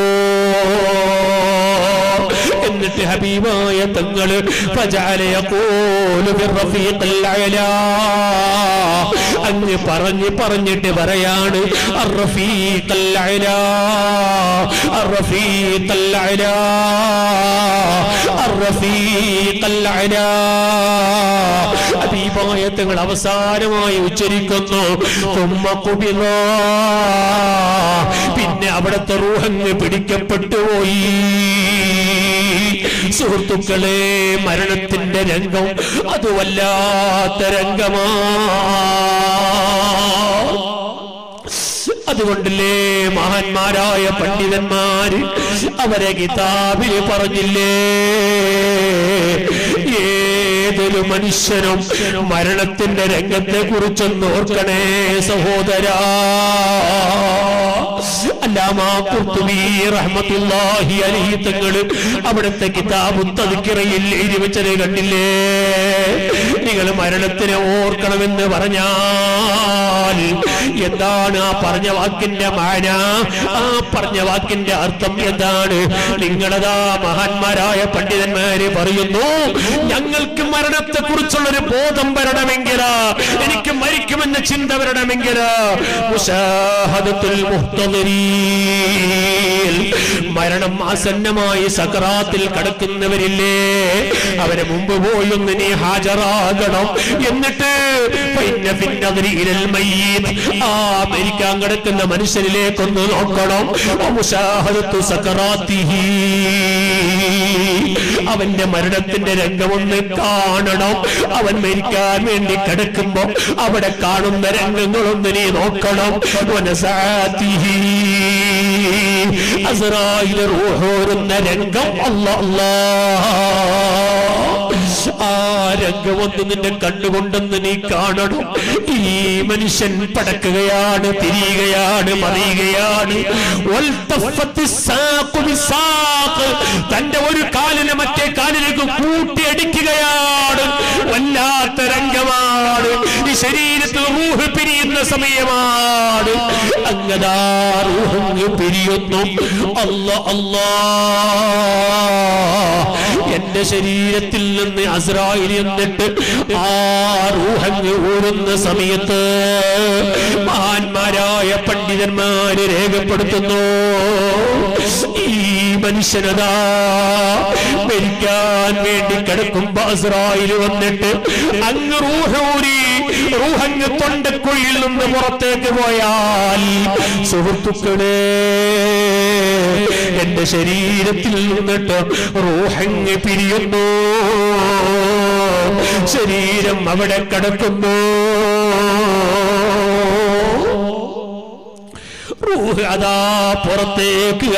എന്നിട്ട് ഹബീബായ തങ്ങള് ഫജഅല യഖൂലു ബിർറഫീഖിൽ അഅലാ, അങ്ങ് പറഞ്ഞ് പറഞ്ഞിട്ട് പറയാണ് അർറഫീഖിൽ അഅലാ, അർറഫീഖിൽ അഅലാ, അർറഫീഖിൽ അഅലാ. ഹബീബായ തങ്ങൾ അവസാനമായി ഉച്ചരിക്കുന്നു തുമ്മ ഖുബില, പിന്നെ അവിടുത്തെ റൂഹങ്ങ് പിടിക്കപ്പെട്ടു പോയി. സുഹൃത്തുക്കളെ, മരണത്തിന്റെ രംഗം അത് വല്ലാത്ത രംഗമാണ്. അതുകൊണ്ടല്ലേ മഹാന്മാരായ പണ്ഡിതന്മാര് അവരെ കിതാബിൽ പറഞ്ഞില്ലേ, ഏതൊരു മനുഷ്യനും മരണത്തിന്റെ രംഗത്തെ കുറിച്ചൊന്ന് ഓർക്കണേ സഹോദരാ. അല്ലാമാ ഖുർത്തുബി റഹ്മത്തുള്ളാഹി അലൈഹി തങ്ങൾ അവിടുത്തെ കിതാബ് തദ്കിറയിൽ എഴുതി വെച്ചത് കണ്ടില്ലേ? നിങ്ങൾ മരണത്തിനെ ഓർക്കണമെന്ന് പറഞ്ഞാൽ എന്താണ് ആ പറഞ്ഞ വാക്കിന്റെ മാന? ആ പറഞ്ഞ വാക്കിന്റെ അർത്ഥം എന്താണ്? നിങ്ങളതാ മഹാന്മാരായ പണ്ഡിതന്മാര് പറയുന്നു, ഞങ്ങൾക്ക് മരണത്തെ കുറിച്ചുള്ളൊരു ബോധം വരണമെങ്കിൽ, എനിക്ക് മരിക്കുമെന്ന ചിന്ത വരണമെങ്കിൽ മുശാഹദത്തുൽ മുഹ്തദിരീൻ, മരണം ആസന്നമായി സകറാത്തിൽ കടക്കുന്നവരില്ലേ, അവരെ മുമ്പ് പോയി ഒന്ന് നീ ഹാജരാകണം. എന്നിട്ട് ആ മരിക്കാൻ കിടക്കുന്ന മനുഷ്യരിലേക്കൊന്ന് നോക്കണം. മുശാഹദത്തു സകറാത്തിഹി, അവന്റെ മരണത്തിന്റെ രംഗമൊന്ന് കാണണം. അവൻ മരിക്കാൻ വേണ്ടി കിടക്കുമ്പോ അവിടെ കാണുന്ന രംഗങ്ങളൊന്ന് നീ നോക്കണം. വനസാത്തിഹി, അസ്റായിൽ റൂഹോരുന്ന രംഗം, അല്ലാഹ് അല്ലാഹ്, ആ രംഗമൊന്ന് നിന്റെ കണ്ണുകൊണ്ടെന്ന് നീ കാണണം. ഈ മനുഷ്യൻ പടക്കുകയാണ്, തിരിയുകയാണ്, മറിയുകയാണ്. തന്റെ ഒരു കാലിനെ മറ്റേ കാലിലേക്ക് കൂട്ടിയടിക്കുകയാണ്. വല്ലാത്ത രംഗമാണ്. ഈ ശരീരത്തിൽ റൂഹ് പിരിയുന്ന സമയമാണ്. അങ്ങതാ റൂഹ് പിരിയുന്നു. അല്ലാഹ് അല്ലാഹ്, എന്റെ ശരീരത്തിൽ നിന്ന് അസ്രായിൽ എന്നിട്ട് ആ റൂഹങ്ങ് ഊരുന്ന സമയത്ത് മഹാന്മാരായ പണ്ഡിതന്മാര് രേഖപ്പെടുത്തുന്നു, ഈ മനുഷ്യനതാ മരിക്കാൻ വേണ്ടി കിടക്കുമ്പോ അസ്രായിൽ വന്നിട്ട് അങ്ങ് റൂഹൂരി റൂഹങ്ങ് തൊണ്ടക്കുഴിയിൽ നിന്ന് പുറത്തേക്ക് പോയാൽ, സുഹൃത്തുക്കളെ, എന്റെ ശരീരത്തിൽ നിന്നിട്ട് റൂഹങ്ങ് പിരിയുന്നു. ശരീരം അവിടെ കിടക്കുന്നു. റൂഹ് അതാ പുറത്തേക്ക്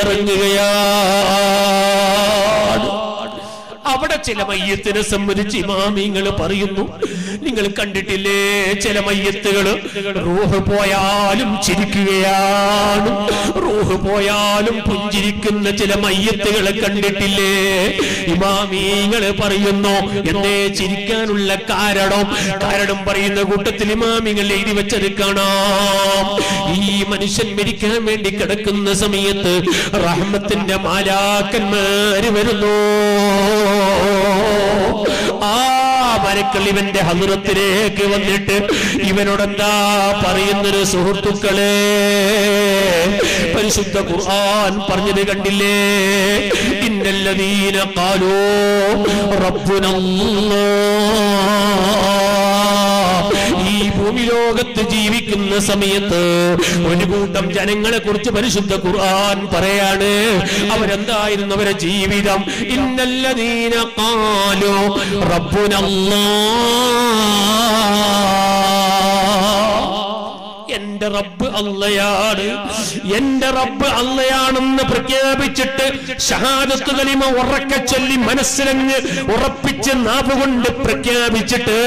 ഇറങ്ങുകയാണ്. അവിടെ ചില മയ്യത്തിനെ സംബന്ധിച്ച് ഇമാമിങ്ങൾ പറയുന്നു, നിങ്ങൾ കണ്ടിട്ടില്ലേ, ചില മയ്യത്തുകൾ റൂഹ് പോയാലും ചിരിക്കുകയാണ്, റൂഹ് പോയാലും പുഞ്ചിരിക്കുന്ന ചില മയ്യത്തുകളെ കണ്ടിട്ടില്ലേ? ഇമാമിങ്ങൾ പറയുന്നു, എന്തേ ചിരിക്കാനുള്ള കാരണം? കാരണം പറയുന്ന കൂട്ടത്തിൽ ഇമാമിങ്ങൾ എഴുതി വെച്ചത് കാണാം. ഈ മനുഷ്യൻ മരിക്കാൻ വേണ്ടി കിടക്കുന്ന സമയത്ത് റഹ്മത്തിന്റെ മാലാക്കന്മാര് വരുന്നു. ആ മലക്കൾ ഇവന്റെ ഹദ്റത്തിലേക്ക് വന്നിട്ട് ഇവനോടെന്താ പറയുന്നൊരു സുഹൃത്തുക്കളെ? പരിശുദ്ധ ഖുർആൻ പറഞ്ഞത് കണ്ടില്ലേ? ഇന്നല്ലദീന ഖാലൂ റബ്ബുനല്ലാഹ്, ഈ ഭൂമി ലോകത്ത് ജീവിക്കുന്ന സമയത്ത് ഒരു കൂട്ടം ജനങ്ങളെ കുറിച്ച് പരിശുദ്ധ ഖുർആൻ പറയാണ്. അവരെന്തായിരുന്നു അവരുടെ ജീവിതം? ഇന്നല്ലദീന ഖാലൂ റബ്ബുനല്ലാഹ്, എന്റെ റബ്ബ് അള്ളയാണ്, എന്റെ റബ്ബ് അള്ളയാണെന്ന് പ്രഖ്യാപിച്ചിട്ട് ഷഹാദത്ത് കലിമ ഉറക്കെ ചൊല്ലി മനസ്സിലങ്ങ് ഉറപ്പിച്ച് നാവുകൊണ്ട് പ്രഖ്യാപിച്ചിട്ട്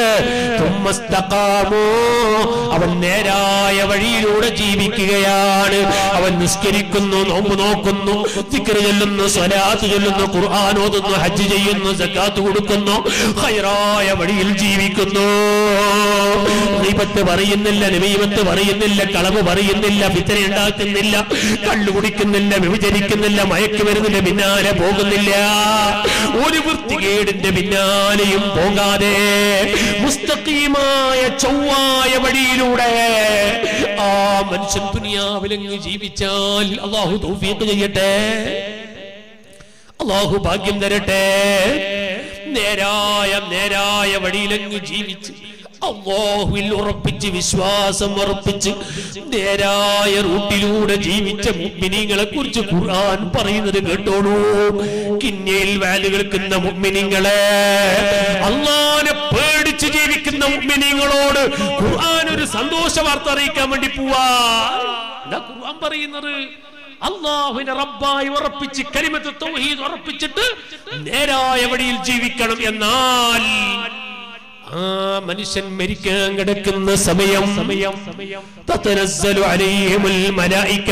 അവൻ നേരായ വഴിയിലൂടെ ജീവിക്കുകയാണ്. അവൻ നിസ്കരിക്കുന്നു, നോമ്പ് നോക്കുന്നു, ദിക്ർ ചൊല്ലുന്നു, സ്വലാത്ത് ചൊല്ലുന്നു, ഖുർആൻ ഓതുന്നു, ഹജ്ജ് ചെയ്യുന്നു, സക്കാത്ത് കൊടുക്കുന്നു, ഖൈറായ വഴിയിൽ ജീവിക്കുന്നു. ഗീബത്ത് പറയുന്നില്ല, നമീമത്ത് പറയുന്നില്ല, കളവ് പറയുന്നില്ല, ഫിത്ന ഉണ്ടാക്കുന്നില്ല, കള്ളു കുടിക്കുന്നില്ല, വ്യഭിചരിക്കുന്നില്ല, മയക്ക് വരുന്നില്ല, പിന്നാലെ പോകുന്നില്ല, ഒരു വൃത്തികേടിന്റെ പിന്നാലെയും പോകാതെ മുസ്തഖീമായ ചൊവ്വായ വഴിയിലൂടെ ആ മനുഷ്യൻ ദുനിയാവിലങ്ങ് ജീവിച്ചാൽ അല്ലാഹു തൗഫീഖ് ചെയ്യട്ടെ, അല്ലാഹു ഭാഗ്യം തരട്ടെ. നേരായ നേരായ വഴിയിലങ്ങ് ജീവിച്ച് അല്ലാഹുവിൽ ഉറപ്പിച്ച് വിശ്വാസം ഉറപ്പിച്ച് നേരായ റൂട്ടിലൂടെ ജീവിച്ച മുഅ്മിനീങ്ങളെ കുറിച്ച് ഖുർആൻ പറയുന്നത് കേട്ടോളൂ. കിന്നേൽ വാല് കേൾക്കുന്ന മുഅ്മിനീങ്ങളെ, അല്ലാഹുവിനെ പേടിച്ച് ജീവിക്കുന്ന മുഅ്മിനീങ്ങളോട് ഖുർആൻ ഒരു സന്തോഷ വാർത്ത അറിയിക്കാൻ വേണ്ടി പോവാ. എന്താ ഖുർആൻ പറയുന്നത്? അല്ലാഹുവിനെ റബ്ബായി ഉറപ്പിച്ച് കലിമത്ത് തൗഹീദ് ഉറപ്പിച്ചിട്ട് നേരായ വഴിയിൽ ജീവിക്കണം. എന്നാൽ ആ മനുഷ്യൻ മരിക്കാൻ കിടക്കുന്ന സമയം തതനസ്സലു അലൈഹിമുൽ മലായിക,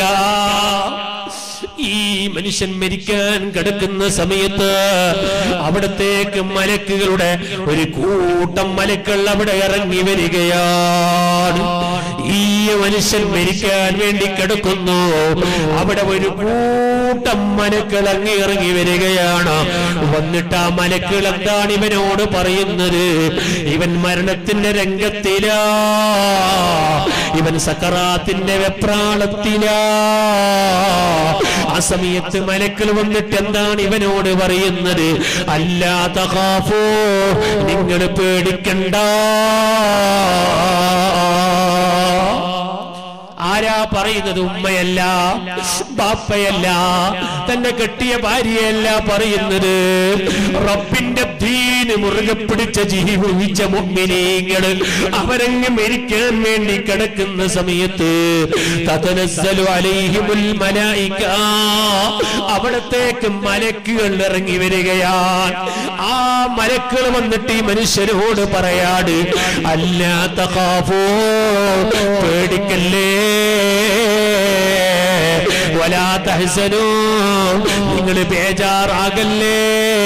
ഈ മനുഷ്യൻ മരിക്കാൻ കിടക്കുന്ന സമയത്ത് അവിടത്തേക്ക് മലക്കുകളുടെ ഒരു കൂട്ടം മലക്കൾ അവിടെ ഇറങ്ങി വരികയാണ്. ഈ മനുഷ്യൻ മരിക്കാൻ വേണ്ടി കിടക്കുന്നു, അവിടെ ഒരു കൂട്ടം മലക്കൾ അങ്ങ് ഇറങ്ങി വരികയാണ്. വന്നിട്ട് ആ മലക്കൾ എന്താണ് ഇവനോട് പറയുന്നത്? ഇവൻ മരണത്തിന്റെ രംഗത്തിലാ, ഇവൻ സക്കറാത്തിന്റെ വെപ്രാളത്തിലാ. ആ സമയത്ത് മലക്കൾ വന്നിട്ട് എന്താണ് ഇവനോട് പറയുന്നത്? അല്ലാ തഖാഫൂ, നിങ്ങൾ പേടിക്കണ്ട. ആരാ പറയുന്നത്? ഉമ്മയല്ല, ബാപ്പയല്ല, തന്നെ കെട്ടിയ ഭാര്യയല്ല പറയുന്നത്. റബ്ബിന്റെ ദീന് മുറുകെ പിടിച്ച ജീവിച്ച മുഅ്മിനീങ്ങൾ അവരങ്ങ് മരിക്കാൻ വേണ്ടി കിടക്കുന്ന സമയത്ത് തതനസ്സലു അലൈഹിമുൽ മലായിക, അവിടത്തേക്ക് മലക്കുകൾ ഇറങ്ങി വരികയാണ്. ആ മലക്കുകൾ വന്നിട്ട് ഈ മനുഷ്യരോട് പറയാട്, അല്ലാ തഖാഫൂ, പേടിക്കല്ലേ, വലാ തഹ്സനൂ, നിങ്ങൾ ബേജാറാകല്ലേ.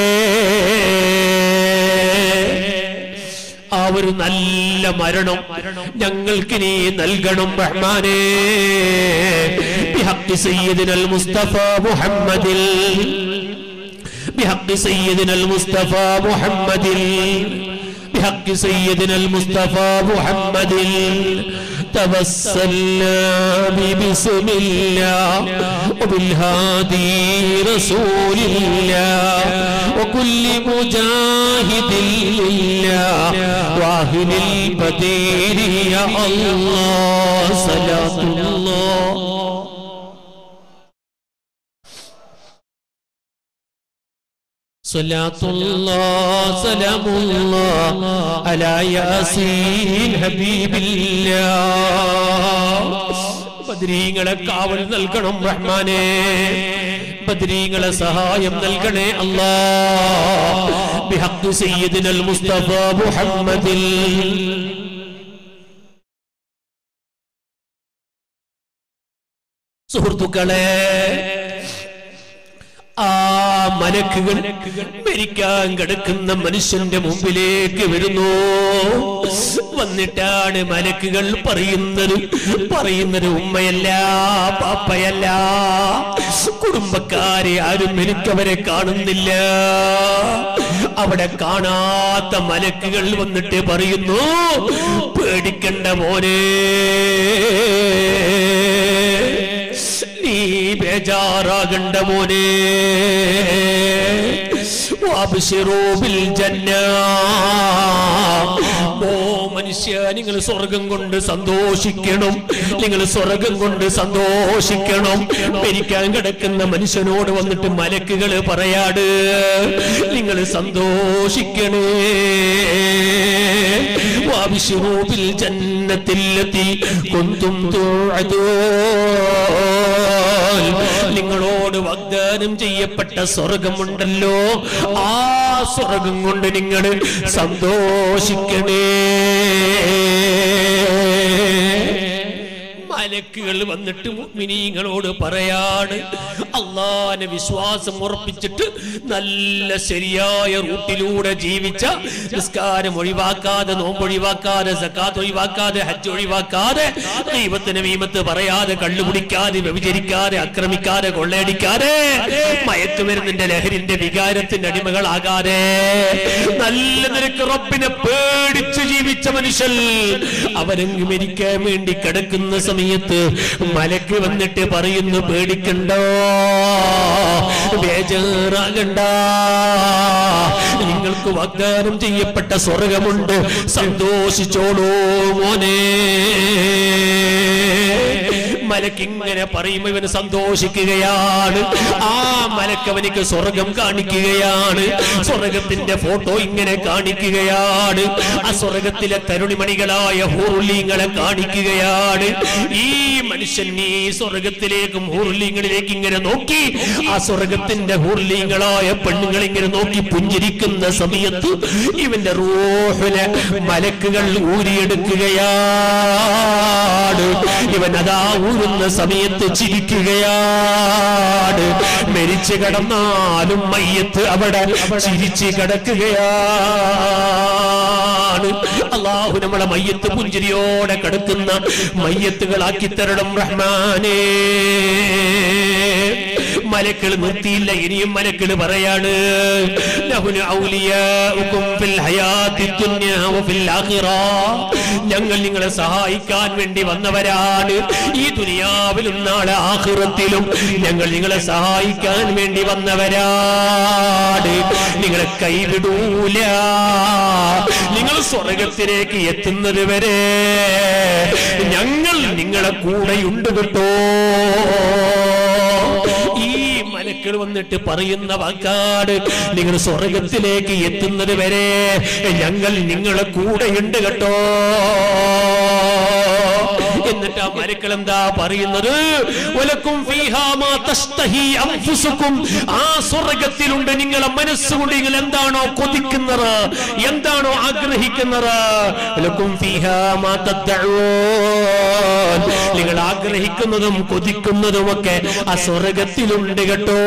ആ ഒരു നല്ല മരണം ഞങ്ങൾക്ക് നീ നൽകണം റഹ്മാനേ. ബിഹഖ് സയ്യിദിനൽ മുസ്തഫ മുഹമ്മദിൽ, ബിഹഖ് സയ്യിദിനൽ മുസ്തഫ മുഹമ്മദിൽ, ബിഹഖ് സയ്യിദിനൽ മുസ്തഫ മുഹമ്മദിൽ. توسلنا ببسم الله وبالهادي رسول الله وكل مجاهد لله واهل البدير يا الله صلاة الله സലാത്തുല്ലാഹ് സലാമുല്ലാഹ് അലാ യാസീൻ ഹബീബില്ലാഹ്. ബദ്രീങ്ങളെ കാവൽ നൽകണം റഹ്മാനേ, ബദ്രീങ്ങളെ സഹായം നൽകണേ അല്ലാഹ്. ബിഹഖ് സയ്യിദിനൽ മുസ്തഫ മുഹമ്മദിൽ. സുഹൃത്തുക്കളെ, ആ മലക്കുകൾ മരിക്കാൻ കിടക്കുന്ന മനുഷ്യന്റെ മുമ്പിലേക്ക് വരുന്നു. വന്നിട്ടാണ് മലക്കുകൾ പറയുന്നത് പറയുന്നത് ഉമ്മയല്ല, പാപ്പയല്ല, കുടുംബക്കാരെ ആരും എനിക്കവരെ കാണുന്നില്ല. അവിടെ കാണാത്ത മലക്കുകൾ വന്നിട്ട് പറയുന്നു, പേടിക്കണ്ട മോനെ, നീ ബേജാറാകണ്ട മോനെ. വഅബ്ശിറൂ ബിൽ ജന്ന, ഓ മനുഷ്യ, നിങ്ങൾ സ്വർഗം കൊണ്ട് സന്തോഷിക്കണം, നിങ്ങൾ സ്വർഗം കൊണ്ട് സന്തോഷിക്കണം. മരിക്കാൻ കിടക്കുന്ന മനുഷ്യനോട് വന്നിട്ട് മലക്കുകൾ പറയാട്, നിങ്ങൾ സന്തോഷിക്കണേ. വഅബ്ശിറൂ ബിൽ ജന്നത്തില്ലതി കുന്തും തുഅദൂൻ, നിങ്ങളോട് വാഗ്ദാനം ചെയ്യപ്പെട്ട സ്വർഗമുണ്ടല്ലോ, ആ സ്വർഗം കൊണ്ട് നിങ്ങൾ സന്തോഷിക്കണേ. മലക്കുകൾ വന്നിട്ട് മുഅ്മിനീങ്ങളോട് പറയാണ്, അല്ലാഹുവിനെ വിശ്വാസം ഉറപ്പിച്ചിട്ട് നല്ല ശരിയായ റൂട്ടിലൂടെ ജീവിച്ച, നിസ്കാരം ഒഴിവാക്കാതെ, നോമ്പ് ഒഴിവാക്കാതെ, സക്കാത്ത് ഒഴിവാക്കാതെ, ഹജ്ജ് ഒഴിവാക്കാതെ, ദൈവത്തിന് വീമത്ത് പറയാതെ, കള്ളു കുടിക്കാതെ, വ്യഭിചരിക്കാതെ, ആക്രമിക്കാതെ, കൊള്ളയടിക്കാതെ, മയക്കുമരുന്നിന്റെ ലഹരിന്റെ വികാരത്തിന്റെ അടിമകളാകാതെ, നല്ല നിരക്ക് റബ്ബിനെ പേടിച്ച് ജീവിച്ച മനുഷ്യൻ അവരങ്ങ് മരിക്കാൻ വേണ്ടി കിടക്കുന്ന സമയത്ത് മലക്ക് വന്നിട്ട് പറയുന്നു, പേടിക്കണ്ടോ, ബേജാറാകണ്ട, നിങ്ങൾക്ക് വാഗ്ദാനം ചെയ്യപ്പെട്ട സ്വർഗമുണ്ട്, സന്തോഷിച്ചോളൂ മോനെ. മലക്ക് ഇങ്ങനെ പറയുമ്പോൾ ഇവന് സന്തോഷിക്കുകയാണ്. ആ മലക്ക് അവനിക്ക് സ്വർഗം കാണിക്കുകയാണ്. സ്വർഗത്തിന്റെ ഫോട്ടോ ഇങ്ങനെ കാണിക്കുകയാണ്. ആ സ്വർഗത്തിലെ തരുണിമണികളായ ഹൂറുലീങ്ങളെ കാണിക്കുകയാണ്. ഈ മനുഷ്യൻ ഈ സ്വർഗത്തിലേക്കും ഹൂറുലീങ്ങളിലേക്ക് ഇങ്ങനെ നോക്കി, ആ സ്വർഗത്തിന്റെ ഹൂറുലീങ്ങളായ പെണ്ണുങ്ങൾ ഇങ്ങനെ നോക്കി പുഞ്ചിരിക്കുന്ന സമയത്ത് ഇവന്റെ റൂഹിനെ മലക്കുകൾ ഊരിയെടുക്കുകയാണ്. ഇവൻ അതാ ഊരുന്ന സമയത്ത് ചിരിക്കുകയാണ്. മരിച്ചു കിടന്നാലും മയ്യത്ത് അവിടെ ചിരിച്ച് കിടക്കുകയാണ്. അല്ലാഹു നമ്മളെ മയ്യത്ത് പുഞ്ചിരിയോടെ കിടക്കുന്ന മയ്യത്തുകളാക്കി തരണം റഹ്മാനേ. മലക്കൾ നിർത്തിയില്ല, ഇനിയും മലക്കൾ പറയാണ്, ഞങ്ങൾ നിങ്ങളെ സഹായിക്കാൻ വേണ്ടി വന്നവരാണ്. ഈ ദുനിയാവിലും നാളെ ആഖിറത്തിലും ഞങ്ങൾ നിങ്ങളെ സഹായിക്കാൻ വേണ്ടി വന്നവരാണ്. നിങ്ങളെ കൈവിടൂല. നിങ്ങൾ സ്വർഗത്തിലേക്ക് എത്തുന്നത് വരെ ഞങ്ങൾ നിങ്ങളെ കൂടെയുണ്ട് കേട്ടോ. ഈ മലക്കൾ വന്നിട്ട് പറയുന്ന വാക്കാട്, നിങ്ങൾ സ്വർഗത്തിലേക്ക് എത്തുന്നത് വരെ ഞങ്ങൾ നിങ്ങളെ കൂടെയുണ്ട് കേട്ടോ. എന്നിട്ട് ആ മലക്കൾ എന്താ പറയുന്നത്? വലക്കും ഫീഹാ മാ തസ്തഹി അൻഫുസുക്കും. ആ സ്വർഗത്തിലുണ്ട് നിങ്ങളെ മനസ്സുകൊണ്ട് നിങ്ങൾ എന്താണോ കൊതിക്കുന്നത്, എന്താണോ ആഗ്രഹിക്കുന്നത്. വലക്കും ഫീഹാ മാ തദ്ഉൻ. നിങ്ങൾ ആഗ്രഹിക്കുന്നതും കൊതിക്കുന്നതുമൊക്കെ ആ സ്വർഗത്തിലുണ്ട് കേട്ടോ.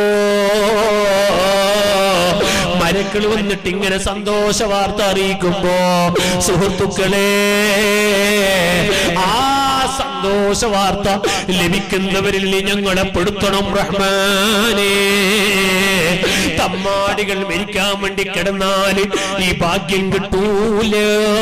മലക്കൾ വന്നിട്ട് ഇങ്ങനെ സന്തോഷ വാർത്ത അറിയിക്കുമ്പോ സുഹൃത്തുക്കളെ, ആ സന്തോഷ വാർത്ത ലഭിക്കുന്നവരിൽ ഞങ്ങളെ പെടുത്തണം റഹ്മാനേ. തമ്മാടികൾ മരിക്കാൻ വേണ്ടി കിടന്നാല് ഈ ഭാഗ്യം കിട്ടൂല.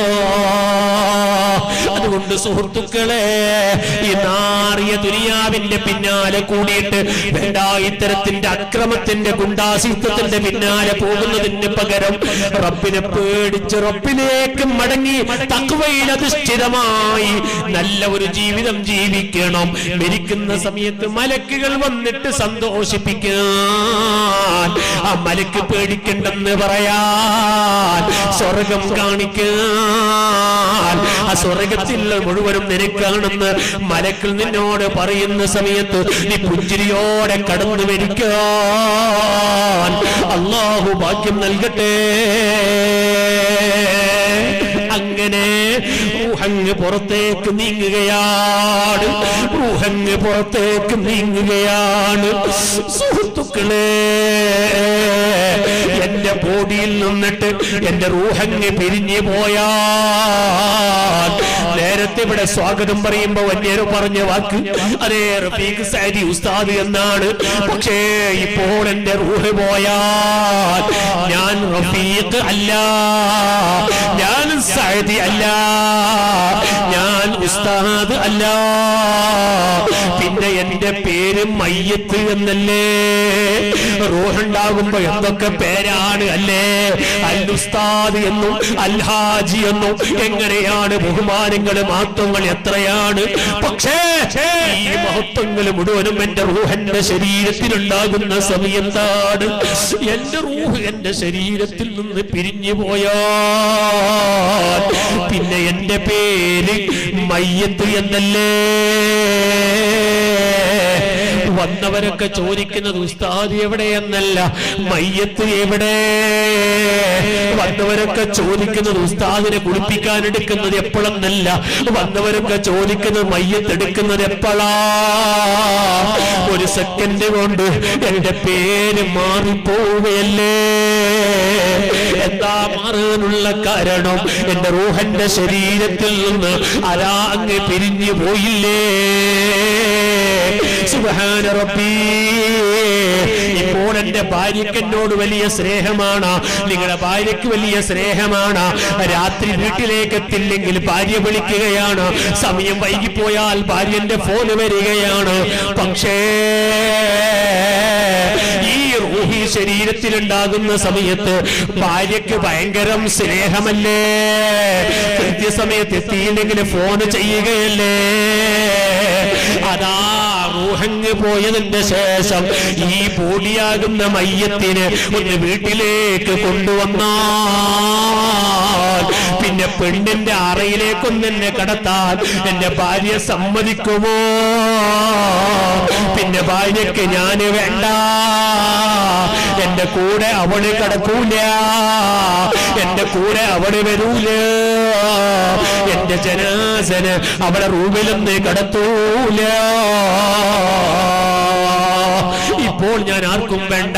അതുകൊണ്ട് സുഹൃത്തുക്കളെ, ഈ നാറിയ ദുനിയാവിന്റെ പിന്നാലെ കൂടിയിട്ട് വേണ്ട ഇത്തരത്തിന്റെ അക്രമത്തിന്റെ ഗുണ്ടാസിത്വത്തിന്റെ പിന്നാലെ പോകുന്നതിന് പകരം റബ്ബിനെ പേടിച്ച് റബ്ബിലേക്ക് മടങ്ങി തഖ്വയിൽ അധിഷ്ഠിതമായി നല്ല ഒരു ജീവിതം ജീവിക്കണം. മരിക്കുന്ന സമയത്ത് മലക്കുകൾ വന്നിട്ട് സന്തോഷിപ്പിക്കാൻ, ആ മലക്ക് പേടിക്കണ്ടെന്ന് പറയാൻ, സ്വർഗം കാണിക്കാൻ, ആ സ്വർഗത്തിൽ മുഴുവനും നിനക്കാണെന്ന് മലക്കൾ നിന്നോട് പറയുന്ന സമയത്ത് നീ പുഞ്ചിരിയോടെ കടന്നു മരിക്കാൻ അല്ലാഹു ഭാഗ്യം നൽകട്ടെ. അങ്ങനെ റൂഹങ്ങ് പുറത്തേക്ക് നീങ്ങുകയാണ്. റൂഹങ്ങ് പുറത്തേക്ക് നീങ്ങുകയാണ്. സുഹൃത്തുക്കളെ, എന്റെ ബോഡിയിൽ നിന്നിട്ട് എന്റെ റൂഹങ്ങ് പിരിഞ്ഞു പോയാൽ, നേരത്തെ ഇവിടെ സ്വാഗതം പറയുമ്പോ വന്യര് പറഞ്ഞ വാക്ക് അതേ റഫീഖ് സഅദി ഉസ്താദ് എന്നാണ്. പക്ഷേ ഇപ്പോൾ എന്റെ റൂഹ് പോയാൽ ഞാൻ റഫീഖ് അല്ല, ഞാൻ സഅദി അല്ല, ഞാൻ ഉസ്താദ് അല്ല, പിന്നെ എന്റെ പേര് മയ്യത്ത് എന്നല്ലേ. റൂഹുണ്ടാകുമ്പോ എന്തൊക്കെ പേരാണ് അല്ലേ? അൽ ഉസ്താദ് എന്നും അൽ ഹാജി എന്നും. എങ്ങനെയാണ് ബഹുമാനങ്ങൾ, മഹത്വങ്ങൾ എത്രയാണ്. പക്ഷേ ഈ മഹത്വങ്ങൾ മുഴുവനും എന്റെ റൂഹന്റെ ശരീരത്തിലുണ്ടാകുന്ന സമയത്താണ്. എന്റെ റൂഹ് എന്റെ ശരീരത്തിൽ നിന്ന് പിരിഞ്ഞു പോയാൽ പിന്നെ എന്റെ പേര് മയ്യത്ത് എന്നല്ലേ. വന്നവരൊക്കെ ചോദിക്കുന്നത് ഉസ്താദ് എവിടെയെന്നല്ല, മയ്യത്ത് എവിടെ. വന്നവരൊക്കെ ചോദിക്കുന്നത് ഉസ്താദിനെ കുളിപ്പിക്കാൻ എടുക്കുന്നത് എപ്പോഴെന്നല്ല, വന്നവരൊക്കെ ചോദിക്കുന്നത് മയ്യത്ത് എടുക്കുന്നത് എപ്പോഴാ. ഒരു സെക്കൻഡ് കൊണ്ട് എന്റെ പേര് മാറിപ്പോവുകയല്ലേ. എന്താ മാറാനുള്ള കാരണം? എന്റെ റൂഹന്റെ ശരീരത്തിൽ നിന്ന് അലാ അങ്ങ് പിരിഞ്ഞു പോയില്ലേ. സുബ്ഹാന റബ്ബി. ഇപ്പോൾ ഇപ്പോൾ എന്റെ ഭാര്യയ്ക്ക് എന്നോട് വലിയ സ്നേഹമാണ്, നിങ്ങളുടെ ഭാര്യയ്ക്ക് വലിയ സ്നേഹമാണ്. രാത്രി വീട്ടിലേക്ക് എത്തില്ലെങ്കിൽ ഭാര്യ വിളിക്കുകയാണ്, സമയം വൈകിപ്പോയാൽ ഭാര്യന്റെ ഫോണ് വരികയാണ്. പക്ഷേ ഈ റൂഹി ശരീരത്തിലുണ്ടാകുന്ന സമയത്ത് ഭാര്യയ്ക്ക് ഭയങ്കരം സ്നേഹമല്ലേ, കൃത്യസമയത്ത് എത്തിയില്ലെങ്കിൽ ഫോൺ ചെയ്യുകയല്ലേ. അതാ റൂഹങ്ങ് പോയതിന്റെ ശേഷം ഈ ബോഡിയാകുന്ന മയ്യത്തിനെ ഒന്ന് വീട്ടിലേക്ക് കൊണ്ടുവന്നാൽ പിന്നെ പെണ്ണിന്റെ അറയിലേക്കൊന്ന് എന്നെ കടത്താൻ എന്റെ ഭാര്യ സമ്മതിക്കുമോ? പിന്നെ ഭാര്യക്ക് ഞാന് വേണ്ട, എന്റെ കൂടെ അവള് കടക്കൂല, എന്റെ കൂടെ അവള് വരൂല, എന്റെ ജനാസന് അവളെ റൂമിലൊന്ന് കടത്തൂല. ഇപ്പോൾ ഞാൻ ആർക്കും വേണ്ട.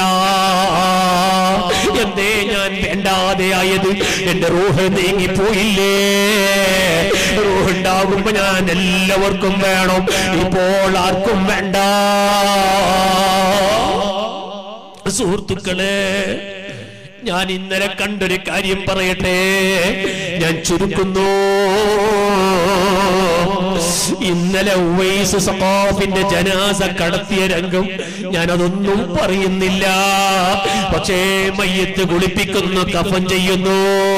എന്തേ ഞാൻ വേണ്ടാതെയായത്? എന്റെ റൂഹ് നീങ്ങിപ്പോയില്ലേ? റൂഹ് ഉണ്ടാകുമ്പോ ഞാൻ എല്ലാവർക്കും വേണം, ഇപ്പോൾ ആർക്കും വേണ്ട. സുഹൃത്തുക്കളെ, ഞാൻ ഇന്നലെ കണ്ടൊരു കാര്യം പറയട്ടെ, ഞാൻ ചുരുക്കുന്നു. ഇന്നലെ ഉവൈസ് സഖാഫിന്റെ ജനാസ കടത്തിയ രംഗം ഞാനതൊന്നും പറയുന്നില്ല. പക്ഷേ മയ്യത്ത് കുളിപ്പിക്കുന്നു, കഫൻ ചെയ്യുന്നു.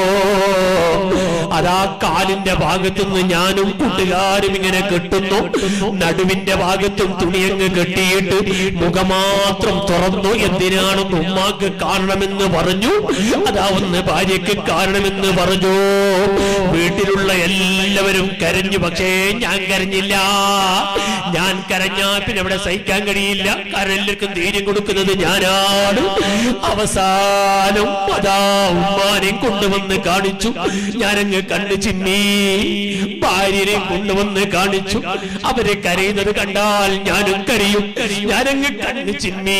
അതാ കാലിന്റെ ഭാഗത്തുനിന്ന് ഞാനും കൂട്ടുകാരും ഇങ്ങനെ കെട്ടുന്നു, നടുവിന്റെ ഭാഗത്തും തുണിയങ്ങ് കെട്ടിയിട്ട് മുഖമാത്രം തുറന്നു. എന്തിനാണെന്ന് ഉമ്മാക്ക് കാണണമെന്ന് പറഞ്ഞു, അതാ ഒന്ന് ഭാര്യക്ക് കാണണമെന്ന് പറഞ്ഞു. വീട്ടിലുള്ള എല്ലാവരും കരഞ്ഞു, പക്ഷേ ഞാൻ കരഞ്ഞില്ല. ഞാൻ കരഞ്ഞാൽ പിന്നെ അവിടെ സഹിക്കാൻ കഴിയില്ല, കാരണം എല്ലാവർക്കും ധൈര്യം കൊടുക്കുന്നത് ഞാനാണ്. അവസാനം അതാ ഉമ്മാനെയും കൊണ്ടുവന്ന് കാണിച്ചു. ഞാനങ്ങ് കണ്ണു ചിമ്മി. ഭാര്യനെ കൊണ്ടുവന്ന് കാണിച്ചു. അവരെ കരയുന്നത് കണ്ടാൽ ഞാനും കരയും. ഞാനങ്ങ് കണ്ണു ചിമ്മി.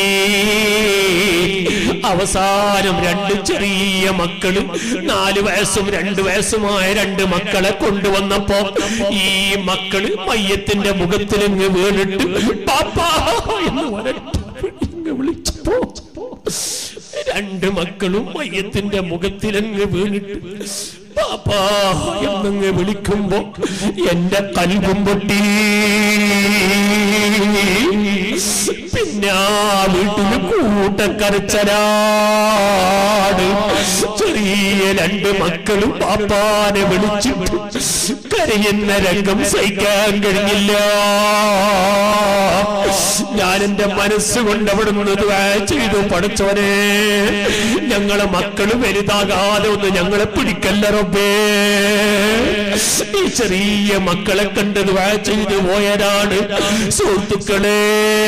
അവസാനം രണ്ട് ചെറിയ മക്കളും നാല് വയസ്സും രണ്ട് വയസ്സുമായ രണ്ട് മക്കളെ കൊണ്ടുവന്നപ്പോ ഈ മക്കള് മയ്യത്തിന്റെ മുഖത്തിലങ്ങ് വീണിട്ട് പാപ്പാ എന്ന് വരട്ട് വിളിച്ചപ്പോ രണ്ട് മക്കളും മയ്യത്തിന്റെ മുഖത്തിലങ്ങ് വീണിട്ട് പാപ്പാ എന്നങ്ങ് വിളിക്കുമ്പോ എന്റെ കൽബും പൊട്ടി. പിന്നെ ആ വീട്ടില് കൂട്ടക്കരച്ചലാണ്. ചെറിയ രണ്ട് മക്കളും പാപ്പാനെ വിളിച്ചിട്ട് കരയുന്ന രംഗം സഹിക്കാൻ കഴിഞ്ഞില്ല. ഞാൻ എന്റെ മനസ്സുകൊണ്ട് അവിടുന്ന് ദുആ ചെയ്തു, പഠിച്ചവനെ ഞങ്ങളെ മക്കള് വലുതാകാതെ ഒന്ന് ഞങ്ങളെ പിടിക്കല്ല റബ്ബേ. ഈ ചെറിയ മക്കളെ കണ്ട് ദുആ ചെയ്തു പോയതാണ്. സുഹൃത്തുക്കളെ,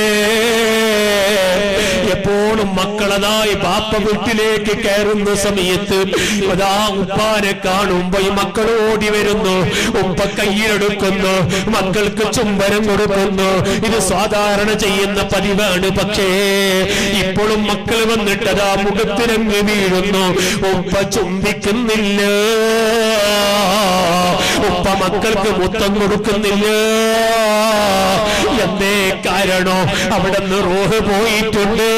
എപ്പോഴും മക്കളതായി ബാപ്പ വീട്ടിലേക്ക് കയറുന്ന സമയത്ത് അതാ ഉപ്പാനെ കാണുമ്പോ ഈ മക്കൾ ഓടി വരുന്നു, ഉപ്പ കയ്യിലെടുക്കുന്നു, മക്കൾക്ക് ചുംബനം കൊടുക്കുന്നു. ഇത് സാധാരണ ചെയ്യുന്ന പതിവാണ്. പക്ഷേ ഇപ്പോഴും മക്കൾ വന്നിട്ട് അതാ മുഖത്തിനങ്ങ് വീഴുന്നു, ഉപ്പ ചുംബിക്കുന്നില്ല, ഉപ്പ മക്കൾക്ക് മുത്തം കൊടുക്കുന്നില്ല. എന്തേ കാരണോ? അവിടെ നിന്ന് റൂഹ് പോയിട്ടുണ്ട്.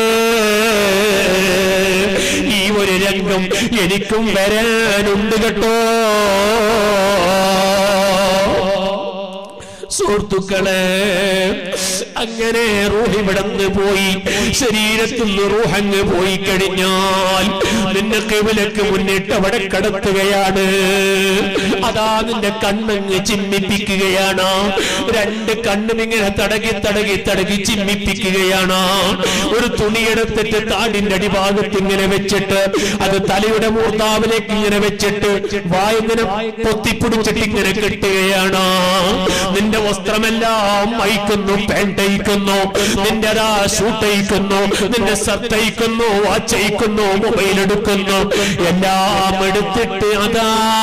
ഈ ഒരു രംഗം എനിക്കും വരാനുണ്ട് കേട്ടോ. സുഹൃത്തുക്കളെ, അങ്ങനെ റൂഹ് ഇവിടന്ന് പോയി, ശരീരത്തിൽ നിന്ന് റൂഹങ്ങ് പോയി കഴിഞ്ഞാൽ നിന്നെ കിബിലക്ക് മുന്നിട്ട് അവിടെ കടത്തുകയാണ്. അതാ നിന്റെ കണ്ണങ്ങ് ചിമ്മിപ്പിക്കുകയാണ്. രണ്ട് കണ്ണും ഇങ്ങനെ തടകി തടകി തടകി ചിമ്മിപ്പിക്കുകയാണ്. ഒരു തുണിയെടുത്തിട്ട് താടിന്റെ അടിഭാഗത്ത് ഇങ്ങനെ വെച്ചിട്ട് അത് തലയുടെ മൂർത്താവിലേക്ക് ഇങ്ങനെ വെച്ചിട്ട് വായിങ്ങനെ പൊത്തിപ്പിടിച്ചിട്ട് ഇങ്ങനെ കെട്ടുകയാണ്. നിന്റെ വസ്ത്രമെല്ലാം അയക്കുന്നു, പാന്റ് അയക്കുന്നു, നിന്റെ അതാ ഷൂട്ട് അയക്കുന്നു, നിന്റെ ഷർട്ട് അയക്കുന്നു, വാച്ച് അയക്കുന്നു, മൊബൈൽ എടുക്കുന്നു, എല്ലാം എടുത്തിട്ട് അതാ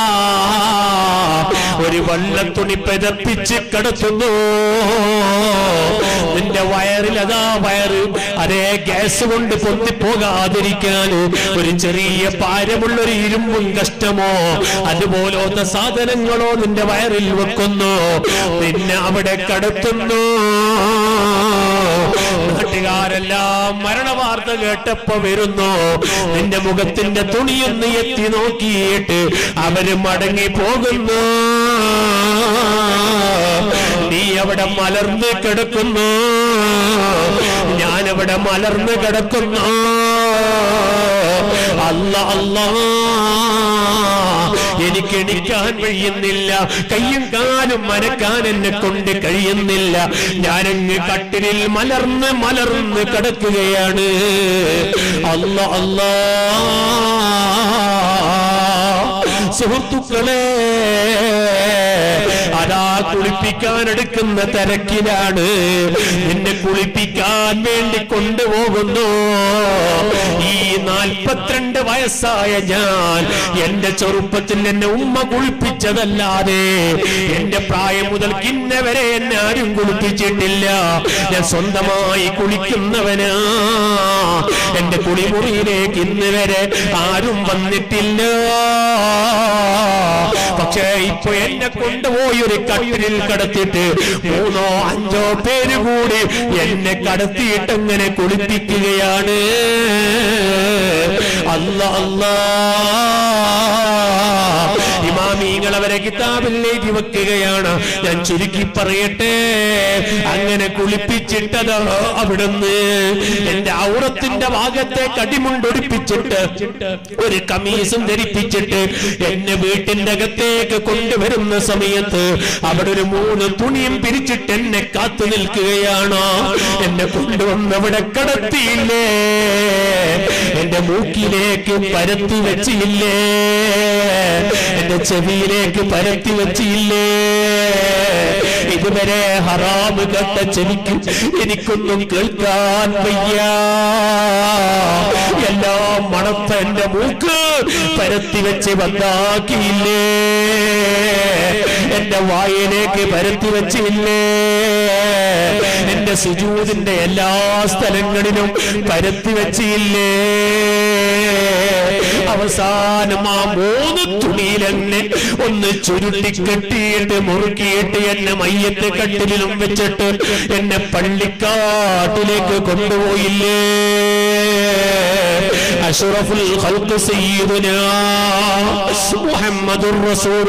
ഒരു വെള്ളത്തുണി പെതപ്പിച്ച് കിടത്തുന്നു. നിന്റെ വയറിൽ അതാ വയറ് അതേ ഗ്യാസ് കൊണ്ട് പൊത്തിപ്പോകാതിരിക്കാൻ ഒരു ചെറിയ ഭാരമുള്ളൊരു ഇരുമ്പും കഷ്ടമോ അതുപോലത്തെ സാധനങ്ങളോ നിന്റെ വയറിൽ വെക്കുന്നു. പിന്നെ അവിടെ കടത്തുന്നു. നാട്ടുകാരെല്ലാം മരണവാർത്ത കേട്ടപ്പോ വരുന്നു. നിന്റെ മുഖത്തിന്റെ തുണിയൊന്ന് എത്തി നോക്കിയിട്ട് അവര് മടങ്ങി പോകുന്നു. നീ അവിടെ മലർന്ന് കിടക്കുന്നു, ഞാനവിടെ മലർന്ന് കിടക്കുന്നു. അല്ലാ അല്ലാ, എനിക്ക് എണിക്കാൻ കഴിയുന്നില്ല, കയ്യും കാലും മനക്കാൻ എന്നെ കൊണ്ട് കഴിയുന്നില്ല. ഞാനങ്ങ് കട്ടിലിൽ മലർന്ന് മലർന്ന് കിടക്കുകയാണ്. അല്ലാ അല്ലാ. സുഹൃത്തുക്കളെ, അതാ കുളിപ്പിക്കാൻ എടുക്കുന്ന തിരക്കിലാണ്. നിന്നെ കുളിപ്പിക്കാൻ വേണ്ടി കൊണ്ടുപോകുന്നു. ഈ നാൽപ്പത്തിരണ്ട് വയസ്സായ ഞാൻ എന്റെ ചെറുപ്പത്തിൽ എന്നെ ഉമ്മ കുളിപ്പിച്ചതല്ലാതെ എന്റെ പ്രായം മുതൽ ഇന്നെ വരെ എന്നെ ആരും കുളിപ്പിച്ചിട്ടില്ല. ഞാൻ സ്വന്തമായി കുളിക്കുന്നവനാ. എന്റെ കുളിമുറിയിലേക്ക് ഇന്ന് വരെ ആരും വന്നിട്ടില്ല. പക്ഷേ ഇപ്പൊ എന്നെ കൊണ്ടുപോയി ഒരു കട്ടിലിൽ കടത്തിയിട്ട് മൂന്നോ അഞ്ചോ പേര് കൂടി എന്നെ കടത്തിയിട്ട് അങ്ങനെ കുളിപ്പിക്കുകയാണ്. അല്ലാ അല്ലാ. ഇമാമിങ്ങൾ അവരെ കിതാബിലേക്ക് വെക്കുകയാണ്. ഞാൻ ചുരുക്കി പറയട്ടെ, അങ്ങനെ കുളിപ്പിച്ചിട്ടത് അവിടുന്ന് എന്റെ ഔറത്തിന്റെ ഭാഗത്തെ കടിമുണ്ടൊടിപ്പിച്ചിട്ട് ഒരു കമീസും ധരിപ്പിച്ചിട്ട് എന്നെ വീട്ടിന്റെ അകത്തേക്ക് കൊണ്ടുവരുന്ന സമയത്ത് അവിടെ ഒരു മൂന്ന് തുണിയും പിരിച്ചിട്ട് എന്നെ കാത്തു നിൽക്കുകയാണ്. എന്നെ കൊണ്ടുവന്നവിടെ കടത്തിയില്ലേ, എന്റെ മൂക്കിലേക്ക് പരത്തി വെച്ചില്ലേ, എന്റെ ചെവിയിലേക്ക് പരത്തി വെച്ചില്ലേ. ഇതുവരെ ഹറാമ് കേട്ട ചെവിക്ക് എനിക്കൊന്നും കേൾക്കാൻ വയ്യ. എല്ലാം മണത്ത എന്റെ മൂക്ക് പരത്തി വെച്ച് വന്നാക്കിയില്ലേ, എന്റെ വായിലേക്ക് പരത്തി വെച്ചില്ലേ, എന്റെ സുജൂദിന്റെ എല്ലാ സ്ഥലങ്ങളിലും പരത്തി വെച്ചില്ലേ. അവസാനം ആ മൂന്ന് തുണിയിലെന്നെ ഒന്ന് ചുരുട്ടി കെട്ടിയിട്ട് മുറുക്കിയിട്ട് എന്നെ മയ്യത്ത് കട്ടിലും വെച്ചിട്ട് എന്നെ പള്ളിക്കാട്ടിലേക്ക് കൊണ്ടുപോയില്ലേ. അഷ്റഫുൽ ഖൽഖ് സയ്യിദുനാ മുഹമ്മദുർ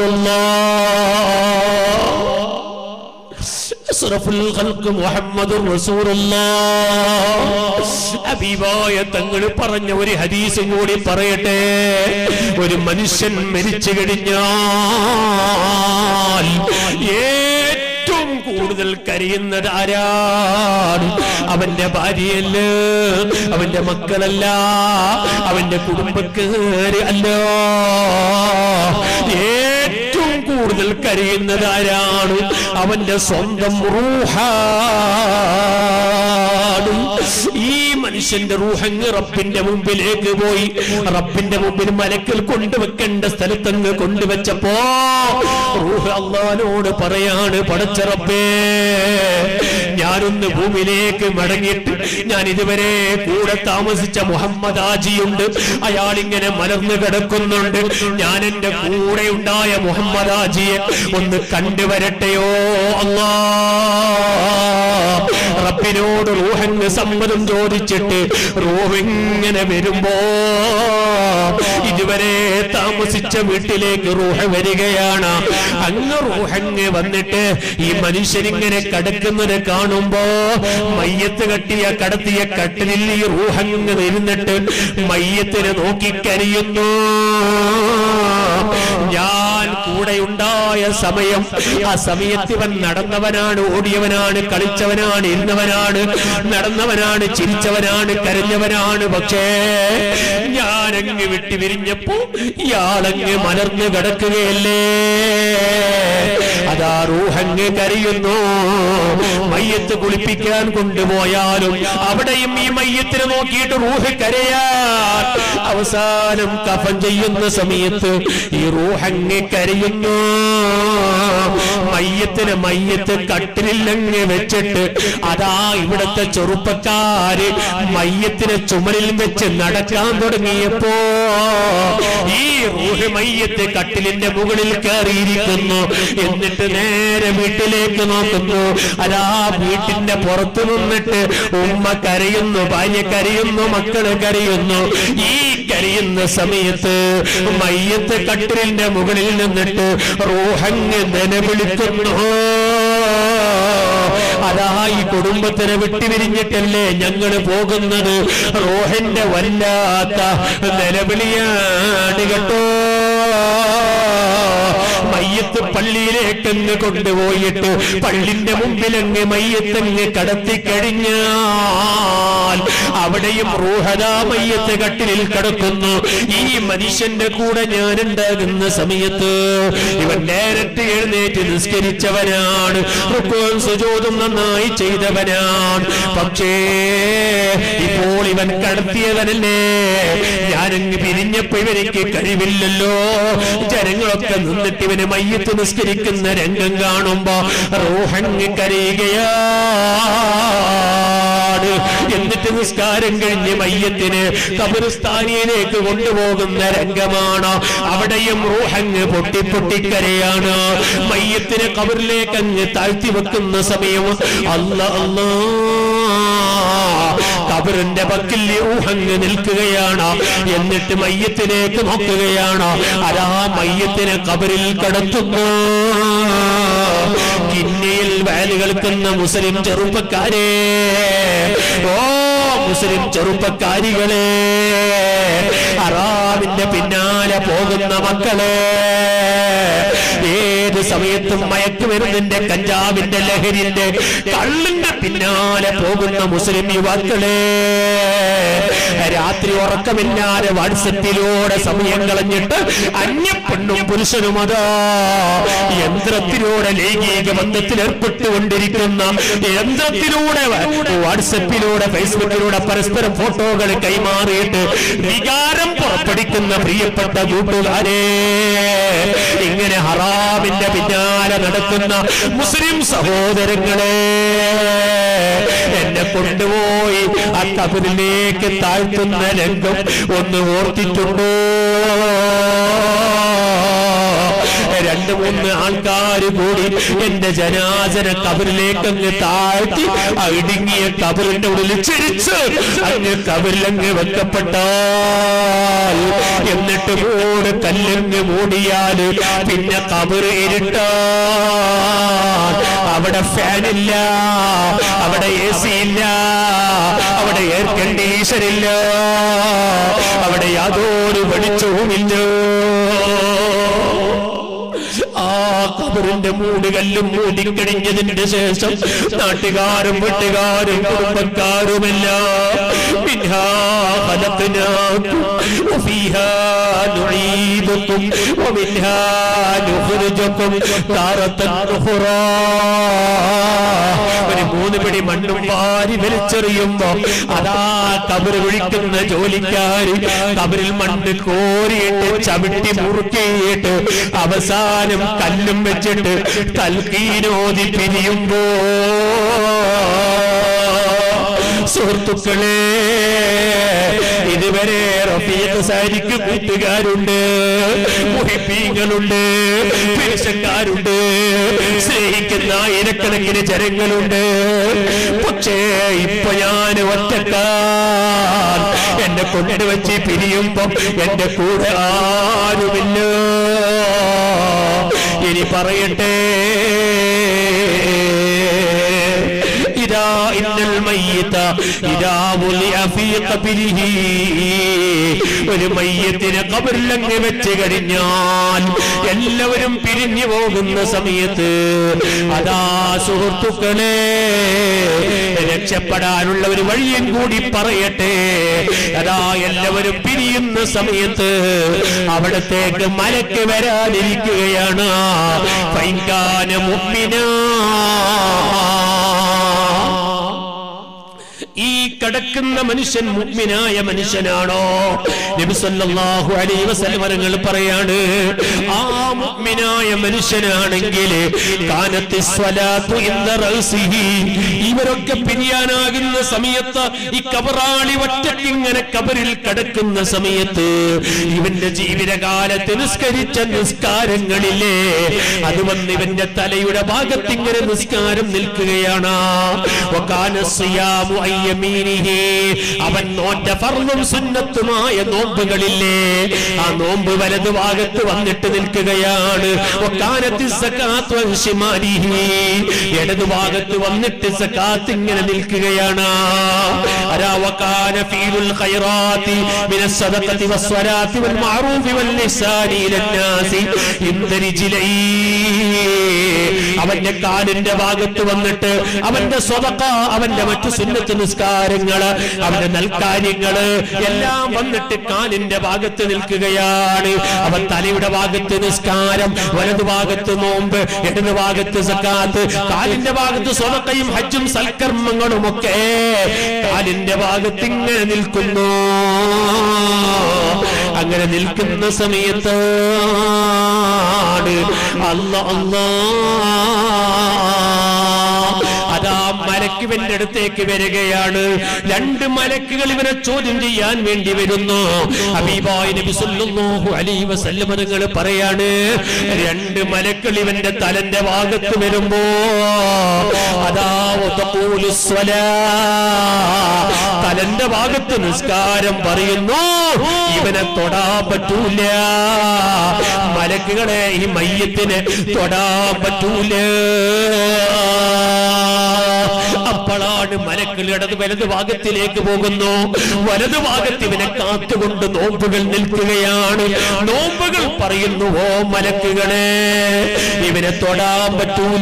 റസൂലുള്ളാഹ്, അഷ്റഫുൽ ഖൽഖ് മുഹമ്മദുർ റസൂലുള്ളാഹ്. ഹബീബായ തങ്ങൾ പറഞ്ഞ ഒരു ഹദീസ് കൂടി പറയട്ടെ. ഒരു മനുഷ്യൻ മരിച്ചു കഴിഞ്ഞാൽ ഏറ്റവും കൂടുതൽ കരയുന്നത് ആരാണ്? അവന്റെ ഭാര്യയല്ല, അവന്റെ മക്കളല്ല, അവന്റെ കുടുംബക്കാര് അല്ല. ഏറ്റവും കൂടുതൽ കരയുന്നത് ആരാണ്? അവന്റെ സ്വന്തം റൂഹാണ്. ഈ മനുഷ്യന്റെ റൂഹങ്ങ് റബ്ബിന്റെ മുമ്പിലേക്ക് പോയി. റബ്ബിന്റെ മുമ്പിൽ മലക്കൽ കൊണ്ടുവെക്കേണ്ട സ്ഥലത്തങ്ങ് കൊണ്ടുവച്ചപ്പോ റൂഹ് അല്ലാഹുവിനോട് പറയാണ്, പടച്ച റബ്ബേ, ഞാനൊന്ന് ഭൂമിയിലേക്ക് മടങ്ങിയിട്ട് ഞാൻ ഇതുവരെ കൂടെ താമസിച്ച മുഹമ്മദ് ആജിയുണ്ട്, അയാൾ ഇങ്ങനെ മലർന്നു കിടക്കുന്നുണ്ട്. ഞാൻ എന്റെ കൂടെ ഉണ്ടായ മുഹമ്മദ് ആജിയെ ഒന്ന് കണ്ടുവരട്ടെയോ അല്ലാ. റബ്ബിനോട് റൂഹങ്ങ് സമ്മതം ചോദിച്ചിട്ട് റൂഹിങ്ങനെ വരുമ്പോ ഇതുവരെ താമസിച്ച വീട്ടിലേക്ക് റൂഹ് വരികയാണ്. അങ്ങ് റൂഹങ്ങ് വന്നിട്ട് ഈ മനുഷ്യനിങ്ങനെ കിടക്കുന്നത് കാണുമ്പോ മയ്യത്ത് കട്ടിയ കടത്തിയ കട്ടിലിൽ ഈ റൂഹങ്ങ് വരുന്നിട്ട് മയ്യത്തിനെ നോക്കിക്കരിയുന്നു. ഞാൻ കൂടെയുണ്ടായ സമയം, ആ സമയത്ത് ഇവൻ നടന്നവനാണ്, ഓടിയവനാണ്, കളിച്ചവനാണ്, ഇരുന്നവനാണ്, നടന്നവനാണ്, ചിരിച്ചവനാണ്, കരഞ്ഞവനാണ്. പക്ഷേ ഞാനങ്ങ് വിട്ടുപിരിഞ്ഞപ്പോ ഇയാളങ്ങ് മലർന്ന് കിടക്കുകയല്ലേ. അതാ റൂഹങ്ങ് കരയുന്നു. മയ്യത്ത് കുളിപ്പിക്കാൻ കൊണ്ടുപോയാലും അവിടെയും ഈ മയ്യത്തിനെ നോക്കിയിട്ട് റൂഹ് കരയാൻ. അവസാനം കഫൻ ചെയ്യുന്ന സമയത്ത് ഈ റൂഹങ്ങ് കരയുന്നു. മയ്യത്തിന് മയ്യത്ത് കട്ടിലില്ലങ്ങ് വെച്ചിട്ട് അതാ ഇവിടുത്തെ ചെറുപ്പക്കാര് മയ്യത്തിനെ ചുമലിൽ വെച്ച് നടക്കാൻ തുടങ്ങിയപ്പോ ഈ റൂഹ് മയ്യത്ത് കട്ടിലിന്റെ മുകളിൽ കയറിയിരിക്കുന്നു. എന്നിട്ട് നേരെ വീട്ടിലേക്ക് നോക്കുന്നു. അതാ വീട്ടിന്റെ പുറത്തു നിന്നിട്ട് ഉമ്മ കരയുന്നു, ഭാര്യ കരയുന്നു, മക്കള് കരയുന്നു. ഈ കരയുന്ന സമയത്ത് മയ്യത്ത് കട്ടിലിന്റെ മുകളിൽ നിന്നിട്ട് റൂഹങ്ങ് നിലവിളിക്കുന്നു. അതാ ഈ കുടുംബത്തിനെ വിട്ടുപിരിഞ്ഞിട്ടല്ലേ ഞങ്ങള് പോകുന്നത്. റൂഹിന്റെ വല്ലാത്ത നിലവിളിയാണ് കേട്ടോ. മയ്യത്ത് പള്ളിയിലേക്കങ്ങ് കൊണ്ടുപോയിട്ട് പള്ളിന്റെ മുമ്പിലങ്ങ് മയ്യത്തങ്ങ് കടത്തിക്കഴിഞ്ഞാൽ അവിടെയും റൂഹദാ മയ്യത്ത് കട്ടിലിൽ കിടക്കുന്നു. ഈ മനുഷ്യന്റെ കൂടെ ഞാനുണ്ടാകുന്ന സമയത്ത് ഇവൻ നേരിട്ട് എഴുന്നേറ്റ് നിസ്കരിച്ചവനാണ്, റുക്കൂഉം സുജൂദും നന്നായി ചെയ്തവനാണ്. പക്ഷേ ഇപ്പോൾ ഇവൻ കടത്തിയവനല്ലേ. ഞാനങ്ങ് പിരിഞ്ഞപ്പോ ഇവനിക്ക് കഴിവില്ലല്ലോ. ജനങ്ങളൊക്കെ നിന്നിട്ട് ഇവന് മയ്യത്ത് നിസ്കരിക്കുന്ന രംഗം കാണുമ്പോ റൂഹങ്ങ് കരയുകയാണ്. എന്നിട്ട് നിസ്കാരം കഴിഞ്ഞ് മയ്യത്തിന് ഖബർസ്ഥാനിയിലേക്ക് കൊണ്ടുപോകുന്ന രംഗമാണ്. അവിടെയും റൂഹങ്ങ് പൊട്ടി പൊട്ടിക്കരയാണ്. മയ്യത്തിനെ ഖബറിലേക്ക് അങ്ങ് താഴ്ത്തി വെക്കുന്ന സമയം അല്ലാ അല്ലാ ഖബറിന്റെ പക്കൽ റൂഹങ്ങ് നിൽക്കുകയാണ്. എന്നിട്ട് മയ്യത്തിലേക്ക് നോക്കുകയാണ്. അതാ മയ്യത്തിനെ ഖബറിൽ കടത്തുന്നു. കിന്നിയിൽ വയല് കേൾക്കുന്ന മുസ്ലിം ചെറുപ്പക്കാരെ, ഓ മുസ്ലിം ചെറുപ്പക്കാരികളെ, ഹറാമിന്റെ പിന്നാലെ പോകുന്ന മക്കളെ, ഏത് സമയത്തും മയക്കുമരുന്നിന്റെ കഞ്ചാവിന്റെ ലഹരിന്റെ കള്ളിന്റെ പിന്നാലെ പോകുന്ന മുസ്ലിം യുവാക്കളെ, രാത്രി ഉറക്കമില്ലാതെ വാട്സപ്പിലൂടെ സമയം കളഞ്ഞിട്ട് അന്യപ്പെണ്ണും പുരുഷനും അതാ യന്ത്രത്തിലൂടെ ലൈംഗിക ബന്ധത്തിൽ ഏർപ്പെട്ടുകൊണ്ടിരിക്കുന്ന, യന്ത്രത്തിലൂടെ വാട്സപ്പിലൂടെ ഫേസ്ബുക്കിലൂടെ പരസ്പരം ഫോട്ടോകൾ കൈമാറിയിട്ട് വികാരം പുറപ്പെടുക്കുന്ന പ്രിയപ്പെട്ട കൂട്ടുകാരെ, ഇങ്ങനെ ഹറാമിന്റെ പിന്നാലെ നടക്കുന്ന മുസ്ലിം സഹോദരങ്ങളെ, എന്നെ കൊണ്ടുപോയി ആ ഖബറിലേക്ക് താഴ്ത്തുന്ന രംഗം ഒന്ന് ഓർത്തിട്ടുണ്ടോ? രണ്ട് മൂന്ന് ആൾക്കാർ കൂടി എന്റെ ജനാസന ഖബറിലേക്ക് അങ്ങ് താഴ്ത്തി ഇടുങ്ങിയ ഖബറിന്റെ ഉള്ളിൽ ചിരിച്ച് അങ്ങ് ഖബറിലങ്ങ് വെക്കപ്പെട്ടാൽ, എന്നിട്ട് മൂട് കല്ലങ്ങ് മൂടിയാൽ പിന്നെ ഖബർ ഇരുട്ടാൻ. അവിടെ ഫാനില്ല, അവിടെ എ സി ഇല്ല, അവിടെ എയർ കണ്ടീഷൻ ഇല്ല, അവിടെ യാതൊരു വെളിച്ചവുമില്ല. ആ ഖബറിന്റെ മൂടുകല്ലും മൂടിക്കഴിഞ്ഞതിന്റെ ശേഷം നാട്ടുകാരും വീട്ടുകാരും കുടുംബക്കാരുമെല്ലാം മിൻഹാ ഖലഖനാകും വഫീഹാ നുഈദുകും വമിൻഹാ നുഖ്രിജുകും താറത്തൻ ഉഖ്റാ. ഒരു മൂന്ന് പിടി മണ്ണും വാരി വലിച്ചെറിയുമ്പോ അതാ ഖബർ വിളിക്കുന്ന ജോലിക്കാര് ഖബറിൽ മണ്ണ് കോരിയിട്ട് ചവിട്ടി മുറുക്കിയിട്ട് അവസാനം കല്ലും വെച്ചിട്ട് തൽക്കീനോതി പിരിയുമ്പോ, സുഹൃത്തുക്കളെ, ഇതുവരെ റഫീഖ് സാരിക്ക് കൂട്ടുകാരുണ്ട്, മുഹിബീങ്ങളുണ്ട്, പേശക്കാരുണ്ട്, സ്നേഹിക്കുന്ന ആയിരക്കണക്കിന് ജനങ്ങളുണ്ട്. പക്ഷേ ഇപ്പൊ ഞാൻ ഒറ്റക്കാൻ എന്നെ കൊണ്ടുവച്ച് പിരിയുമ്പോ എന്റെ കൂടെ ആരുമില്ല. ഇനി പറയട്ടെ, ഇദാ ഇന്നൽ മയ്യിത ഇദാ വുലിഅ ഫീ ഖബരിഹി, ഒരു മയ്യത്തിനെ ഖബറിലങ്ങ് വെച്ച് കഴിഞ്ഞാൽ എല്ലാവരും പിരിഞ്ഞു പോകുന്ന സമയത്ത് അതാ സുഹൃത്തുക്കളെ, രക്ഷപ്പെടാനുള്ള ഒരു വഴിയും കൂടി പറയട്ടെ. അതാ എല്ലാവരും പിരിയുന്ന സമയത്ത് അവിടത്തേക്ക് മലക്ക് വരാതിരിക്കുകയാണ്. ഫൈൻകാന മുഅ്മിനാ, ഈ കിടക്കുന്ന മനുഷ്യൻ മുഅ്മിനായ മനുഷ്യനാണോ? നബി സല്ലല്ലാഹു അലൈഹി വസല്ലം തങ്ങൾ പറയാണ്, ആ മുഅ്മിൻ മുഅ്മിനായ മനുഷ്യനാണെങ്കിൽ കാനത്തി സ്വലാത്തു ഇൻദ റഅസിഹി, ഇവരൊക്കെ പിരിയാനാകുന്ന സമയത്ത് ഈ കബറാളി ഒറ്റയ്ക്ക് ഇങ്ങനെ കബറിൽ കിടക്കുന്ന സമയത്ത് ഇവന്റെ ജീവിതകാലത്ത് നിസ്കരിച്ച നിസ്കാരങ്ങളില്ലേ അത് വന്ന് ഇവന്റെ തലയുടെ ഭാഗത്ത് ഇങ്ങനെ നിസ്കാരം നിൽക്കുകയാണ്. അവൻ നോറ്റ ഫർളും സുന്നത്തുമായ നോമ്പുകളില്ലേ ആ നോമ്പ് വലതു ഭാഗത്ത് വന്നിട്ട് നിൽക്കുകയാണ്. ഇടതു ഭാഗത്ത് വന്നിട്ട് സകാത്ത് ഇങ്ങനെ നിൽക്കുകയാണ്. അവന്റെ കാലിന്റെ ഭാഗത്ത് വന്നിട്ട് അവന്റെ സ്വതക്ക, അവന്റെ മറ്റു സുന്നത്ത് നിസ്കാരങ്ങള്, അവന്റെ നൽകാര്യങ്ങള് എല്ലാം വന്നിട്ട് കാലിന്റെ ഭാഗത്ത് നിൽക്കുകയാണ്. അവൻ തലയുടെ ഭാഗത്ത് നിസ്കാരം, വലതു ഭാഗത്ത് നോമ്പ്, ഇടതു ഭാഗത്ത് സക്കാത്ത്, കാലിന്റെ ഭാഗത്ത് സ്വതക്കയും ഹജ്ജും സൽക്കർമ്മങ്ങളും ഒക്കെ കാലിന്റെ ഭാഗത്ത് ഇങ്ങനെ നിൽക്കുന്നു. അങ്ങനെ നിൽക്കുന്ന സമയത്ത് അല്ലാ അല്ലാ അതാ മലക്ക് ഇവന്റെ അടുത്തേക്ക് വരികയാണ്. രണ്ട് മലക്കുകൾ ഇവനെ ചോദ്യം ചെയ്യാൻ വേണ്ടി വരുന്നു. ഹബീബായ നബി സല്ലല്ലാഹു അലൈഹി വസല്ലം തങ്ങൾ പറയാണ്, രണ്ട് മലക്കുകൾ ഇവന്റെ തലന്റെ ഭാഗത്ത് വരുമ്പോ അതാ വതഖൂലുസ്സലാ, തലന്റെ ഭാഗത്ത് നിസ്കാരം പറയുന്നു. ഇവനെ തൊടാൻ പറ്റൂല, മലക്കുകളെ ഈ മയ്യത്തിനെ തൊടാൻ പറ്റൂല. അപ്പോഴാണ് മലക്കുകൾ ഇടത് വലത് ഭാഗത്തിലേക്ക് പോകുന്നു. വലത് ഭാഗത്ത് ഇവനെ കാത്തുകൊണ്ട് നോമ്പുകൾ നിൽക്കുകയാണ്. നോമ്പുകൾ പറയുന്നു, ഓ മലക്കുകളെ ഇവനെ തൊടാൻ പറ്റൂല.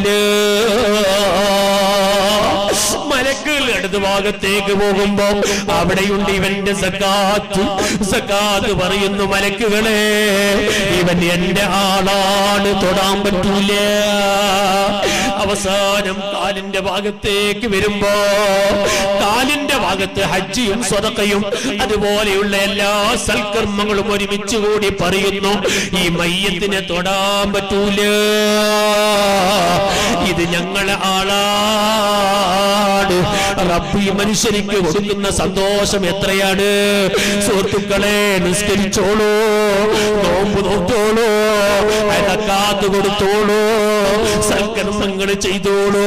മലക്കുകൾ ഇടത് ഭാഗത്തേക്ക് പോകുമ്പോ അവിടെയുണ്ട് ഇവന്റെ സക്കാത്ത്. സക്കാത്ത് പറയുന്നു, മലക്കുകളെ ഇവൻ എന്റെ ആളാണ്, തൊടാൻ പറ്റൂല. അവസാനം കാലിന്റെ ഭാഗത്തേക്ക് വരുമ്പോ കാലിന്റെ ഭാഗത്ത് ഹജ്ജിയും സ്വതക്കയും അതുപോലെയുള്ള എല്ലാ സൽക്കർമ്മങ്ങളും ഒരുമിച്ച് കൂടി പറയുന്നു, ഈ മയ്യത്തിനെ തൊടാൻ പറ്റൂല, ഇത് ഞങ്ങളെ ആളാണ്. റബ്ബ് ഈ മനുഷ്യനിക്ക് കൊടുക്കുന്ന സന്തോഷം എത്രയാണ്. സുഹൃത്തുക്കളെ, നിസ്കരിച്ചോളൂ, നോമ്പ് നോറ്റോളൂ, സക്കാത്ത് കൊടുത്തോളൂ, സൽക്കർമ്മങ്ങൾ ചെയ്തോളൂ.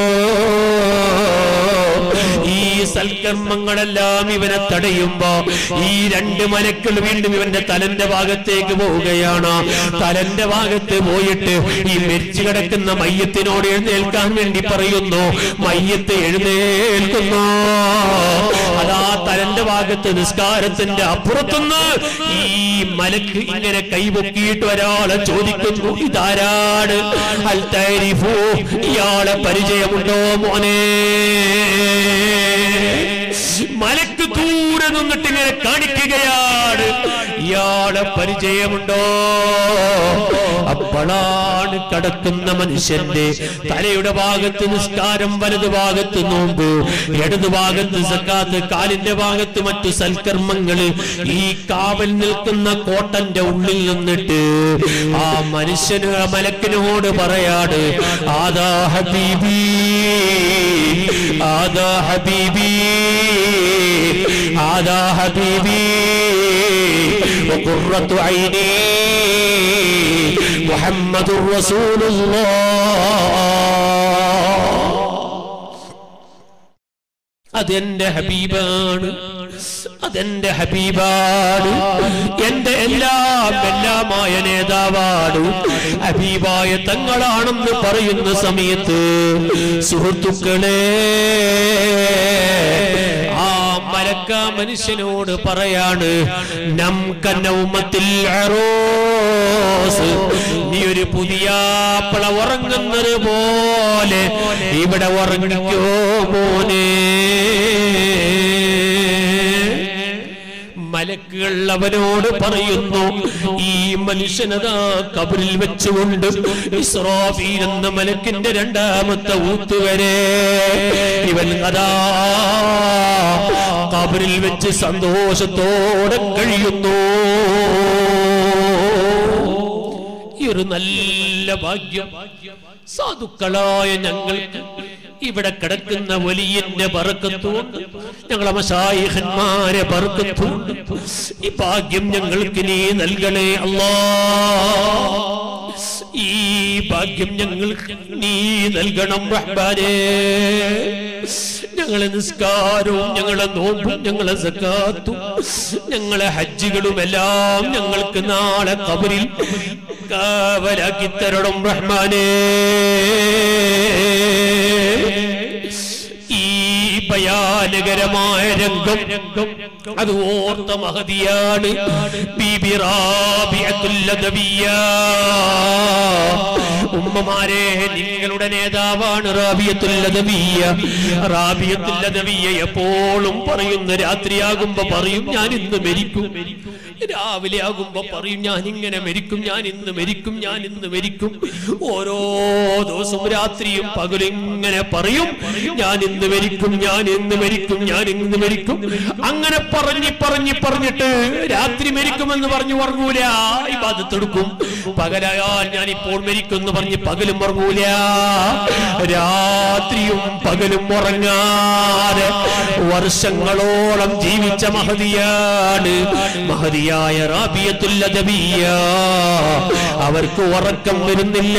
ഈ സൽക്കർമ്മങ്ങളെല്ലാം ഇവനെ തടയുമ്പോ ഈ രണ്ട് മലക്കൾ വീണ്ടും ഇവന്റെ തലന്റെ ഭാഗത്തേക്ക് പോവുകയാണ്. തലന്റെ ഭാഗത്ത് പോയിട്ട് ഈ മരിച്ചു കിടക്കുന്ന മയ്യത്തിനോട് എഴുന്നേൽക്കാൻ വേണ്ടി പറയുന്നു. മയ്യത്ത് എഴുന്നേൽക്കുന്നു. അതാ തലന്റെ ഭാഗത്ത് നിസ്കാരത്തിന്റെ അപ്പുറത്തുനിന്ന് ഈ മലക്ക് ഇങ്ങനെ കൈപൊക്കിയിട്ട് ഒരാളെ ചോദിക്കുന്നു, ഇതാരാണ്? അൽ തഅരിഫു, ഇയാളെ പരിചയമുണ്ടോ മോനെ? മലക്ക് ദൂരെ നിന്നിട്ട് ഇങ്ങനെ കാണിക്കുകയാണ്, ഇയാളെ പരിചയമുണ്ടോ? അപ്പോഴാണ് കിടക്കുന്ന മനുഷ്യന്റെ തലയുടെ ഭാഗത്ത് നിസ്കാരം, വലതു ഭാഗത്ത് നോമ്പ്, ഇടതു ഭാഗത്ത് സക്കാത്ത്, കാലിന്റെ ഭാഗത്ത് മറ്റു സൽക്കർമ്മങ്ങള്. ഈ കാവൽ നിൽക്കുന്ന കോട്ടന്റെ ഉള്ളിൽ നിന്നിട്ട് ആ മനുഷ്യന് മലക്കിനോട് പറയാണ്, ആദാ ഹബീബി, ആദാ ഹബീബി, ആദാ ഹബീബി വഖുറത്തു ഐനി മുഹമ്മദുർ റസൂലുള്ളാഹ്. അതെന്റെ ഹബീബാണ്, അതെന്റെ ഹബീബാണ്, എന്റെ എല്ലാം എല്ലാമായ നേതാവാണ്, ഹബീബായ തങ്ങളാണെന്ന് പറയുന്ന സമയത്ത് സുഹൃത്തുക്കളെ, ആ മലക്ക മനുഷ്യനോട് പറയാണ്, നം കന്നൗമത്തിൽ അറോസ്, നീ ഒരു പുതിയ പള ഉറങ്ങുന്നത് പോലെ ഇവിടെ ഉറങ്ങിക്കോ മോനെ. മലക്കുകൾ അവനോട് പറയുന്നു, ഈ മനുഷ്യനതാ കബറിൽ വെച്ചുകൊണ്ട് ഇസ്രാഫീൽ എന്ന മലക്കിന്റെ രണ്ടാമത്തെ ഊത്തുവരെ ഇവൻ അതാ കബറിൽ വെച്ച് സന്തോഷത്തോടെ കഴിയുന്നു. ഈ ഒരു നല്ല ഭാഗ്യം. സാധുക്കളായ ഞങ്ങൾക്ക് ഇവിടെ കിടക്കുന്ന വലിയന്റെ ബർക്കത്തുണ്ട്, ഞങ്ങളെ മശായിഖന്മാരെ ബർക്കത്തുണ്ട്. ഈ ഭാഗ്യം ഞങ്ങൾക്ക് നീ നൽകണേ അല്ലാഹ്. ഈ ഭാഗ്യം ഞങ്ങൾക്ക് നീ നൽകണം റഹ്മാനേ. ഞങ്ങളെ നിസ്കാരവും ഞങ്ങളെ നോമ്പും ഞങ്ങളെ സക്കാത്തും ഞങ്ങളെ ഹജ്ജുകളും എല്ലാം ഞങ്ങൾക്ക് നാളെ ഖബറിൽ കാവലാക്കി തരണം റഹ്മാനേ. ഈ ഭയാനകരമായ രംഗം അത് ഓർത്ത മഹദിയാണ് ബീബി റാബിയത്തുൽ ലദവിയ്യ. ഉമ്മമാരെ, നിങ്ങളുടെ നേതാവാണ് റാബിയത്തുൽ ലദവിയ്യ. റാബിയത്തുൽ ലദവിയ്യ എപ്പോഴും പറയുന്ന, രാത്രിയാകുമ്പോ പറയും ഞാൻ ഇന്ന് മരിക്കും, രാവിലെ ആകുമ്പോ പറയും ഞാൻ ഇങ്ങനെ മരിക്കും, ഞാൻ ഇന്ന് മരിക്കും, ഞാൻ ഇന്ന് മരിക്കും. ഓരോ ദിവസവും രാത്രിയും പകലും ഇങ്ങനെ പറയും ഞാൻ ഇന്ന് മരിക്കും, ഞാൻ ഇന്ന് മരിക്കും, ഞാൻ ഇന്ന് മരിക്കും. അങ്ങനെ പറഞ്ഞ് പറഞ്ഞ് പറഞ്ഞിട്ട് രാത്രി മരിക്കുമെന്ന് പറഞ്ഞു ഉറങ്ങൂല, ഇബാദത്തെടുക്കും. പകലായാൽ ഞാൻ ഇപ്പോൾ മരിക്കുമെന്ന് പറഞ്ഞ് പകലും ഉറങ്ങൂല. രാത്രിയും പകലും ഉറങ്ങാതെ വർഷങ്ങളോളം ജീവിച്ച മഹദിയാണ് മഹദിയായ റാബിയത്തുൽ ലദവിയ്യ. അവർക്ക് ഉറക്കം വരുന്നില്ല.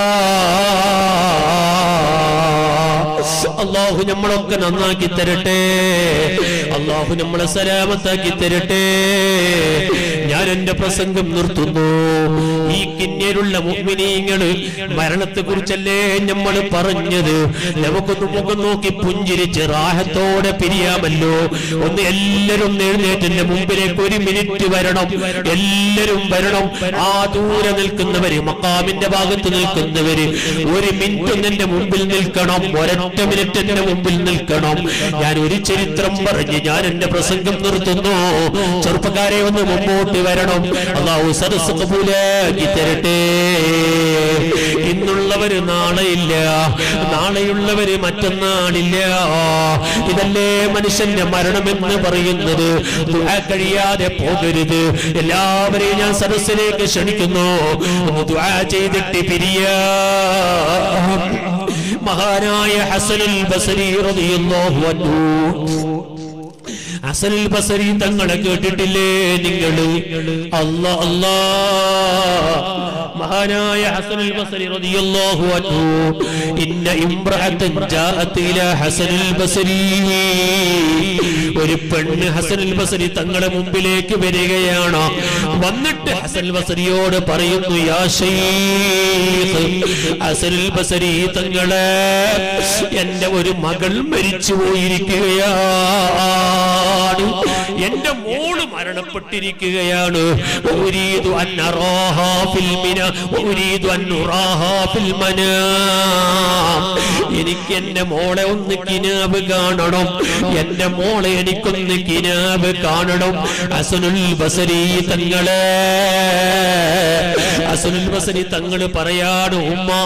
അല്ലാഹു നമ്മളൊക്കെ നന്നാക്കി തരട്ടെ, അല്ലാഹു നമ്മളെ സലാമത്താക്കി തരട്ടെ. ഞാൻ എന്റെ പ്രസംഗം നിർത്തുന്നു. ഈ കിന്നേരുള്ള മുഅ്മിനീങ്ങള് മരണത്തെ കുറിച്ചല്ലേ നമ്മൾ പറഞ്ഞത്. നമുക്കൊന്ന് മുഖം നോക്കി പുഞ്ചിരിച്ച് റാഹത്തോടെ പിരിയാമല്ലോ. ഒന്ന് എല്ലാവരും എഴുന്നേറ്റ് എന്റെ മുമ്പിലേക്ക് ഒരു മിനിറ്റ് വരണം, എല്ലാവരും വരണം. ആ ദൂരെ നിൽക്കുന്നവര്, മഖാമിന്റെ ഭാഗത്ത് നിൽക്കുന്നവര് ഒരു മിനിറ്റ് ഒന്ന് എന്റെ മുമ്പിൽ നിൽക്കണം, ഒരൊറ്റ മിനിറ്റ് എന്റെ മുമ്പിൽ നിൽക്കണം. ഞാൻ ഒരു ചരിത്രം പറഞ്ഞ് ഞാൻ എന്റെ പ്രസംഗം നിർത്തുന്നു. ചെറുപ്പക്കാരെ ഒന്ന് മുമ്പോട്ട് വരണം. അല്ലാഹു സദസ്സ് ഖബൂലാക്കി തരട്ടെ. ഇന്നുള്ളവര് നാളെയില്ല, നാളെയുള്ളവര് മറ്റന്നാളില്ല. ഇതല്ലേ മനുഷ്യന്റെ മരണമെന്ന് പറയുന്നത്. ദുആ കഴിയാതെ പോകരുത്. എല്ലാവരെയും ഞാൻ സദസ്സിലേക്ക് ക്ഷണിക്കുന്നു. ദുആ ചെയ്തിട്ട് പിരിയാ. മഹാനായ ഹസനുൽ ബസരി റളിയല്ലാഹു അൻഹു, ഹസനുൽ ബസരി തങ്ങളെ കേട്ടിട്ടില്ലേ നിങ്ങൾ? അല്ലാ അല്ലാ, മഹാനായ ഹസനുൽ ബസരി റളിയല്ലാഹു അൻഹു, ഇന്ന ഇംറഅതൻ ജാഅത് ഇലാ ഹസനുൽ ബസരി. ഒരു പെണ്ണ് ഹസനുൽ ബസരി തങ്ങളുടെ മുമ്പിലേക്ക് വരികയാണ്. വന്നിട്ട് ഹസനുൽ ബസരിയോട് പറയുന്നു, യാ ശൈഖ് ഹസനുൽ ബസരി തങ്ങളെ, എന്റെ ഒരു മകൾ മരിച്ചു പോയിരിക്കുകയാണ്, എന്റെ മോള് മരണപ്പെട്ടിരിക്കുകയാണ്. ഉരീദു അൻ അറാഹാ ഫിൽ മിന ഉരീദു അൻ ഉറാഹാ ഫിൽ മനാം. എനിക്ക് എന്റെ മോളെ ഒന്ന് കിനാബ് കാണണം, എന്റെ മോളെ എനിക്കൊന്ന് കിനാബ് കാണണം. ഹസനുൽ ബസരി തങ്ങളെ, ഹസനുൽ ബസരി തങ്ങള് പറയാണ്, ഉമ്മാ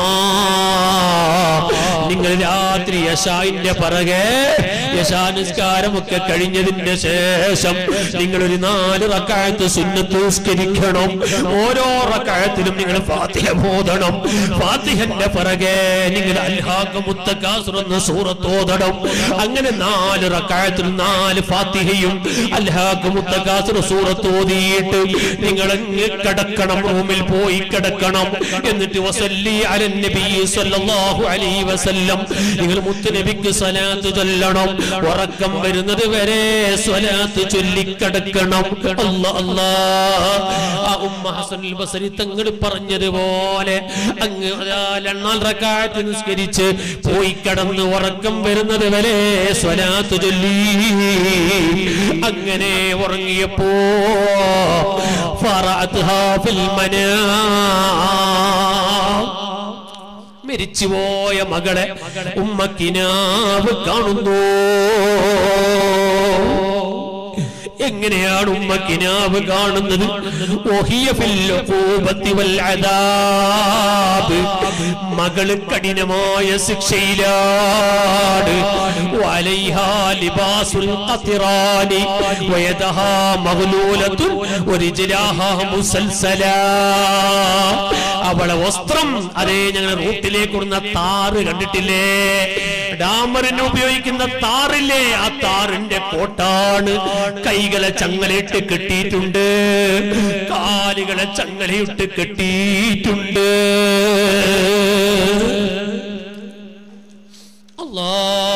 നിങ്ങൾ രാത്രി യശാഇന്റെ പിറകെ യശാ നിസ്കാരമൊക്കെ കഴിഞ്ഞതിന്റെ ശേഷം നിങ്ങൾ ഒരു നാല് റക്അത്ത് സുന്നത്ത് നിസ്കരിക്കണം. ഓരോ റക്അത്തിലും നിങ്ങൾ ഫാത്തിഹ ഓതണം. ഫാത്തിഹന്റെ പിറകെ നിങ്ങൾ അൽഹാഖ് മുത്തകാസുർ എന്ന സൂറത്ത് ഓതണം. അങ്ങനെ നാല് റക്അത്തിൽ നാല് ഫാത്തിഹയും അൽഹാഖ് മുത്തകാസുർ സൂറത്ത് ഓതിയിട്ട് നിങ്ങൾ അങ്ങ് കിടക്കണം, റൂമിൽ പോയി കിടക്കണം. എന്നിട്ട് വസല്ലി അലൻ നബി സല്ലല്ലാഹു അലൈഹി വസല്ലം, നിങ്ങൾ മുത്തുനബിക്ക് സ്വലാത്ത് ചൊല്ലണം. ഉറക്കം വരുന്നത് വരെ സ്വലാത്ത് ചൊല്ലിക്കിടക്കണം. അല്ലാഹ് അല്ലാഹ്. ആ ഉമ്മ ഹസനുൽ ബസരി തങ്ങൾ പറഞ്ഞതുപോലെ അങ്ങ് രണ്ടാം റക്അത്ത് നിസ്കരിച്ച് പോയി കിടന്ന് ഉറക്കം വരുന്നത് വരെ സ്വലാത്ത് ചൊല്ലി. അങ്ങനെ ഉറങ്ങിയപ്പോ ഫറഅത്ഹാ ഫിൽ മനാം, മരിച്ചുപോയ മകളെ ഉമ്മ കിനാവ് കാണുന്നു. എങ്ങനെയാണ് ഉമ്മ കിനാവ് കാണുന്നത്? വഹിയ ഫിൽ ഉഖൂബത്തി വൽ അദാബ്. മകള് കഠിനമായ ശിക്ഷയിലാണ്. വലൈഹാ ലിബാസുൽ ഖതിറാനി വയദഹാ മഗ്ലൂലത്തുൻ വരിജ്ലാഹാ മുസൽസലാ. അവളെ വസ്ത്രം അതേ ഞങ്ങൾ റൂട്ടിലേക്ക് ഇടുന്ന താറ് കണ്ടിട്ടില്ലേ? ഡാമറിന് ഉപയോഗിക്കുന്ന താറില്ലേ? ആ താറിന്റെ കോട്ടാണ്. കൈകളെ ചങ്ങലയിട്ട് കെട്ടിയിട്ടുണ്ട്, കാലുകളെ ചങ്ങലയിട്ട് കെട്ടിയിട്ടുണ്ട്. അല്ലാ,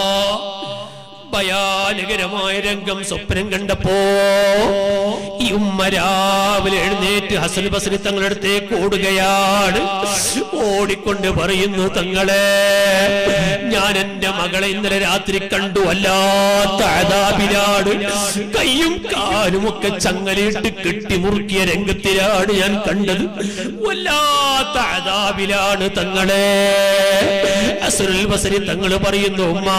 ഭയാനകരമായ രംഗം സ്വപ്നം കണ്ടപ്പോ ഈ ഉമ്മ രാവിലെ എഴുന്നേറ്റ് ഹസൻ ബസ്രി തങ്ങളുടെ അടുത്തേക്ക് ഓടുകയാണ്. ഓടിക്കൊണ്ട് പറയുന്നു, തങ്ങളെ, ഞാൻ എന്റെ മകളെ ഇന്നലെ രാത്രി കണ്ടു, വല്ലാത്ത അദാബിലാണ്. കയ്യും കാലും ഒക്കെ ചങ്ങലയിട്ട് കെട്ടി മുറുക്കിയ രംഗത്തിലാണ് ഞാൻ കണ്ടത്. വല്ലാത്ത അദാബിലാണ് തങ്ങളെ. ഹസൻ ബസ്രി തങ്ങൾ പറയുന്നു, ഉമ്മാ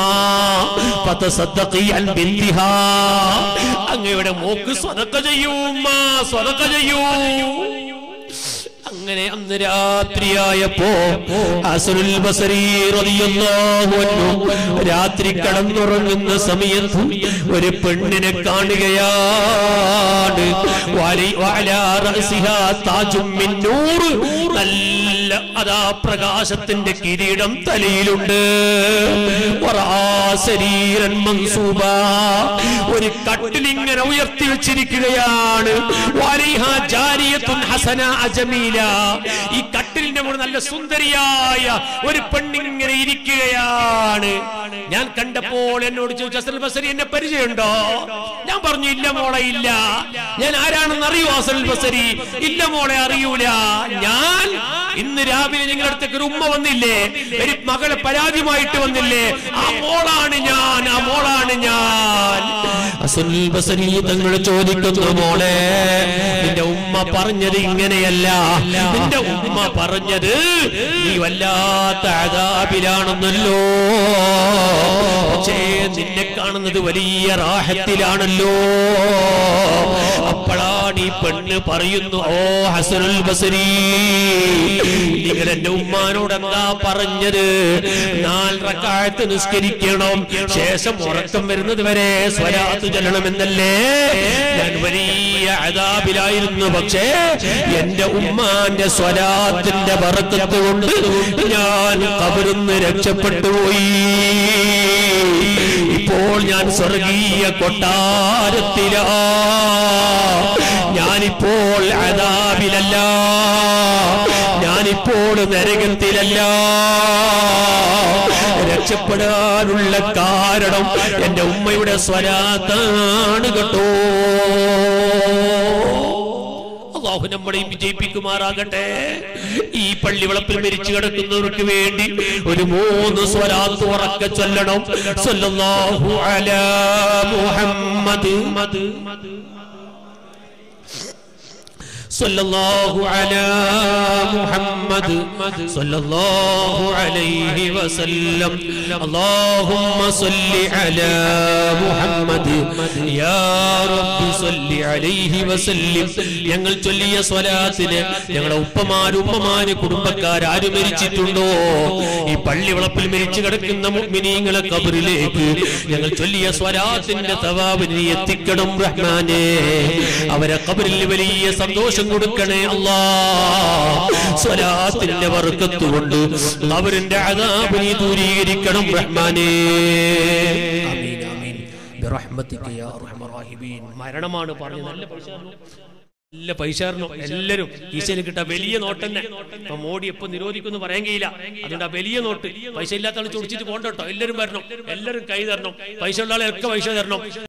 അങ്ങയുടെ മോക്ക് സ്വതക്ക ചെയ്യൂ ഉമ്മ, സ്വതക്ക ചെയ്യൂ. അങ്ങനെ അന്ന് രാത്രിയായപ്പോ ഹസനുൽ ബസരി റളിയല്ലാഹു അൻഹു രാത്രി കടന്നുറങ്ങുന്ന സമയത്ത് ഒരു പെണ്ണിനെ കാണുകയാണ്. വഅലാ റഅസിഹാ താജും മിൻ നൂർ, നല്ല അതാ പ്രകാശത്തിന്റെ കിരീടം തലയിലുണ്ട്. വറാസരീരൻ മൻസൂബാ, ഒരു കട്ടിലിങ്ങനെ ഉയർത്തി വെച്ചിരിക്കുകയാണ്. വലൈഹാ ജാരിയത്തുൻ ഹസന അജമീല, ഈ കട്ടിലിന്റെ മുകളിൽ നല്ല സുന്ദരിയായ ഒരു പെണ്ണിങ്ങനെ ഇരിക്കുകയാണ്. ഞാൻ കണ്ടപ്പോൾ എന്നോട് ചോദിച്ചു, ഹസനുൽ ബസരി എന്നെ പരിചയമുണ്ടോ? ഞാൻ പറഞ്ഞു, ഇല്ല മോളെ, ഇല്ല. ഞാൻ ആരാണെന്ന് അറിയൂ ഹസനുൽ ബസരി? ഇല്ല മോളെ, അറിയൂല. ഞാൻ ഇന്ന് രാവിലെ നിങ്ങളുടെ അടുത്തേക്ക് ഒരു ഉമ്മ വന്നില്ലേ, ഒരു മകളെ പരാതിയുമായിട്ട് വന്നില്ലേ, ആ മോളാണ് ഞാൻ, ആ മോളാണ് ഞാൻ. ഹസനുൽ ബസരി തങ്ങൾ ചോദിക്കുന്നു, മോളെ, നിന്റെ ഉമ്മ പറഞ്ഞത് ഇങ്ങനെയല്ല, നിന്റെ ഉമ്മ പറഞ്ഞത് നീ വല്ലാത്ത അദാബിലാണെന്നല്ലോ, പക്ഷേ നിന്നെ കാണുന്നത് വലിയ റാഹത്തിലാണല്ലോ. അപ്പോഴാണ് ഈ പെണ്ണ് പറയുന്നു, ഓ ഹസനുൽ ബസരി, നിങ്ങൾ എന്റെ ഉമ്മാനോട് എന്താ പറഞ്ഞത്? നാല് റക്അത്ത് നിസ്കരിക്കണം, ശേഷം ഉറക്കം വരുന്നത് വരെ സ്വലാത്ത് ചൊല്ലണമെന്നല്ലേ? ഞാൻ വലിയ അദാബിലായിരുന്നു, പക്ഷേ എന്റെ ഉമ്മാന്റെ സ്വലാത്തിന്റെ ബറക്കത്ത് കൊണ്ട് ഞാൻ ഖബറിന്ന് രക്ഷപ്പെട്ടു പോയി. ഇപ്പോൾ ഞാൻ സ്വർഗീയ കൊട്ടാരത്തിലാ, ഞാനിപ്പോൾ അദാബിലല്ല, ഞാനിപ്പോൾ നരകത്തിലല്ല. രക്ഷപ്പെടാനുള്ള കാരണം എന്റെ ഉമ്മയുടെ സ്വലാത്താണ് കേട്ടോ. അല്ലാഹു നമ്മളെയും വിജയിപ്പിക്കുമാറാകട്ടെ. ഈ പള്ളിവളപ്പിൽ മരിച്ചു കിടക്കുന്നവർക്ക് വേണ്ടി ഒരു മൂന്ന് സ്വലാത്ത് ഉറക്കെ ചൊല്ലണം. സല്ലല്ലാഹു അലാ മുഹമ്മദ്, സല്ലല്ലാഹു അലാ മുഹമ്മദ്, സല്ലല്ലാഹു അലൈഹി വസല്ലം. അല്ലാഹുമ്മ സല്ലി അലാ മുഹമ്മദ്, യാ റബ്ബി സല്ലി അലൈഹി വസല്ലം. ഞങ്ങൾ ചൊല്ലിയ സ്വലാത്തിന് ഞങ്ങളുടെ ഉപ്പമാര്, ഉമ്മമാര്, കുടുംബക്കാരും മരിച്ചിട്ടുണ്ടോ? ഈ പള്ളിവളപ്പിൽ മരിച്ചു കിടക്കുന്ന മുഅ്മിനീങ്ങളെ ഖബറിലേക്ക് ഞങ്ങൾ ചൊല്ലിയ സ്വലാത്തിന്റെ തവാബ് നീ എത്തിക്കണം റഹ്മാനേ. അവരെ ഖബറിൽ വലിയ സന്തോഷം കൊടുക്കണേ അല്ലാഹ്. സ്വലാത്തിന്റെ ബർക്കത്ത് കൊണ്ട് ഖബറിന്റെ അദാബ് നീ ദൂരീകരിക്കണം റഹ്മാനേ. ആമീൻ ആമീൻ ബിറഹ്മതിക യാ അർഹമർ റഹീമീൻ. മരണമാണ് പറഞ്ഞു, നല്ല പൈസ നല്ല പൈസ എല്ലാവരും ഈശയിൽ കിട്ടാ വലിയ നോട്ട് തന്നെ. ഇപ്പൊ മോഡി എപ്പോ നിരോധിക്കുമെന്ന് പറയാൻ കഴിയില്ല. അതുകൊണ്ട് ആ വലിയ നോട്ട് പൈസ ഇല്ലാത്ത ആൾ ചൊടിച്ചിട്ട് പോകണ്ട കേട്ടോ. എല്ലാവരും വരണം, എല്ലാവരും കൈ തരണം. പൈസ ഉള്ള ആളെ ഒക്കെ പൈസ തരണം.